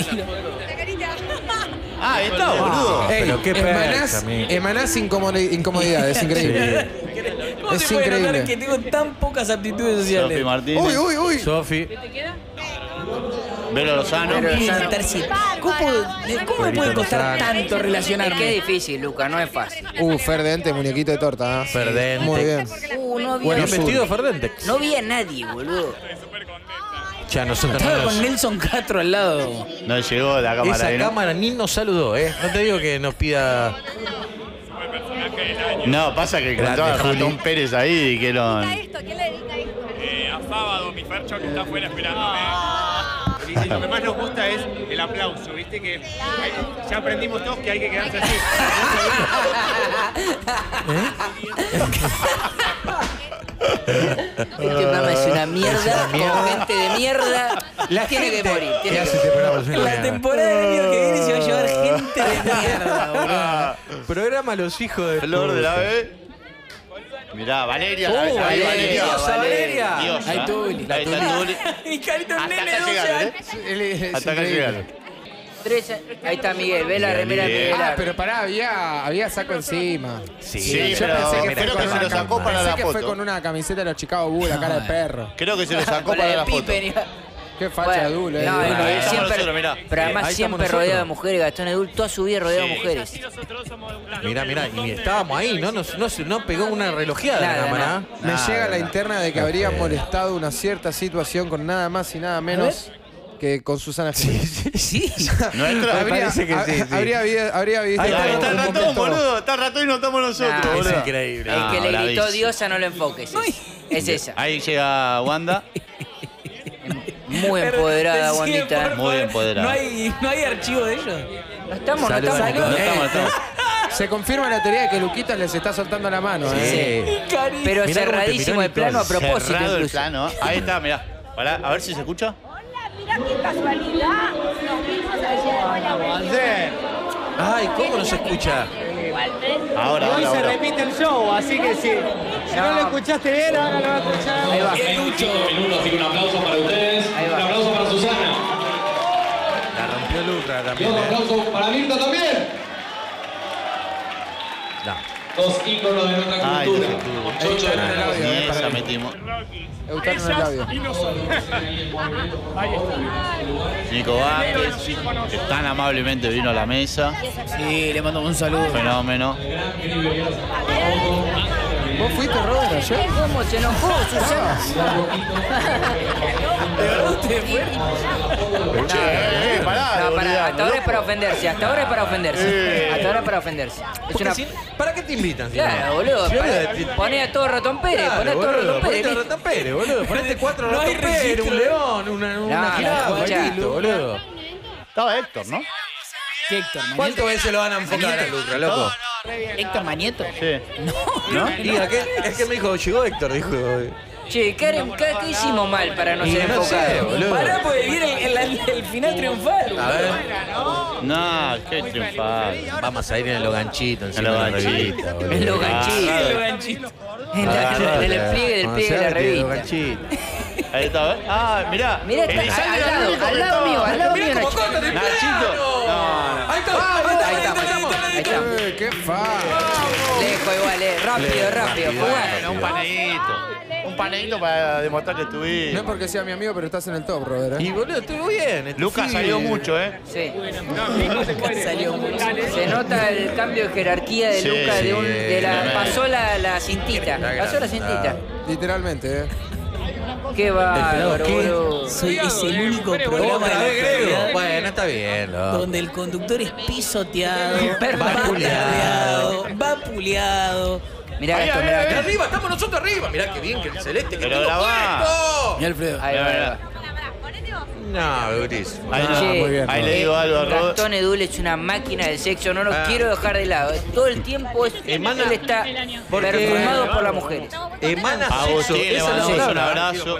Ah, ahí está, boludo. Ey, Pero qué emanás, percha, amigo. emanás incomodi- incomodidad, es increíble. ¿Cómo Es se puede notar increíble. que tengo tan pocas aptitudes Sofi sociales? Martínez. Uy, uy, uy. Sofi. Velo Lozano. Pero- Y meterse- ¿Cómo, de- ¿Cómo me puede costar tanto Es relacionarme? que es difícil, Luca, no es fácil. Uh, Ferdente, muñequito de torta. ¿eh? Ferdente. Muy bien. Uh, no había, Bueno, Bien vestido Ferdentex. no vi a nadie, boludo. Ya nosotros no Estaba nos... con Nelson Castro al lado. No llegó la cámara Esa ahí, ¿no? cámara ni nos saludó, ¿eh? No te digo que nos pida... No, pasa que encontró a Julián Pérez ahí y que lo... ¿Quién le dedica esto? ¿Quién le dedica esto? Eh, a Sábado, mi Fercho, que está afuera esperándome. Sí, sí, lo que más nos gusta es el aplauso, ¿viste? Que hay- ya aprendimos todos que hay que quedarse así. Este programa es una mierda, con gente de mierda. La tiene que morir. Tiene que morir. La temporada del año que viene se va a llevar gente de mierda, boludo. Programa Los Hijos de Flor de la Puta. B. Mirá, Valeria. Oh, ahí, ahí, Valeria, Valeria. Diosa, Valeria. Diosa. Ahí Tuli. Ahí está Tuli. Mi carita un Hasta nene de acá doce llegaron, años. ¿eh? Él es Hasta acá increíble. llegaron. Tres, ahí está Miguel, ve la Miguel, remera de Miguel. Miguel. Ah, pero pará, había, había saco encima. Sí, Sí, Yo pero pensé que creo fue que con se una lo sacó cam- para pensé la que fue foto. con una camiseta de los Chicago Bulls, la cara de perro. Creo que se lo sacó Con la para de la foto. Pippen, iba- Qué facha Bueno, de Dul, eh. no, Ahí no, estamos siempre, nosotros, mirá. pero además Ahí estamos siempre nosotros. rodeado de mujeres. Gastón Edul toda su vida rodeado de mujeres. Mirá, mirá, y estábamos ahí, ¿no? Nos, no, se- no pegó una relojeada Nada, la cámara. nada. Me Nada, llega la nada. interna de que habría molestado una cierta situación con nada más y nada menos que con Susana Jiménez. Sí. Nuestra. habría, parece que sí, sí. Habría, habido- habría visto Ahí está, un está el ratón, momento- boludo. Está el ratón y no estamos nosotros, Nah, boludo. Es increíble. El que No, le gritó bravísimo. diosa no lo enfoques. Es, es esa. Ahí llega Wanda. Muy empoderada, Sí, Wandita. por Muy favor. empoderada. No hay, no hay archivo de ellos. No estamos, no Salud. estamos. Salud. No estamos, no estamos. Se confirma la teoría de que Luquita les está soltando la mano, ¿eh? Sí. Pero Mirá cómo te cerradísimo miró el plano a Nicole. propósito Cerrado el incluso. plano. Ahí está, mirá. Pará, a ver si se escucha. Hola, mira qué casualidad. Nos vimos ayer. Hola, Ay, ¿cómo no se escucha? igualmente. Ahora, ahora, ahora. repite el show, así que si, si no lo escuchaste bien, ahora lo vas a escuchar. Ahí va. minutos, así que un aplauso para ustedes. Ahí va. Un aplauso para Susana. La rompió Lucra Y también. otro ¿eh? aplauso para Mirta también. No. Dos íconos de nuestra Ay, cultura. no, Chocho de no, no, la no, Ni eh, esa para- metimos. Eutano en el labio. Nico Vázquez, que tan amablemente vino a la mesa. Sí, le mando un saludo. Fenómeno. ¿Vos fuiste, Robert, ayer? ¿Cómo se enojó, Susana? Che, eh, pará, No, boludo, para, hasta ahora es loco. para ofenderse, hasta ahora es para ofenderse. Eh. Hasta ahora es para ofenderse. Es Porque una... si- ¿Para qué te invitan? si Claro, no? boludo. Si no para- le- Poné a todo Ratón Pérez, Claro, poné a todo boludo, Ratón Pérez. ponete a listo. Ratón Pérez, boludo. Ponete cuatro No hay Ratón Pérez, registro. un león, una, una No, jirafa, escuchá. listo, boludo. Estaba Héctor, ¿no? ¿Qué Héctor Manieto? ¿Cuántas veces lo van a enfocar a Lucra, loco? ¿Héctor Manieto? Sí. ¿No? Diga, ¿qué? Es que me dijo, llegó Héctor, dijo. Che, Karen, ¿qué, qué hicimos mal para no Y ser no sé, enfocados? boludo. Pará, porque viene el, el- el final triunfal. A ver, No, qué triunfal. vamos a ir en los ganchitos, En encima los de la ganchitos. revista, boludo. En los Ah, ganchitos. El ganchito. En, la- Agarrate. en el pliegue del Cuando pliegue de la sea, tiene los revista. ganchitos. Ahí está, ¿ves? Ah, mirá. Mirá, está Elizalde al era el lado, único al que lado estaba. mío, al lado mío, Mirá cómo Nachito. cortan el Nachito. plano. No, no. Ahí está, Ahí estamos, ahí estamos. Eh, qué fa. Lejos igual, eh. Rápido, rápido. Fue bueno. Bueno, un paneíto. Un paneíto para demostrar que No es estuviste. porque sea mi amigo, pero estás en el top, Robert. ¿eh? Y boludo, estuvo bien. este Lucas sí. salió mucho, ¿eh? Sí. Salió mucho. Se nota el cambio de jerarquía de Sí, Lucas de un, sí, de la, tremendo. pasó la, la cintita. Está Pasó la grande, cintita. Literalmente, ¿eh? Qué bárbaro, ¿qué? boludo. Soy, es el único programa de Otra la vez Grego. actualidad Bueno, está bien, loco. donde el conductor es pisoteado, Vapuleado. vapuleado, vapuleado. Mirá Ahí, esto, ahí, mirá ahí. Acá esto. arriba, estamos nosotros arriba. Mirá qué bien que el celeste que Pero tengo grabá. puesto. Mirá Alfredo. Ahí va, ahí va. Ponete vos. No, Euris. Ahí, Ah, no. muy bien. Ahí le digo algo a Robert. Gastón Edul es una máquina del sexo, no lo Ah. quiero dejar de lado. Todo el tiempo es, Emana- él está Porque- perfumado por las mujeres. Emana sexo. Agustín, le Esa es la mandamos un palabra. abrazo.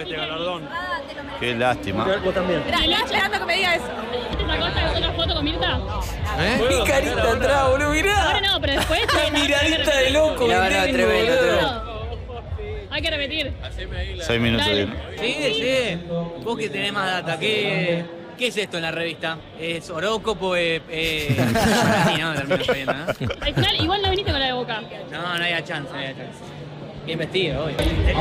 Qué lástima. Mirá, estaba esperando que me diga eso. Una cosa, otra foto con Mirta. ¿Eh? Mi carita atrás, boludo, mirá. Ahora no, pero después. La miradita de loco. No, que no, tengo, tremendo, boludo. tremendo. Hay que repetir. Seis minutos Dale. bien. Sí, sí. Vos que tenés más data, ¿qué, qué es esto en la revista? ¿Es horóscopo? Eh, eh... sí, no, termino sabiendo, ¿no? Al final, igual no viniste con la de Boca. No, no había chance, no había chance. Bien vestido, hoy.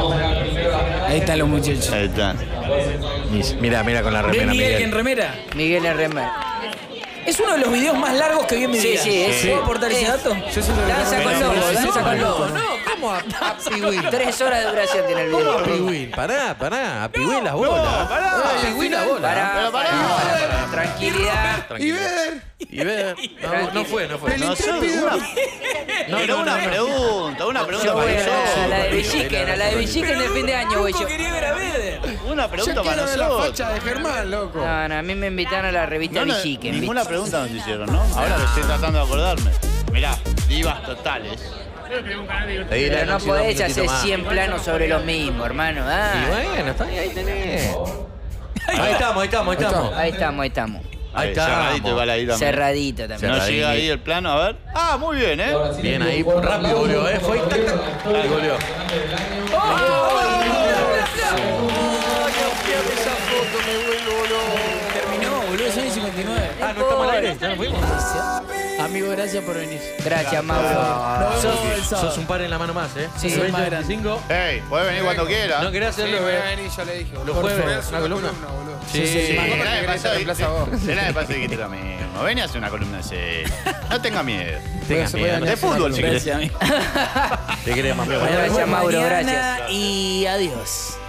Ahí están los muchachos. Ahí está. Mira, mira con la ¿Ves remera, Miguel en Miguel. remera? Miguel Herrera. Es uno de los videos más largos que vi en mi Sí, vida. sí, es- ¿Puedo aportar ese es- dato? Yo siento que Danza con lobo, danza con lobo. No, ¿cómo a, a Piwin? Tres horas de duración tiene el ¿Cómo a video. Piwin? Pará, pará, a Piwin las bolas. No, pará. pingüina bola. Pará, Pero pará. pará, pará, tranquilidad. Y ver. Y ver. No, no fue, no fue. El No, solo intrépido. una, No, pero no, una no, no. pregunta, una pregunta Yo voy para a la, a la de nosotros. Villiquen, a la de Villiquen del fin de año voy yo. quería ver a Beder. Una Yo pregunta para quiero ver la nosotros. facha de Germán, loco. No, no, a mí me invitaron a la revista No, no, Villiquen. ninguna ¿viste? pregunta nos hicieron, ¿no? Ahora lo estoy tratando de acordarme. Mirá, divas totales. Pero no podés hacer cien planos sobre los mismos, hermano. Y Ah. bueno, está ahí, ahí tenés. Ahí estamos, ahí estamos, ahí estamos. Ahí estamos, ahí estamos. Ahí está. Cerradito igual ahí también. Cerradito Si también. no Cerradito. llega ahí el plano, a ver. Ah, muy bien, ¿eh? Bien ahí, rápido goleó, ¿eh? Fue tac, tac. Ahí goleó. Terminó, boludo, son y cincuenta y nueve. Ah, no estamos al aire, ya nos fuimos. Amigo, gracias por venir. Gracias, Mauro. Nos vemos el sábado. Sos un par en la mano más, ¿eh? Sí, soy más grande. veinticinco. Ey, puede venir cuando quiera. ¿No querés Sí, hacerlo? voy a eh? venir, ya le dije. Los Por jueves, favor, es una columna. boludo. Sí, sí, sí. El ¿Cómo año te pasado- reemplaza vos? el año pasado dijiste lo mismo. Ven y hace una columna de serie. No tenga miedo. Tenga Voy a- miedo. voy a- De fútbol, si querés. Gracias, amigo. Te queremos, amigo. Gracias, Mauro, Mañana gracias. Y adiós.